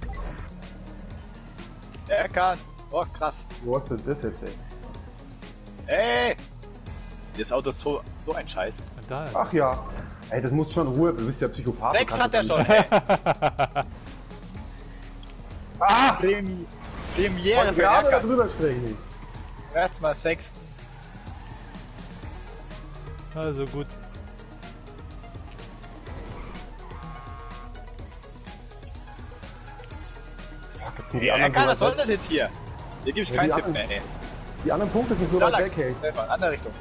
Erkan. Oh, krass. wo hast du das jetzt, ey? Ey! Das Auto ist so, so ein Scheiß. Und da, Ach ja. Ey, das muss schon Ruhe, du bist ja Psychopath. Sechs du hat er kannst schon, das ey. Ah! Premi Premiere nicht. für Gerade Erkan. darüber sprechen. Erstmal sechs. also gut. Fuck, jetzt sind die anderen Erkan, so was soll weit das jetzt hier? Hier gibt's Ja, keinen die Tipp anderen- mehr, ey. weg. Die anderen Punkte sind so Da weit lang. weg, hey. Stefan, andere Richtung.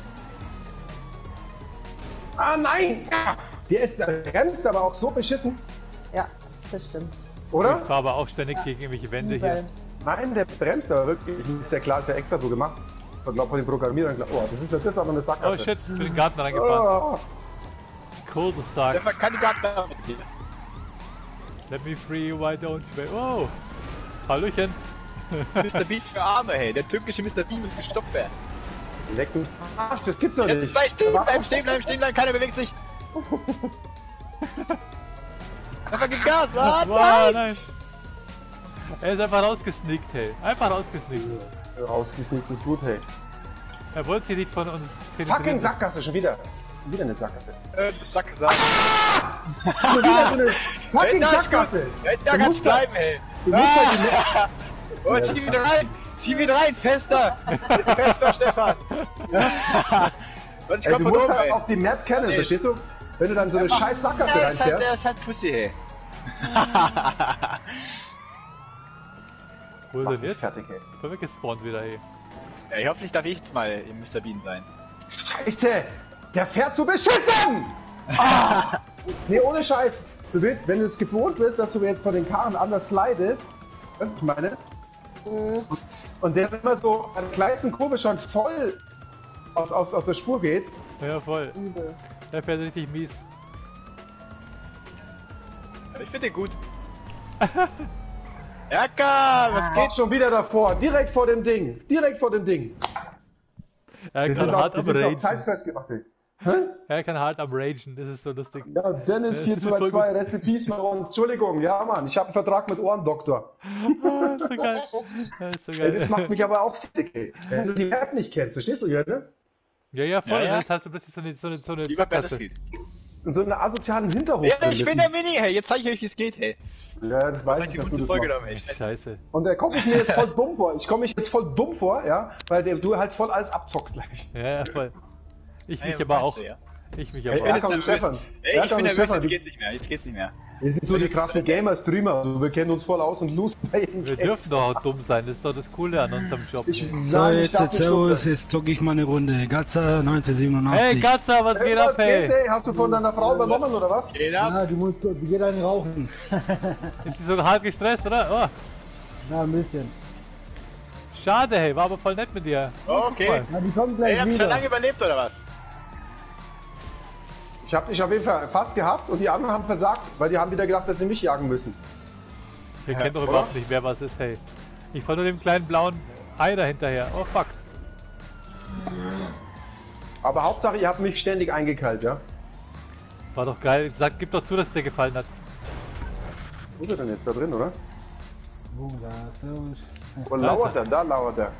Ah, nein! Ja. Der ist, der bremst aber auch so beschissen, Ja, das stimmt. oder? Ich fahre aber auch ständig gegen irgendwelche Wände hier. Übel. Nein, der bremst aber wirklich. Ist ja klar, ist ja extra so gemacht. Ich glaube, von den Programmierern klar. Oh, das ist ja das aber eine Oh Sackgasse. shit, ich bin in den Garten reingefahren. Oh, Cool, Sack. Stefan kann die gar nicht mit dir. Let me free you, why don't you? Oh! Hallöchen. Mister Bean für Arme, hey. Der türkische Mister Bean muss gestoppt werden. leck mich. Arsch, das gibt's doch Jetzt nicht. zwei stehen Aber- bleiben, stehen bleiben, stehen bleiben, keiner bewegt sich. Einfach Gas, was? Wow, Nein! nein. Er ist einfach rausgesneakt, hey. Einfach rausgesneakt. Rausgesneakt ist gut, hey. Er wollte sie nicht von uns Fucking Sackgasse, schon wieder. Schon wieder eine Sackgasse. Äh, Sack gesagt. Schon wieder so eine fucking da ist Sackgasse. Ja, da Du kann's musst da- bleiben, ey. Du musst da die Oh, schieb ihn rein! Schieb ihn rein! Fester! Fester, Stefan! Und ich Ey, komm du von musst oben, halt ey. auch die Map kennen, Nee, verstehst du? Wenn du dann so eine Ja, scheiß Sackgasse Der ist halt, der reinfährst. ist halt Pussy, ey. Wo ist Mach denn mich jetzt? fertig, ey. Ich bin weggespawnt wieder, ey. Ja, ich hoffe, ich darf ich jetzt mal im Mister Bean sein. Scheiße! Der fährt so beschissen! Ah! Nee, ohne Scheiß. Du willst, wenn du es gewohnt bist, dass du jetzt von den Karren anders slidest, was ich meine? Und der immer so an der kleinsten Kurve schon voll aus, aus, aus der Spur geht. Ja, voll. Übel. Der fährt richtig mies. Aber ich finde den gut. Erkan, was Geht geht? schon wieder davor, direkt vor dem Ding. Direkt vor dem Ding. Er Das kann ist, auch, hart am das ist auch Ragen. zeitstress gemacht. ey. Er kann hart am Ragen, das ist so lustig. Ja, Dennis Ja, vier das ist zwei voll zwei, Rest in Peace, mein Ohren. Entschuldigung, ja Mann, ich habe einen Vertrag mit Ohrendoktor. Ah, so geil. Das ist so Ey, geil. das macht mich aber auch fertig, ey. Wenn du die Map nicht kennst, verstehst du, ja, ne? Ja, ja, voll. Ja, ja. Jetzt hast du plötzlich so eine, so eine, so eine Lieber Sackgasse. Battlefield. So einen asozialen Hinterhof. Ja, drin ich ist. bin der Mini, hey. Jetzt zeige ich euch, wie es geht, hey. Ja, das weiß Das ich, ist die dass du gute das Folge machst. genommen, ey. Scheiße. Und da komme ich mir jetzt voll dumm vor. Ich komme mich jetzt voll dumm vor, ja, weil der, du halt voll alles abzockst gleich. Ja, ja, voll. Ich mich Hey, aber meinst auch. du, ja? Ich mich Ey, aber er auch. bin kommt jetzt Stefan. nervös. Ey, Er ich bin kommt nervös, Stefan. jetzt geht's nicht mehr, jetzt geht's nicht mehr. Wir sind so die krassen Gamer-Streamer. Also wir kennen uns voll aus und losen bei jedem Wir Game. dürfen doch auch dumm sein, das ist doch das Coole an unserem Job. Ich, So, nein, ich jetzt, darf jetzt nicht Servus, losen. jetzt zocke ich mal eine Runde. Gatza Hey neunzehnhundertsiebenundachtzig. Katza, was Hey, geht was ab, ey? geht, ey? Hast du von deiner Frau übernommen oder was? Geht ab. Ja, die muss, die geht einen rauchen. Ist die so hart gestresst, oder? Na, ein bisschen. Oh, schade, hey, war aber voll nett mit dir. Okay. Na, die kommt Ey, gleich ihr habt schon wieder. lange überlebt, oder was? Ich hab dich auf jeden Fall fast gehabt und die anderen haben versagt, weil die haben wieder gedacht, dass sie mich jagen müssen. Wir kennen doch oder? überhaupt nicht, wer was ist, hey. Ich fahr nur dem kleinen blauen Ei da hinterher. Oh fuck. Aber Hauptsache, ihr habt mich ständig eingekeilt, ja? War doch geil. Sag, gib doch zu, dass es dir gefallen hat. Wo ist er denn jetzt? Da drin, oder? Wo da? Servus. Wo Da lauert ist er? Da lauert er.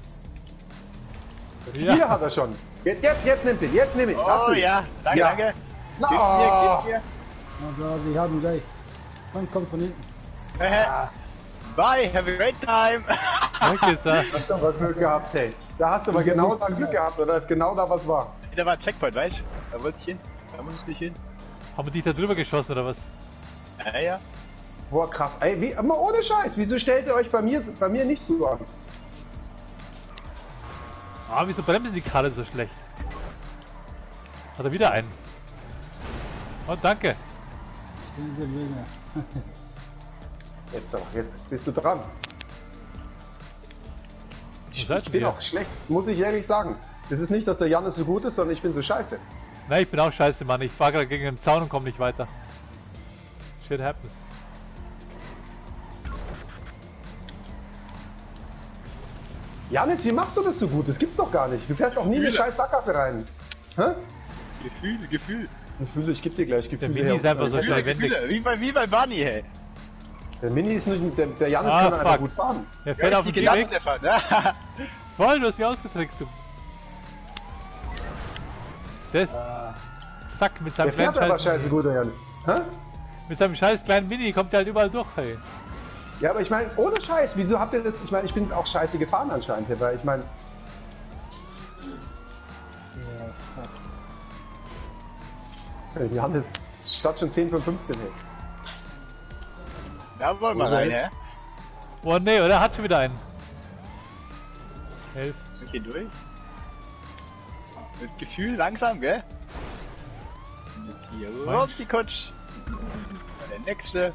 Ja. Hier hat er schon. Jetzt, jetzt, jetzt nimmt ihn. Jetzt nimm ihn. Hast Oh du ihn? ja, danke, Ja. danke. Na, Gib oh. mir, gib mir. Also, sie haben gleich. Komm, kommt von hinten. Bye, have a great time. Danke, sag. Hast du aber Glück gehabt, hey. Da hast du aber genau da Glück gehabt, oder? Ist genau da, was war. Da war ein Checkpoint, weißt du? Da wollte ich hin. Da muss ich nicht hin. Haben wir dich da drüber geschossen oder was? Ja, ja. Boah, krass. Ey, wie, mal ohne Scheiß. Wieso stellt ihr euch bei mir, bei mir nicht so an? Ah, wieso bremsen die Karre so schlecht? Hat er wieder einen? Oh, danke. Jetzt doch, jetzt bist du dran. Wo seid Ich bin ihr? auch schlecht, muss ich ehrlich sagen. Es ist nicht, dass der Jannis so gut ist, sondern ich bin so scheiße. Nein, ich bin auch scheiße, Mann. Ich fahre gerade gegen den Zaun und komme nicht weiter. Shit happens. Jannis, wie machst du das so gut? Das gibt's doch gar nicht. Du fährst doch nie in eine scheiß Sackgasse rein. Hä? Gefühl, Gefühl. Gefühle, ich geb dir gleich Gefühle. Der Mini ist einfach so Gefühle, schnell wendig. Gefühle. Wie bei, wie bei Bunny, hey. Der Mini ist nicht, der, der Jannis Ah, kann einfach fuck. gut fahren. Der fährt auf die dem genannt, Gehweg. Stefan. Ja. Voll, du hast mich ausgetrickst, du. Der ist... Zack, mit seinem Der fährt kleinen aber Scheiß... scheiße gut, der Jannis. Hä? Mit seinem scheiß kleinen Mini kommt der halt überall durch, hey. Ja, aber ich meine, ohne Scheiß, wieso habt ihr das? Ich meine, ich bin auch scheiße gefahren anscheinend, weil ich meine. Ja, Jannis statt schon zehn von fünfzehn hey. Da wollen wir Oder rein, nicht? hä? Oh ne, oder? Hat schon wieder einen. Elf. Okay, durch. Mit Gefühl langsam, gell? Und jetzt hier Mensch. rum die Kutsch. Der nächste.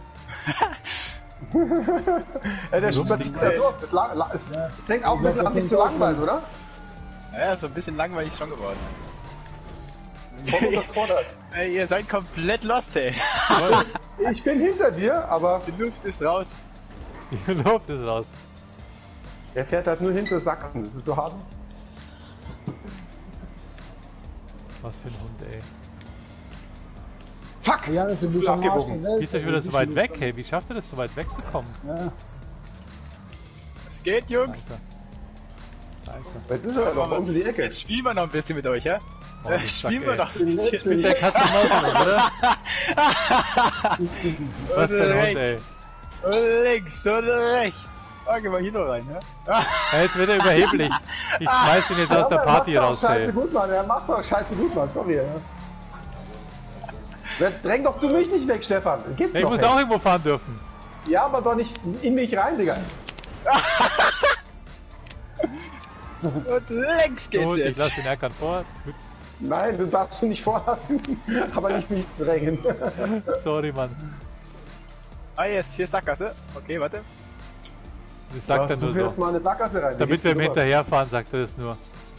Ey, der spaziert da durch. Das, la- la- es, es fängt auch ein bisschen an, dich zu langweilen, oder? Ja, so ein bisschen langweilig schon geworden. Voll unterfordert. Ey, ihr seid komplett lost, ey. Ich bin hinter dir, aber Die Luft ist raus. Die Luft ist raus. er fährt halt nur hinter Sackgassen. Das ist so hart. Was für ein Hund, ey. Fuck! Ja, das ist schon abgebogen. Wie ist er schon wieder so weit weg, hey? Wie schafft er das, so weit wegzukommen? Ja. Es geht, Jungs. Alter. Alter. Jetzt ist er doch bei uns in die Ecke. Jetzt spielen wir noch ein bisschen mit euch, ja? Oh, Äh, du spielen Sack, wir ey. noch ein bisschen. Mit der Katze Maus, oder? Was für ein Hund, ey. Und links und rechts. Ah, geh mal hier noch rein, ne? Ja, jetzt wird er überheblich. Ich schmeiß ihn jetzt aus der Ja, Party er macht's raus, auch scheiße ey. gut, Mann. Er macht's auch scheiße gut, Mann. Komm hier. Ja. Dräng doch du mich nicht weg, Stefan. Gibt's Ich doch, muss ey. auch irgendwo fahren dürfen. Ja, aber doch nicht in mich rein, Digga. Und links geht's Gut, ich jetzt. lasse den Erkan vor. Gut, Nein, du darfst ihn nicht vorlassen, aber nicht mich drängen. sorry, Mann. Ah, jetzt, hier ist Sackgasse. Okay, warte. Das sagt er du nur fährst so. mal eine Sackgasse rein. Damit wir ihm hinterherfahren, sagt er das nur.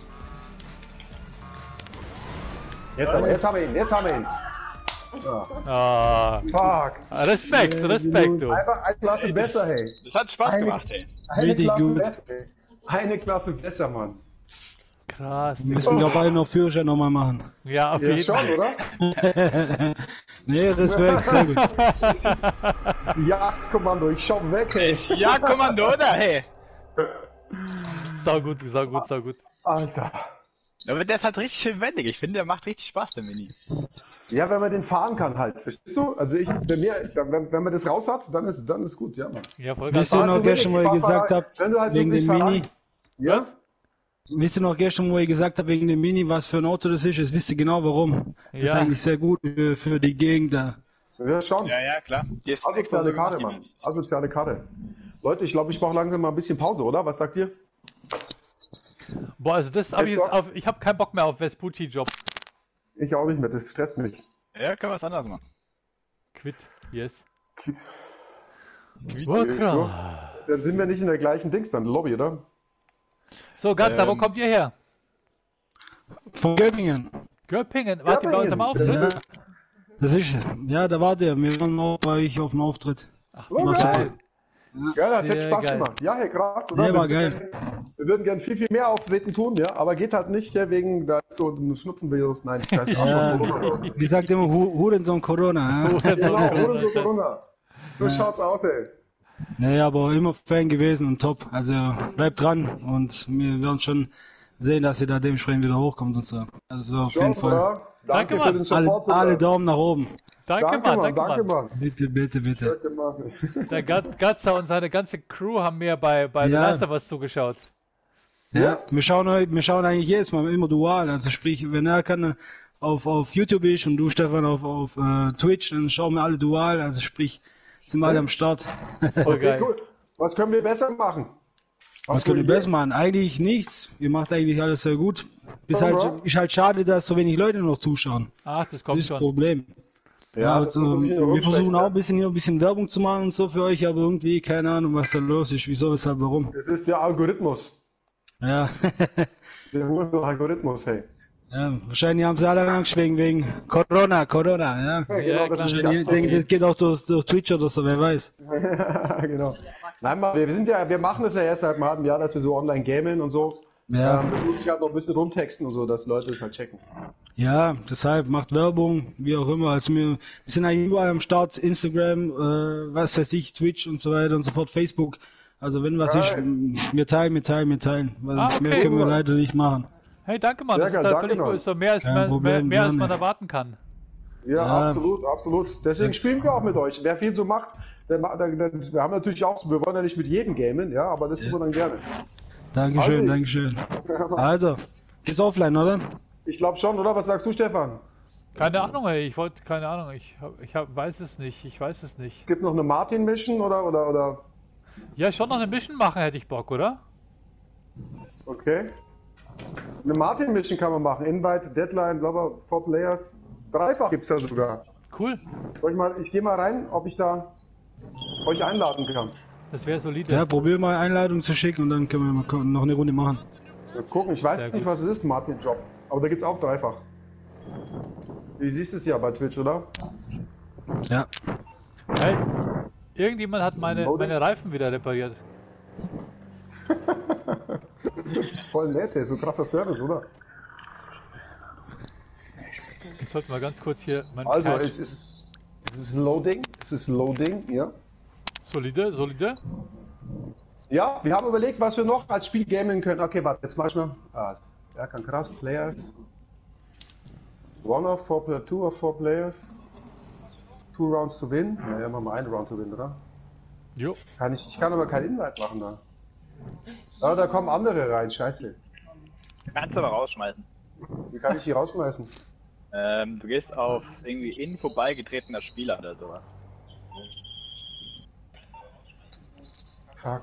Jetzt, aber, jetzt haben wir ihn, jetzt haben wir ihn. Ja. Ah, Fuck. Respekt, Respekt, du. Einfach eine Klasse besser, hey. Das hat Spaß Eine- gemacht, ey. Eine Richtig Klasse gut. besser, hey. Eine Klasse besser, Mann. Krass, Wir Digga. müssen doch beide noch Führerschein nochmal machen. Ja, auf Ja, jeden schon, Fall. oder? Nee, Respekt, sehr gut. Das Jagdkommando, ich schau weg, hey. Ja, Kommando, oder? Hey. Sau gut, sau gut, sau gut. Alter. Aber der ist halt richtig schön wendig. Ich finde, der macht richtig Spaß, der Mini. Ja, wenn man den fahren kann halt, verstehst du? Also ich, bei mir, wenn, wenn man das raus hat, dann ist, dann ist gut, ja, Mann. Ja, voll Wisst geil. ihr noch gestern, wo ihr gesagt habt, Wenn du halt wegen wirklich dem fahren- Mini? Ja? Wisst ihr noch gestern, wo ihr gesagt habt, wegen dem Mini, was für ein Auto das ist? Jetzt wisst ihr genau warum. Das ist Ja. eigentlich sehr gut für, für die Gegend da. Ja, schon. Ja, ja, klar. Die ist extra so Asoziale gemacht, Karte, die Mann. Maps. Asoziale Karte. Leute, ich glaube, ich brauche langsam mal ein bisschen Pause, oder? Was sagt ihr? Boah, also das habe ich Echt jetzt doch? auf. Ich habe keinen Bock mehr auf Vespucci-Job. Ich auch nicht mehr, das stresst mich. Ja, können wir was anderes machen. Quit, yes. Kiez. Worker. Dann sind wir nicht in der gleichen Dings, dann Lobby, oder? So, Ganzer, wo Ähm. kommt ihr her? Von Göppingen. Göppingen. Wart ihr bei uns am Auftritt? Das ist, ja, da war der. Wir waren auch bei euch auf dem Auftritt. Ach, Oh, War geil. super. Ja, das hat Sehr Spaß geil. gemacht. Ja, hey, krass, oder? Nee, war Wenn- geil. Wenn Wir würden gern viel, viel mehr auftreten tun, ja, aber geht halt nicht, ja, wegen, da ist so ein Schnupfenvirus, nein, scheiße, Ja, Corona. wie sagt immer, Hu- Hurensohn Corona. Ja? Genau, Hurensohn Corona. So schaut's aus, ey. Nee, aber immer Fan gewesen und top. Also bleibt dran und wir werden schon sehen, dass ihr da dementsprechend wieder hochkommt und so. Also auf jeden Fall. Ja. Danke, Danke, für den Alle, Support. alle Bruder. Daumen nach oben. Danke, Danke, Mann, Mann, danke, danke, Mann. Mann. Bitte, bitte, bitte. Danke, Mann. Der Gat- Gatzer und seine ganze Crew haben mir bei, bei The Ja. Last of Us zugeschaut. Ja, wir schauen, heu- wir schauen eigentlich jedes Mal immer dual. Also sprich, wenn er kann auf, auf YouTube ist und du, Stefan, auf, auf äh, Twitch, dann schauen wir alle dual. Also sprich, sind wir alle am Start. Voll Okay, geil. cool. Was können wir besser machen? Was Hast können du wir Ideen? besser machen? Eigentlich nichts. Ihr macht eigentlich alles sehr gut. Ist Ja, halt, ja. ist halt schade, dass so wenig Leute noch zuschauen. Ach, das Das kommt ist das schon. Problem. Ja, Ja, das also, muss ich hier wir rumstecken, versuchen ja. auch ein bisschen hier ein bisschen Werbung zu machen und so für euch, aber irgendwie keine Ahnung, was da los ist, wieso, weshalb, warum. Das ist der Algorithmus. Ja, Der Algorithmus, hey. ja wahrscheinlich haben sie alle Angst wegen, wegen Corona, Corona, ja. Ja, Ja, genau, das klar. ist die Wahrscheinlich Angst. denken sie, das geht auch durch, durch Twitch oder so, wer weiß. Genau. Nein, Mann, wir sind ja, wir machen das ja erst seit einem halben Jahr, dass wir so online gamen und so. Ja. Ähm, das muss ich halt noch ein bisschen rumtexten und so, dass Leute es halt checken. Ja, deshalb macht Werbung, wie auch immer. Also wir, wir sind eigentlich überall am Start, Instagram, äh, was weiß ich, Twitch und so weiter und so fort, Facebook. Also wenn was Geil. ist, m- wir teilen, wir teilen, wir teilen. Weil Ah, okay. mehr können wir leider nicht machen. Hey, danke, Mann. Sehr Das geil, ist, halt danke, völlig Mann. cool. Ist doch mehr als, Kein mehr, Problem, mehr, mehr als gerne. man erwarten kann. Ja, Ja. absolut, absolut. Deswegen spielen wir auch mit euch. Wer viel so macht, der, ma- der, der, wir haben natürlich auch, wir wollen ja nicht mit jedem gamen, ja, aber das tun wir dann gerne. Dankeschön, Also- Dankeschön. Also, geht's offline, oder? Ich glaube schon, oder? Was sagst du, Stefan? Keine Ahnung, ey. Ich wollte, keine Ahnung. Ich, hab, ich hab, weiß es nicht. Ich weiß es nicht. Gibt noch eine Martin-Mission oder, oder, oder? Ja, schon noch eine Mission machen hätte ich Bock, oder? Okay. Eine Martin-Mission kann man machen. Invite, Deadline, bla bla, four Players. Dreifach gibt's ja sogar. Cool. Soll ich mal, ich gehe mal rein, ob ich da euch einladen kann. Das wäre solide. Ja, probier mal Einladung zu schicken und dann können wir mal ko- noch eine Runde machen. Mal gucken, ich weiß Sehr nicht, gut. was es ist, Martin-Job. Aber da gibt's auch dreifach. Du siehst es ja bei Twitch, oder? Ja. Hey, irgendjemand hat meine, Loading. meine Reifen wieder repariert. Voll nett, ey. So krasser Service, oder? Ich sollte mal ganz kurz hier mein Also, Cache- es ist, es ist Loading. Es ist Loading, ja. Solide, solide. Ja, wir haben überlegt, was wir noch als Spiel gamen können. Okay, warte, jetzt mach ich mal. Ah, ja, kann krass. Players. One of four players, two of four players. Two rounds to win. Ja, ja, machen wir einen Round to win, oder? Jo. Kann ich, ich kann aber kein Invite machen da. Aber da kommen andere rein, scheiße. Kannst du aber rausschmeißen. Wie kann ich die rausschmeißen? Ähm, du gehst auf irgendwie in vorbeigetretener Spieler oder sowas. Fuck.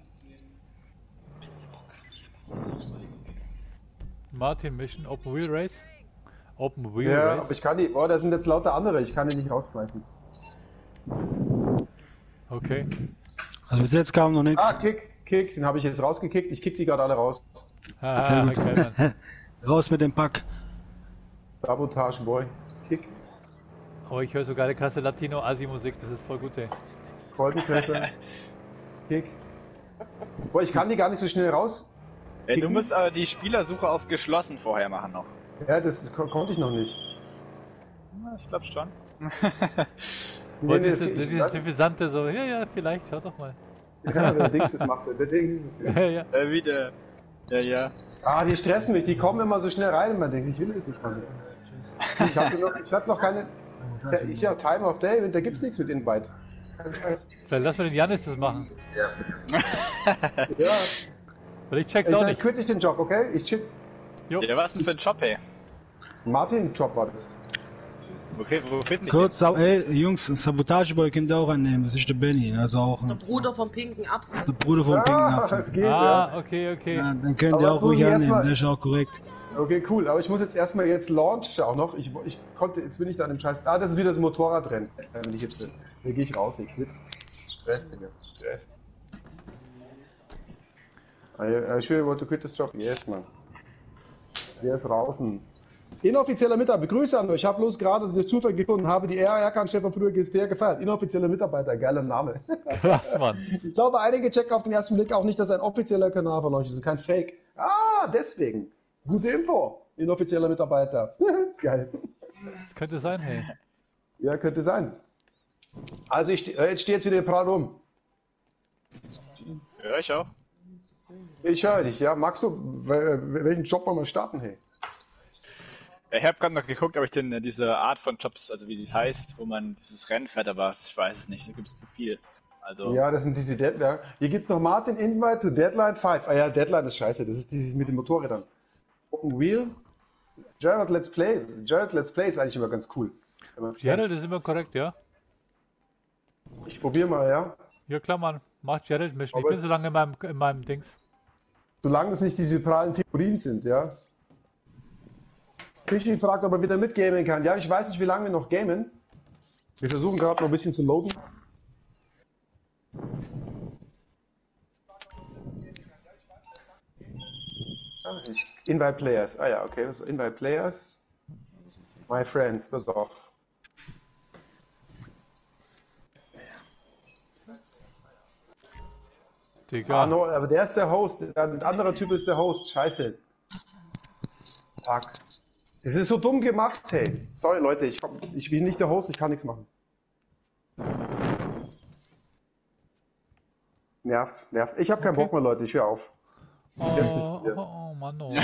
Martin Mission, Open Wheel Race. Open Wheel Ja, Race. aber ich kann die. Oh, da sind jetzt lauter andere, ich kann die nicht rausschmeißen. Okay. Also bis jetzt kam noch nichts. Ah, Kick, Kick, den habe ich jetzt rausgekickt. Ich kick die gerade alle raus. Haha, Sehr gut. geil, Mann. Raus mit dem Pack. Sabotage, Boy. Kick, Oh, ich höre so geile krasse Latino-Asi-Musik. Das ist voll gut, ey. Kolbenpresse. Kick. Boah, ich kann die gar nicht so schnell raus. Äh, du musst aber die Spielersuche auf geschlossen vorher machen noch. Ja, das, das kon konnte ich noch nicht. Na, ich glaube schon. Und Nee, nee, dieses, das geht nicht. dieses suffisante so, ja, ja, vielleicht, schau doch mal. Ja, der Dings das macht. Der Dings. Ja, ja. Äh, wieder. Ja, ja. Ah, die stressen mich. Die kommen immer so schnell rein und man denkt, ich will es nicht mal. Ich habe noch, ich hab noch keine. Ich habe Time of Day und da gibt's nichts mit Invite. Kein Scheiß. Dann lass mal den Janis das machen. Ja, Weil ich check's ich, auch dann nicht. quit ich den Job, okay? Ich chip. Jo. Ja, was denn für ein Job, ey? Martin-Job war das. Okay, wo finden Kurz, Sa- ey, Jungs, Sabotageboy könnt ihr auch annehmen. Das ist der Benny, also auch Der ein, Bruder vom pinken Apfel. der Bruder vom Pinken Ah, Apfel. es geht, Ah, ja. okay, okay. Ja, dann könnt Aber ihr das auch muss ruhig ich erst annehmen, mal- der ist auch korrekt. Okay, cool. Aber ich muss jetzt erstmal jetzt Launch auch noch. Ich, ich konnte, jetzt bin ich da in dem Scheiß. Ah, das ist wieder das Motorradrennen. Wenn ich jetzt bin. Hier gehe ich raus, ich schwitze. Stress, Digga. Stress. I, I sure want to quit this job. Yes, man. Der ist draußen. Inoffizieller Mitarbeiter, Grüße an euch. Ich habe bloß gerade durch Zufall gefunden, habe die R R-Chef von früher G S P gefeiert. Inoffizieller Mitarbeiter, geiler Name. Krass, Mann. Ich glaube, einige checken auf den ersten Blick auch nicht, dass ein offizieller Kanal von euch ist, kein Fake. Ah, deswegen. Gute Info. Inoffizieller Mitarbeiter. Geil. Das könnte sein, hey. Ja, könnte sein. Also ich, äh, jetzt steht jetzt wieder Prall rum. Ja, ich auch. Ich höre dich, ja. Magst du, welchen Job wollen wir starten, hey? Ja, ich habe gerade noch geguckt, ob ich denn äh, diese Art von Jobs, also wie die heißt, wo man dieses Rennen fährt, aber ich weiß es nicht, da gibt es zu viel. Also Ja, das sind diese Deadline. Hier geht's noch Martin Invite to Deadline fünf. Ah ja, Deadline ist scheiße, das ist dieses mit den Motorrädern. Open Wheel. Gerald Let's Play. Gerald Let's Play ist eigentlich immer ganz cool. wenn man's Gerald kennt. ist immer korrekt, ja? Ich probiere mal, ja. Ja klar, Mann. Mach Gerald Mission. Ich Aber- bin so lange in meinem, in meinem Dings. Solange es nicht diese prallen Figurinen sind, ja. Fischi fragt, ob er wieder mitgamen kann. Ja, ich weiß nicht, wie lange wir noch gamen. Wir versuchen gerade noch ein bisschen zu loaden. Ah, ich, Invite Players. Ah ja, okay. Also Invite Players. My Friends, pass auf. Digga. Ah, no, aber der ist der Host. Ein anderer Typ ist der Host. Scheiße. Fuck. Es ist so dumm gemacht, hey. Sorry, Leute, ich, komm, ich bin nicht der Host, ich kann nichts machen. Nervt, nervt. Ich habe keinen Okay. Bock mehr, Leute, ich höre auf. Oh, Das ist oh, nicht- oh, Mann, oh.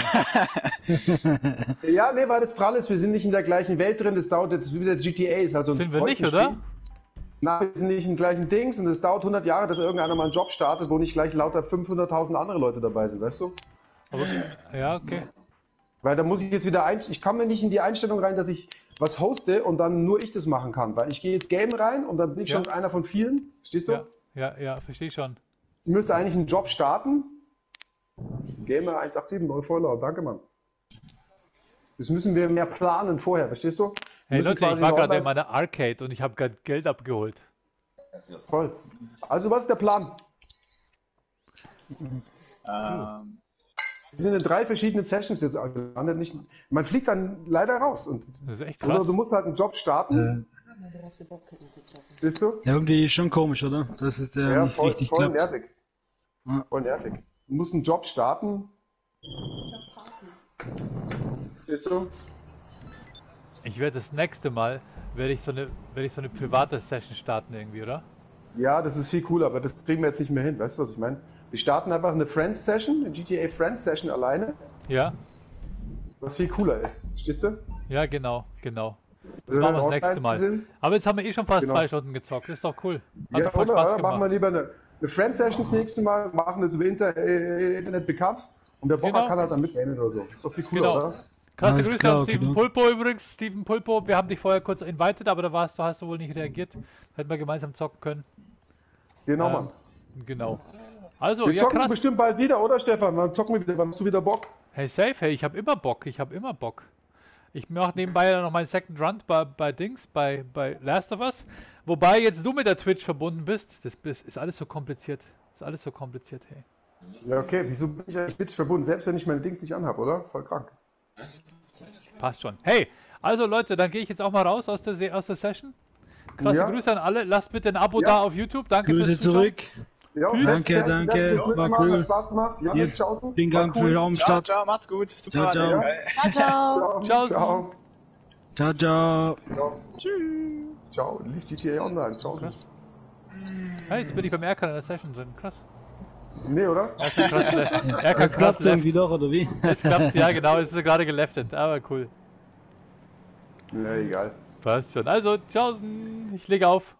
Ja, nee, weil das prall ist, wir sind nicht in der gleichen Welt drin, das dauert jetzt wie der G T A ist. Also ein Sind wir nicht, Preußenspiel. oder? Nein, wir sind nicht in den gleichen Dings und es dauert hundert Jahre, dass irgendeiner mal einen Job startet, wo nicht gleich lauter fünfhunderttausend andere Leute dabei sind, weißt du? Aber, ja, okay. Weil da muss ich jetzt wieder ein, ich kann mir nicht in die Einstellung rein, dass ich was hoste und dann nur ich das machen kann, weil ich gehe jetzt Game rein und dann bin ich Ja. schon einer von vielen, verstehst du? Ja, ja, ja, verstehe schon. Ich müsste eigentlich einen Job starten. Gamer eins acht sieben, neue Follower, danke Mann. Das müssen wir mehr planen vorher, verstehst du? Wir Hey müssen Leute, ich quasi war eine gerade in Online- meiner Arcade und ich habe gerade Geld abgeholt. Toll. Also was ist der Plan? ähm, Wir sind in drei verschiedenen Sessions jetzt gelandet. Nicht, man fliegt dann leider raus. Und, Das ist echt oder krass. du musst halt einen Job starten. Siehst du? Ja, irgendwie schon komisch, oder? Dass es äh, Ja, nicht voll, richtig voll klappt. nervig. Ja. Voll nervig. Du musst einen Job starten. Siehst du? Ich werde das nächste Mal, werde ich so eine, werde ich so eine private Session starten irgendwie, oder? Ja, das ist viel cooler, aber das kriegen wir jetzt nicht mehr hin. Weißt du, was ich meine? Wir starten einfach eine Friends Session, eine G T A Friends Session alleine, Ja, was viel cooler ist. Verstehst du? ja, genau, genau. Das Wenn machen wir wir das nächste online Mal. sind. Aber jetzt haben wir eh schon fast Genau. zwei Stunden gezockt. Das ist doch cool. Hat Ja, doch voll oder? Spaß oder? Machen wir gemacht. lieber eine, eine Friends Session das nächste Mal, machen das über Inter, äh, Internet bekannt und der Bocker Genau. kann halt dann mitnehmen oder so. Ist doch viel cooler, Genau. oder? Krasse Alles Grüße klar, an okay, Steven dann. Pulpo übrigens. Steven Pulpo, wir haben dich vorher kurz invited, aber da warst du, hast du wohl nicht reagiert. Hätten wir gemeinsam zocken können. Genau, Ähm, Mann. Genau. Also, Wir ja zocken krass. bestimmt bald wieder, oder Stefan? Wann zocken wir wieder? Wann hast du wieder Bock? Hey, safe, hey, ich habe immer Bock. Ich habe immer Bock. Ich mache nebenbei ja noch meinen Second Run bei, bei Dings, bei, bei Last of Us. Wobei jetzt du mit der Twitch verbunden bist. Das, das ist alles so kompliziert. Ist alles so kompliziert, hey. Ja, okay. Wieso bin ich eigentlich mit verbunden? Selbst wenn ich meine Dings nicht anhabe, oder? Voll krank. Passt schon. Hey, also Leute, dann gehe ich jetzt auch mal raus aus der, Se- aus der Session. Krasse Ja. Grüße an alle. Lasst bitte ein Abo Ja. da auf YouTube. Danke Grüße fürs Zuschauen. zurück. Ja, Tschüss. Danke, merci, danke, dass ihr das war mitgemacht cool. Hat Spaß gemacht. Ja, Hier, tschaußen. vielen War Dank cool. für den ciao, Raumstart. ciao, macht's gut. Super. Ciao, ciao. Geil. Ciao, ciao. Ciao. Ciao. Ciao, ciao. Ciao. Tschüss. Ciao. Lief G T A Online. Ciao. Krass. Hey, jetzt bin ich beim Erkan in der Session drin. Krass. Nee, oder? Erkan krass le- Erkan Jetzt krass klappt's left. irgendwie doch, oder wie? Jetzt klappt's, ja genau, jetzt ist er gerade geleftet. Aber cool. Ja, egal. Passt schon. Also, tschaußen. Ich lege auf.